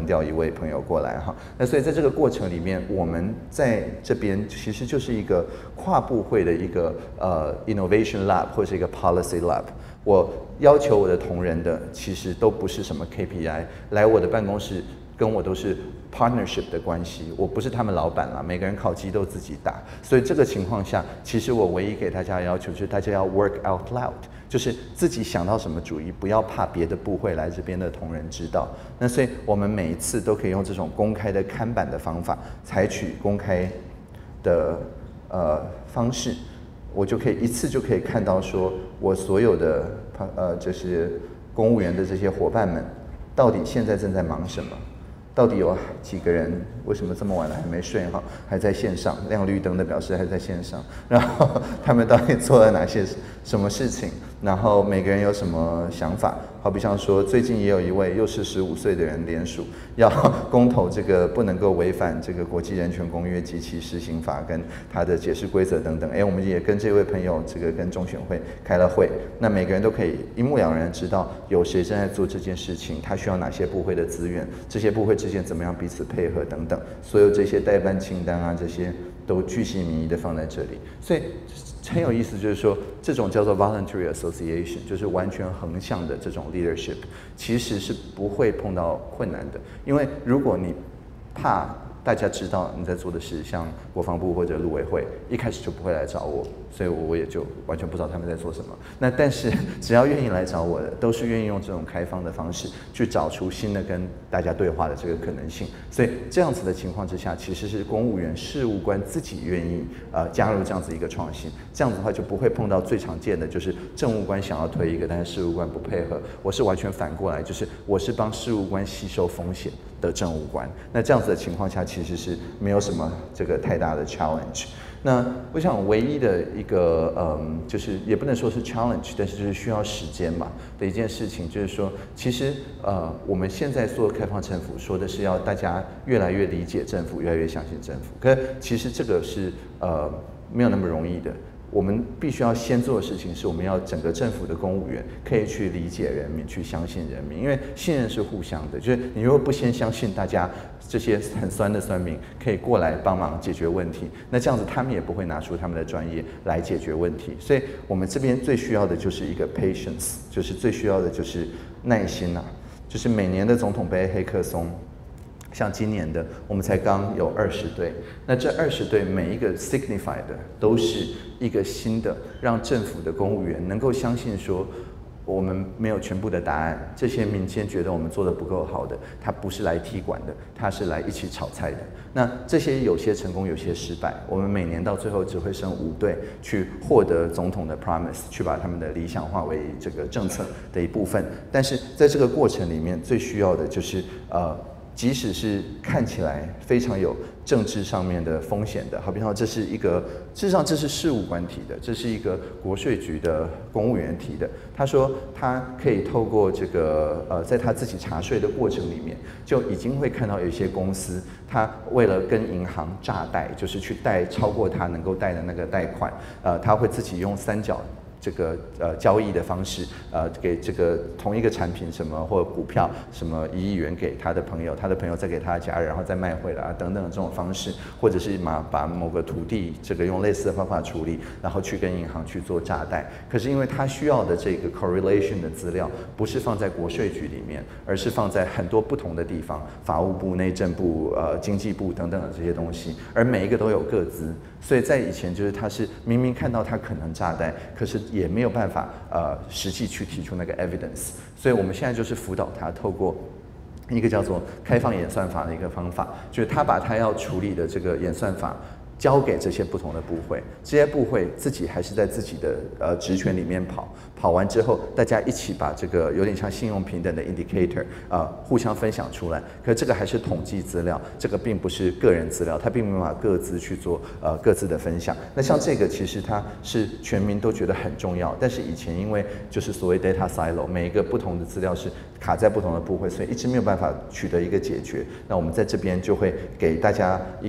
调一位朋友过来哈。那所以在这个过程里面，我们在这边其实就是一个跨部会的一个innovation lab 或是一个 policy lab。我要求我的同仁的其实都不是什么 KPI， 来我的办公室跟我都是 partnership 的关系，我不是他们老板啦，每个人烤鸡都自己打，所以这个情况下，其实我唯一给大家的要求就是大家要 work out loud， 就是自己想到什么主意，不要怕别的部会来这边的同仁知道。那所以我们每一次都可以用这种公开的看板的方法，采取公开的方式，我就可以一次就可以看到说，我所有的就是公务员的这些伙伴们，到底现在正在忙什么？到底有几个人为什么这么晚了还没睡哈？还在线上亮绿灯的表示还在线上，然后他们到底做了哪些什么事情？然后每个人有什么想法？好比像说，最近也有一位又是15岁的人联署，要公投这个不能够违反这个国际人权公约及其施行法跟它的解释规则等等。我们也跟这位朋友这个跟中选会开了会，那每个人都可以一目了然知道有谁正在做这件事情，他需要哪些部会的资源，这些部会之间怎么样彼此配合等等，所有这些代办清单啊，这些都巨细靡遗的放在这里，所以很有意思，就是说这种叫做 voluntary association， 就是完全横向的这种 leadership， 其实是不会碰到困难的，因为如果你怕大家知道你在做的事，像国防部或者陆委会，一开始就不会来找我，所以我也就完全不知道他们在做什么。那但是只要愿意来找我的，都是愿意用这种开放的方式去找出新的跟大家对话的这个可能性。所以这样子的情况之下，其实是公务员事务官自己愿意加入这样子一个创新，这样子的话就不会碰到最常见的就是政务官想要推一个，但是事务官不配合。我是完全反过来，就是我是帮事务官吸收风险的政务官。那这样子的情况下，其实是没有什么这个太大的 challenge。那我想唯一的一个就是也不能说是 challenge， 但是就是需要时间嘛的一件事情，就是说，其实我们现在做开放政府说的是要大家越来越理解政府，越来越相信政府，可是其实这个是没有那么容易的。我们必须要先做的事情是，我们要整个政府的公务员可以去理解人民，去相信人民，因为信任是互相的。就是你如果不先相信大家这些很酸的酸民可以过来帮忙解决问题，那这样子他们也不会拿出他们的专业来解决问题。所以我们这边最需要的就是一个 patience， 就是最需要的就是耐心啊。就是每年的总统杯黑客松，像今年的我们才刚有20队，那这20队每一个 signify 的都是一个新的让政府的公务员能够相信说，我们没有全部的答案，这些民间觉得我们做得不够好的，他不是来踢馆的，他是来一起炒菜的。那这些有些成功，有些失败，我们每年到最后只会剩5队去获得总统的 promise， 去把他们的理想化为这个政策的一部分。但是在这个过程里面，最需要的就是即使是看起来非常有政治上面的风险的，好比说这是一个，事实上这是事务官提的，这是一个国税局的公务员提的。他说他可以透过这个在他自己查税的过程里面，就已经会看到有一些公司，他为了跟银行诈贷，就是去贷超过他能够贷的那个贷款，他会自己用3角这个交易的方式，给这个同一个产品什么或者股票什么1亿元给他的朋友，他的朋友再给他的家人，然后再卖回来啊等等这种方式，或者是把某个土地这个用类似的方法处理，然后去跟银行去做诈贷。可是因为他需要的这个 correlation 的资料不是放在国税局里面，而是放在很多不同的地方，法务部、内政部、经济部等等的这些东西，而每一个都有个资。所以在以前就是他是明明看到他可能诈贷，可是也没有办法实际去提出那个 evidence， 所以我们现在就是辅导他透过一个叫做开放演算法的一个方法，就是他把他要处理的这个演算法交给这些不同的部会，这些部会自己还是在自己的职权里面跑完之后，大家一起把这个有点像信用平等的 indicator 互相分享出来。可这个还是统计资料，这个并不是个人资料，它并没有把各自去做各自的分享。那像这个其实它是全民都觉得很重要，但是以前因为就是所谓 data silo， 每一个不同的资料是卡在不同的部会，所以一直没有办法取得一个解决。那我们在这边就会给大家一个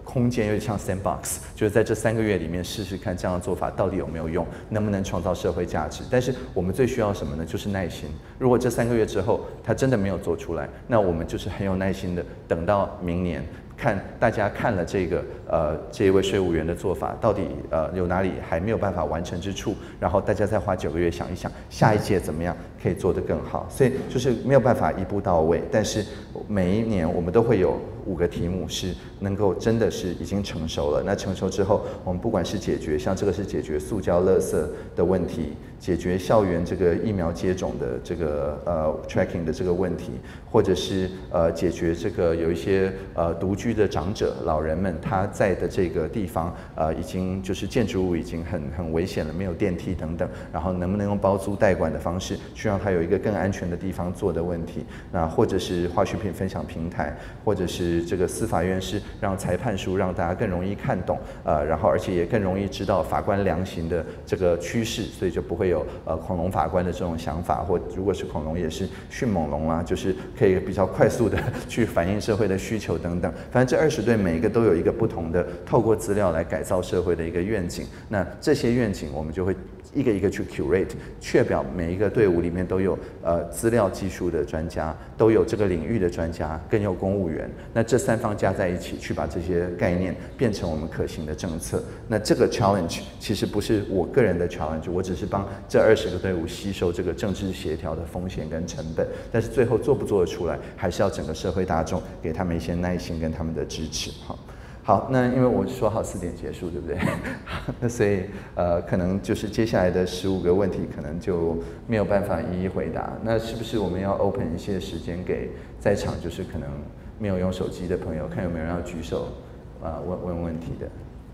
空间，有点像 sandbox， 就是在这3个月里面试试看这样的做法到底有没有用，能不能创造社会价值。但是我们最需要什么呢？就是耐心。如果这3个月之后他真的没有做出来，那我们就是很有耐心的等到明年。看大家看了这一位税务员的做法，到底有哪里还没有办法完成之处，然后大家再花9个月想一想，下一届怎么样可以做得更好。所以就是没有办法一步到位，但是每一年我们都会有5个题目是能够真的是已经成熟了。那成熟之后，我们不管是解决像这个是解决塑胶垃圾的问题，解决校园这个疫苗接种的这个tracking 的这个问题，或者是解决这个有一些独居的长者老人们他在的这个地方已经就是建筑物已经很危险了，没有电梯等等，然后能不能用包租代管的方式去让他有一个更安全的地方做的问题，那或者是化学品分享平台，或者是这个司法院是让裁判书让大家更容易看懂，然后而且也更容易知道法官量刑的这个趋势，所以就不会有恐龙法官的这种想法，或如果是恐龙也是迅猛龙啊，就是可以比较快速的去反映社会的需求等等。反正这20队每一个都有一个不同的透过资料来改造社会的一个愿景，那这些愿景我们就会一个一个去 curate， 确保每一个队伍里面都有资料技术的专家，都有这个领域的专家，更有公务员。那这3方加在一起，去把这些概念变成我们可行的政策。那这个 challenge 其实不是我个人的 challenge， 我只是帮这20个队伍吸收这个政治协调的风险跟成本。但是最后做不做得出来，还是要整个社会大众给他们一些耐心跟他们的支持。好，那因为我说好4点结束，对不对？那所以可能就是接下来的15个问题，可能就没有办法一一回答。那是不是我们要 open 一些时间给在场就是可能没有用手机的朋友，看有没有人要举手问问题的？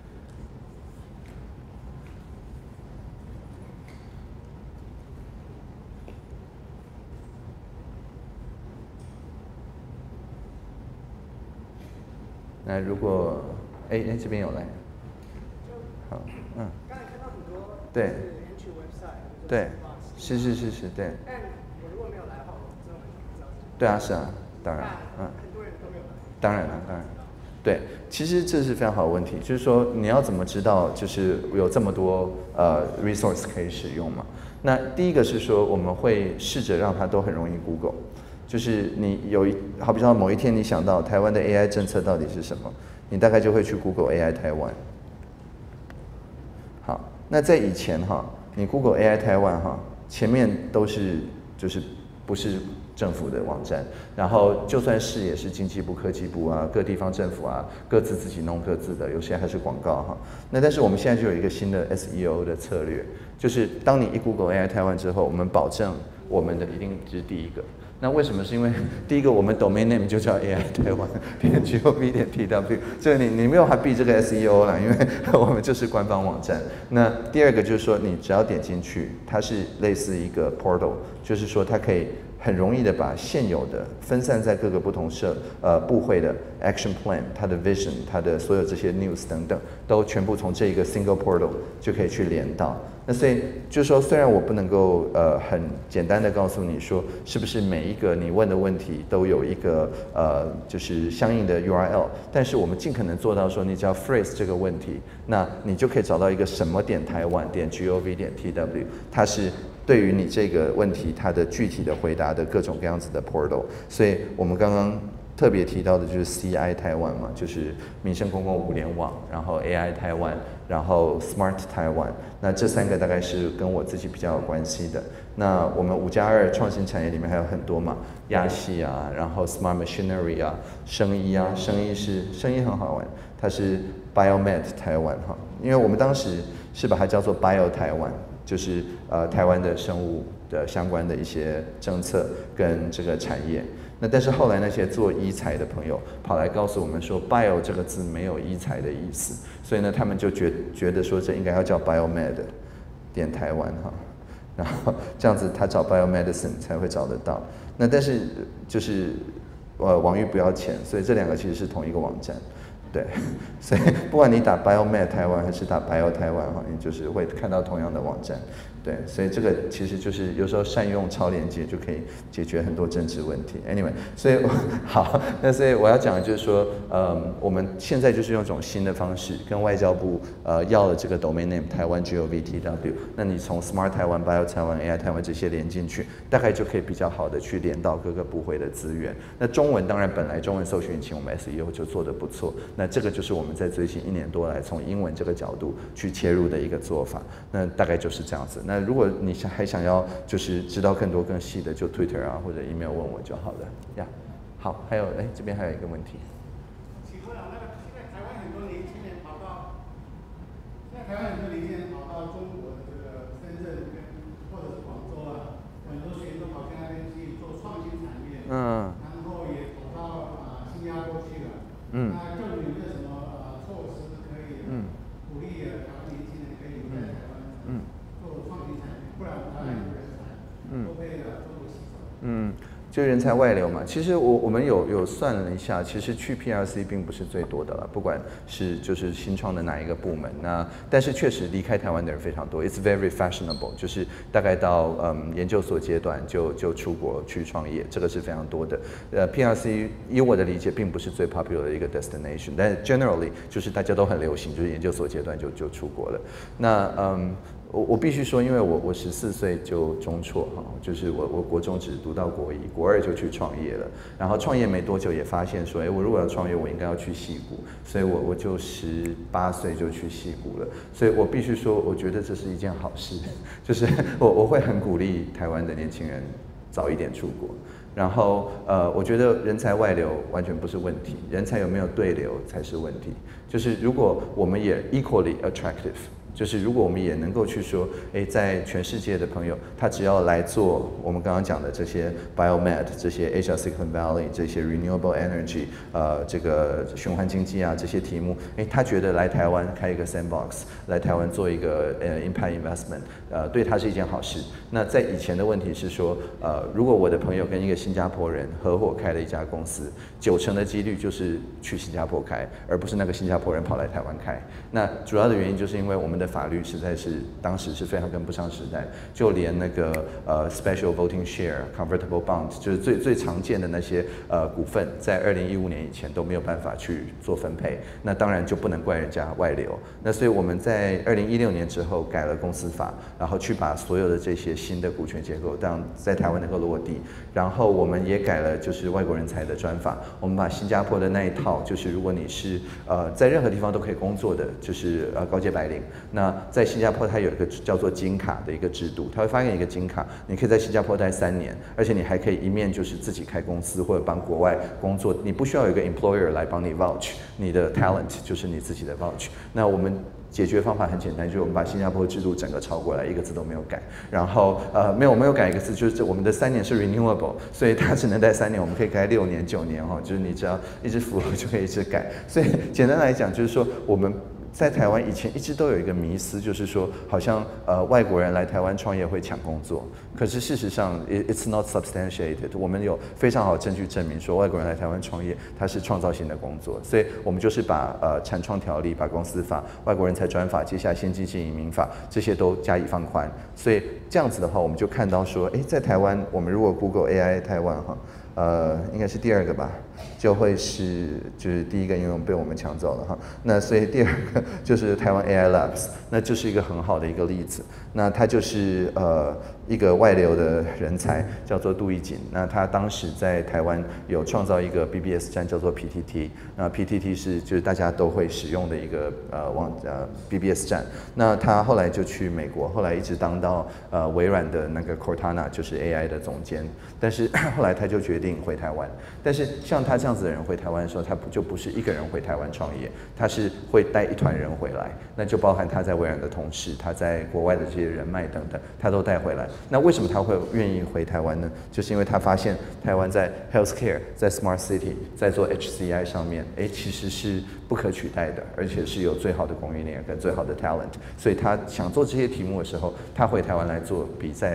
那如果这边有来，好， 刚才看到很多对 entry website， 对，是，对。 但我如果没有来的话，我真的很想知道。 对啊，是啊，当然， 很多人都没有来。 当然。对，其实这是非常好的问题，就是说你要怎么知道就是有这么多resource 可以使用嘛？那第一个是说我们会试着让它都很容易 Google。就是你好比说某一天你想到台湾的 AI 政策到底是什么，你大概就会去 Google AI 台湾。好，那在以前你 Google AI 台湾前面都是就是不是政府的网站，然后就算是也是经济部、科技部啊、各地方政府啊，各自自己弄各自的，有些还是广告那但是我们现在就有一个新的 SEO 的策略，就是当你一 Google AI 台湾之后，我们保证我们的一定是第一个。那为什么？是因为第一个，我们 domain name 就叫 AI 台湾.gov.tw， 所以你没有还避这个 SEO 啦，因为我们就是官方网站。那第二个就是说，你只要点进去，它是类似一个 portal， 就是说它可以很容易的把现有的分散在各个不同部会的 action plan， 它的 vision， 它的所有这些 news 等等，都全部从这一个 single portal 就可以去连到。那所以就是说，虽然我不能够很简单的告诉你说，是不是每一个你问的问题都有一个就是相应的 URL， 但是我们尽可能做到说，你只要 phrase 这个问题，那你就可以找到一个什么台湾.gov.tw， 它是对于你这个问题它的具体的回答的各种各样子的 portal。所以我们刚刚特别提到的就是 CI 台湾嘛，就是民生公共物联网，然后 AI 台湾，然后 Smart 台湾。那这3个大概是跟我自己比较有关系的。那我们5+2创新产业里面还有很多嘛，亚系啊，然后 Smart Machinery 啊，生医啊，生医很好玩，它是 Biomed 台湾因为我们当时是把它叫做 Bio 台湾，就是台湾的生物的相关的一些政策跟这个产业。那但是后来那些做医材的朋友跑来告诉我们说 ，bio 这个字没有医材的意思，所以呢，他们就觉得说这应该要叫 biomed 台湾然后这样子他找 biomedicine 才会找得到。那但是就是网域不要钱，所以这2个其实是同一个网站。对，所以不管你打 biomed 台湾还是打 bio 台湾你就是会看到同样的网站。 对，所以这个其实就是有时候善用超连接就可以解决很多政治问题。Anyway， 所以好，那所以我要讲的就是说，我们现在就是用一种新的方式，跟外交部要了这个 domain name 台湾 GOVTW， 那你从 Smart 台湾、Bio 台湾、AI 台湾这些连进去，大概就可以比较好的去连到各个部会的资源。那中文当然本来中文搜寻引擎我们 SEO 就做得不错，那这个就是我们在最近1年多来从英文这个角度去切入的一个做法。那大概就是这样子。那如果你还想要就是知道更多更细的，就 Twitter 啊或者 email 问我就好了呀。好，还有这边还有一个问题。 请问啊，那个现在台湾很多年轻人跑到中国的这个深圳或者是广州啊，很多学生跑去那边去做创新产业，然后也跑到新加坡去了。那政府有没有什么措施可以鼓励台湾年轻人可以在台湾做创新产业，不然他们人才都被中国吸走。 就人才外流嘛，其实我们有算了一下，其实去 PRC 并不是最多的了，不管是就是新创的哪一个部门，但是确实离开台湾的人非常多 ，It's very fashionable， 就是大概到研究所阶段就出国去创业，这个是非常多的。PRC 以我的理解并不是最 popular 的一个 destination， 但 generally 就是大家都很流行，就是研究所阶段就出国了。那我必须说，因为我14岁就中辍哈，就是我国中只读到国1，国2就去创业了。然后创业没多久也发现说，我如果要创业，我应该要去矽谷，所以我就18岁就去矽谷了。所以我必须说，我觉得这是一件好事，就是我会很鼓励台湾的年轻人早一点出国。然后我觉得人才外流完全不是问题，人才有没有对流才是问题。就是如果我们也 equally attractive。就是如果我们也能够去说，在全世界的朋友，他只要来做我们刚刚讲的这些 biomed， 这些 Asia Silicon Valley， 这些 renewable energy， 这个循环经济啊这些题目，他觉得来台湾开一个 sandbox， 来台湾做一个impact investment， 对他是一件好事。那在以前的问题是说，如果我的朋友跟一个新加坡人合伙开了一家公司，90%的几率就是去新加坡开，而不是那个新加坡人跑来台湾开。那主要的原因就是因为我们的法律实在是当时是非常跟不上时代，就连那个special voting share、convertible bonds， 就是最常见的那些股份，在2015年以前都没有办法去做分配，那当然就不能怪人家外流。那所以我们在2016年之后改了公司法，然后去把所有的这些新的股权结构让在台湾能够落地，然后我们也改了就是外国人才的专法，我们把新加坡的那一套，就是如果你是在任何地方都可以工作的，就是高阶白领。那在新加坡，它有一个叫做金卡的一个制度，它会发给你一个金卡，你可以在新加坡待3年，而且你还可以一面就是自己开公司或者帮国外工作，你不需要有一个 employer 来帮你 vouch， 你的 talent 就是你自己的 vouch。那我们解决方法很简单，就是我们把新加坡制度整个抄过来，一个字都没有改。然后我没有改一个字，就是我们的3年是 renewable， 所以它只能待3年，我们可以改6年、9年哈，就是你只要一直符合就可以一直改。所以简单来讲，就是说我们在台湾以前一直都有一个迷思，就是说好像外国人来台湾创业会抢工作，可是事实上 it's not substantiated。我们有非常好的证据证明说外国人来台湾创业，它是创造性的工作，所以我们就是把产创条例、把公司法、外国人才专法、接下来先进性移民法这些都加以放宽。所以这样子的话，我们就看到说，在台湾我们如果 Google AI 台湾哈。应该是第2个吧，就会是就是第1个应用被我们抢走了哈。那所以第2个就是台湾 AI Labs， 那就是一个很好的一个例子。那它就是一个外流的人才，叫做杜义锦。那他当时在台湾有创造一个 BBS 站，叫做 PTT。那 PTT 是就是大家都会使用的一个BBS 站。那他后来就去美国，后来一直当到微软的那个 Cortana， 就是 AI 的总监。但是后来他就决定回台湾。但是像他这样子的人回台湾的时候，他就不是一个人回台湾创业，他是会带一团人回来，那就包含他在微软的同事，他在国外的这些人脉等等，他都带回来。那为什么他会愿意回台湾呢？就是因为他发现台湾在 healthcare、在 smart city、在做 HCI 上面，其实是不可取代的，而且是有最好的供应链跟最好的 talent， 所以他想做这些题目的时候，他回台湾来做，比在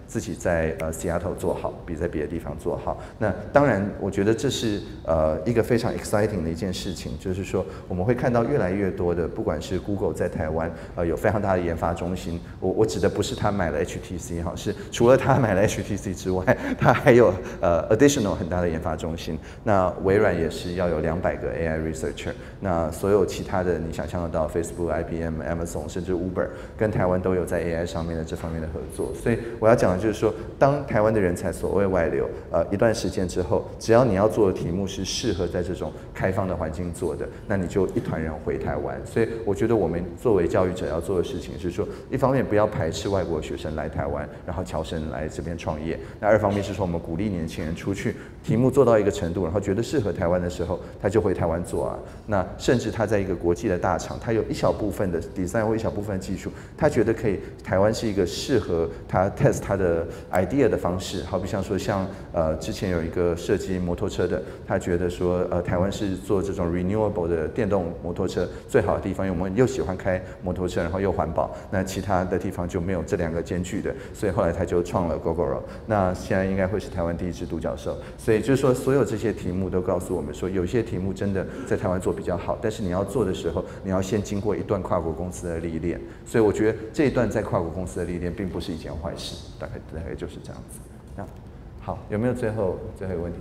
自己在Seattle 做好，比在别的地方做好。那当然，我觉得这是一个非常 exciting 的一件事情，就是说我们会看到越来越多的，不管是 Google 在台湾有非常大的研发中心，我指的不是他买了 HTC 哈，是除了他买了 HTC 之外，他还有additional 很大的研发中心。那微软也是要有200个 AI researcher， 那所有其他的你想象得到 Facebook、IBM、Amazon 甚至 Uber 跟台湾都有在 AI 上面的这方面的合作。所以我要讲的就是说，当台湾的人才所谓外流，一段时间之后，只要你要做的题目是适合在这种开放的环境做的，那你就一团人回台湾。所以我觉得我们作为教育者要做的事情是说，一方面不要排斥外国学生来台湾，然后侨生来这边创业；那二方面是说，我们鼓励年轻人出去，题目做到一个程度，然后觉得适合台湾的时候，他就回台湾做啊。那甚至他在一个国际的大厂，他有一小部分的 design 或一小部分的技术，他觉得可以，台湾是一个适合他 test 他的 idea 的方式。好比像说，像之前有一个设计摩托车的，他觉得说台湾是做这种 renewable 的电动摩托车最好的地方，因为我们又喜欢开摩托车，然后又环保，那其他的地方就没有这2个兼具的，所以后来他就创了 Gogoro。那现在应该会是台湾第1只独角兽。所以就是说，所有这些题目都告诉我们说，有一些题目真的在台湾做比较好，但是你要做的时候，你要先经过一段跨国公司的历练。所以我觉得这一段在跨国公司的历练并不是一件坏事，大概就是这样子。那好，有没有最后一个问题？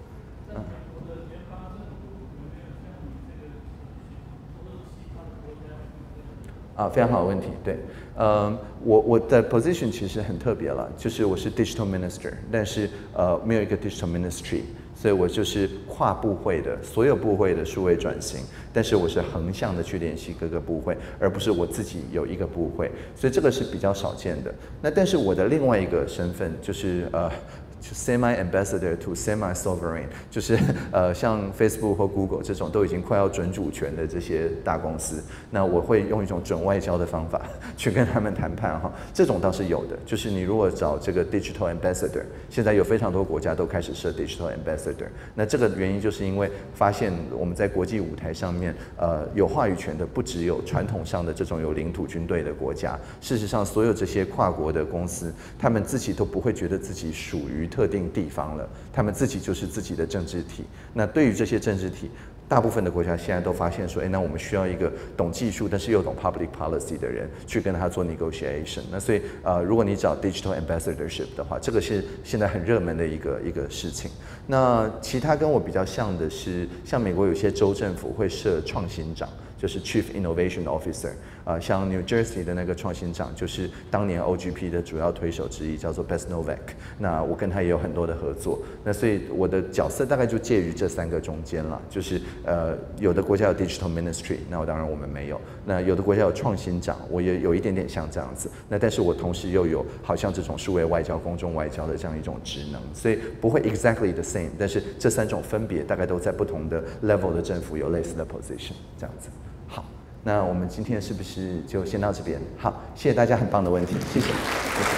非常好的问题，对，我的 position 其实很特别了，就是我是 digital minister， 但是没有一个 digital ministry， 所以我就是跨部会的，所有部会的数位转型，但是我是横向的去联系各个部会，而不是我自己有一个部会，所以这个是比较少见的。那但是我的另外一个身份就是semi ambassador to semi sovereign， 就是像 Facebook 或 Google 这种都已经快要准主权的这些大公司，那我会用一种准外交的方法去跟他们谈判哈。这种倒是有的，就是你如果找这个 digital ambassador， 现在有非常多国家都开始设 digital ambassador。那这个原因就是因为发现我们在国际舞台上面，有话语权的不只有传统上的这种有领土军队的国家，事实上所有这些跨国的公司，他们自己都不会觉得自己属于特定地方了，他们自己就是自己的政治体。那对于这些政治体，大部分的国家现在都发现说，那我们需要一个懂技术但是又懂 public policy 的人去跟他做 negotiation。那所以如果你找 digital ambassadorship 的话，这个是现在很热门的一个事情。那其他跟我比较像的是，像美国有些州政府会设创新长，就是 Chief Innovation Officer。像 New Jersey 的那个创新长，就是当年 OGP 的主要推手之一，叫做 Bess Novak。那我跟他也有很多的合作。那所以我的角色大概就介于这3个中间了，就是有的国家有 Digital Ministry， 那当然我们没有。那有的国家有创新长，我也有一点点像这样子。那但是我同时又有好像这种数位外交、公众外交的这样一种职能，所以不会 exactly the same。但是这3种分别大概都在不同的 level 的政府有类似的 position， 这样子。好。那我们今天是不是就先到这边？好，谢谢大家很棒的问题，谢谢，谢谢。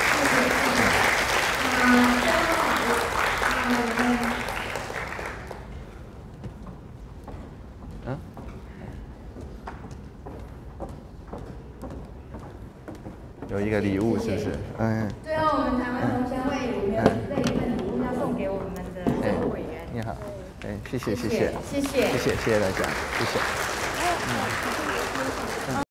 有一个礼物是不是？ 最后我们台湾同乡会有没有这一份礼物要送给我们的政府委员？ 你好，谢谢大家，谢谢。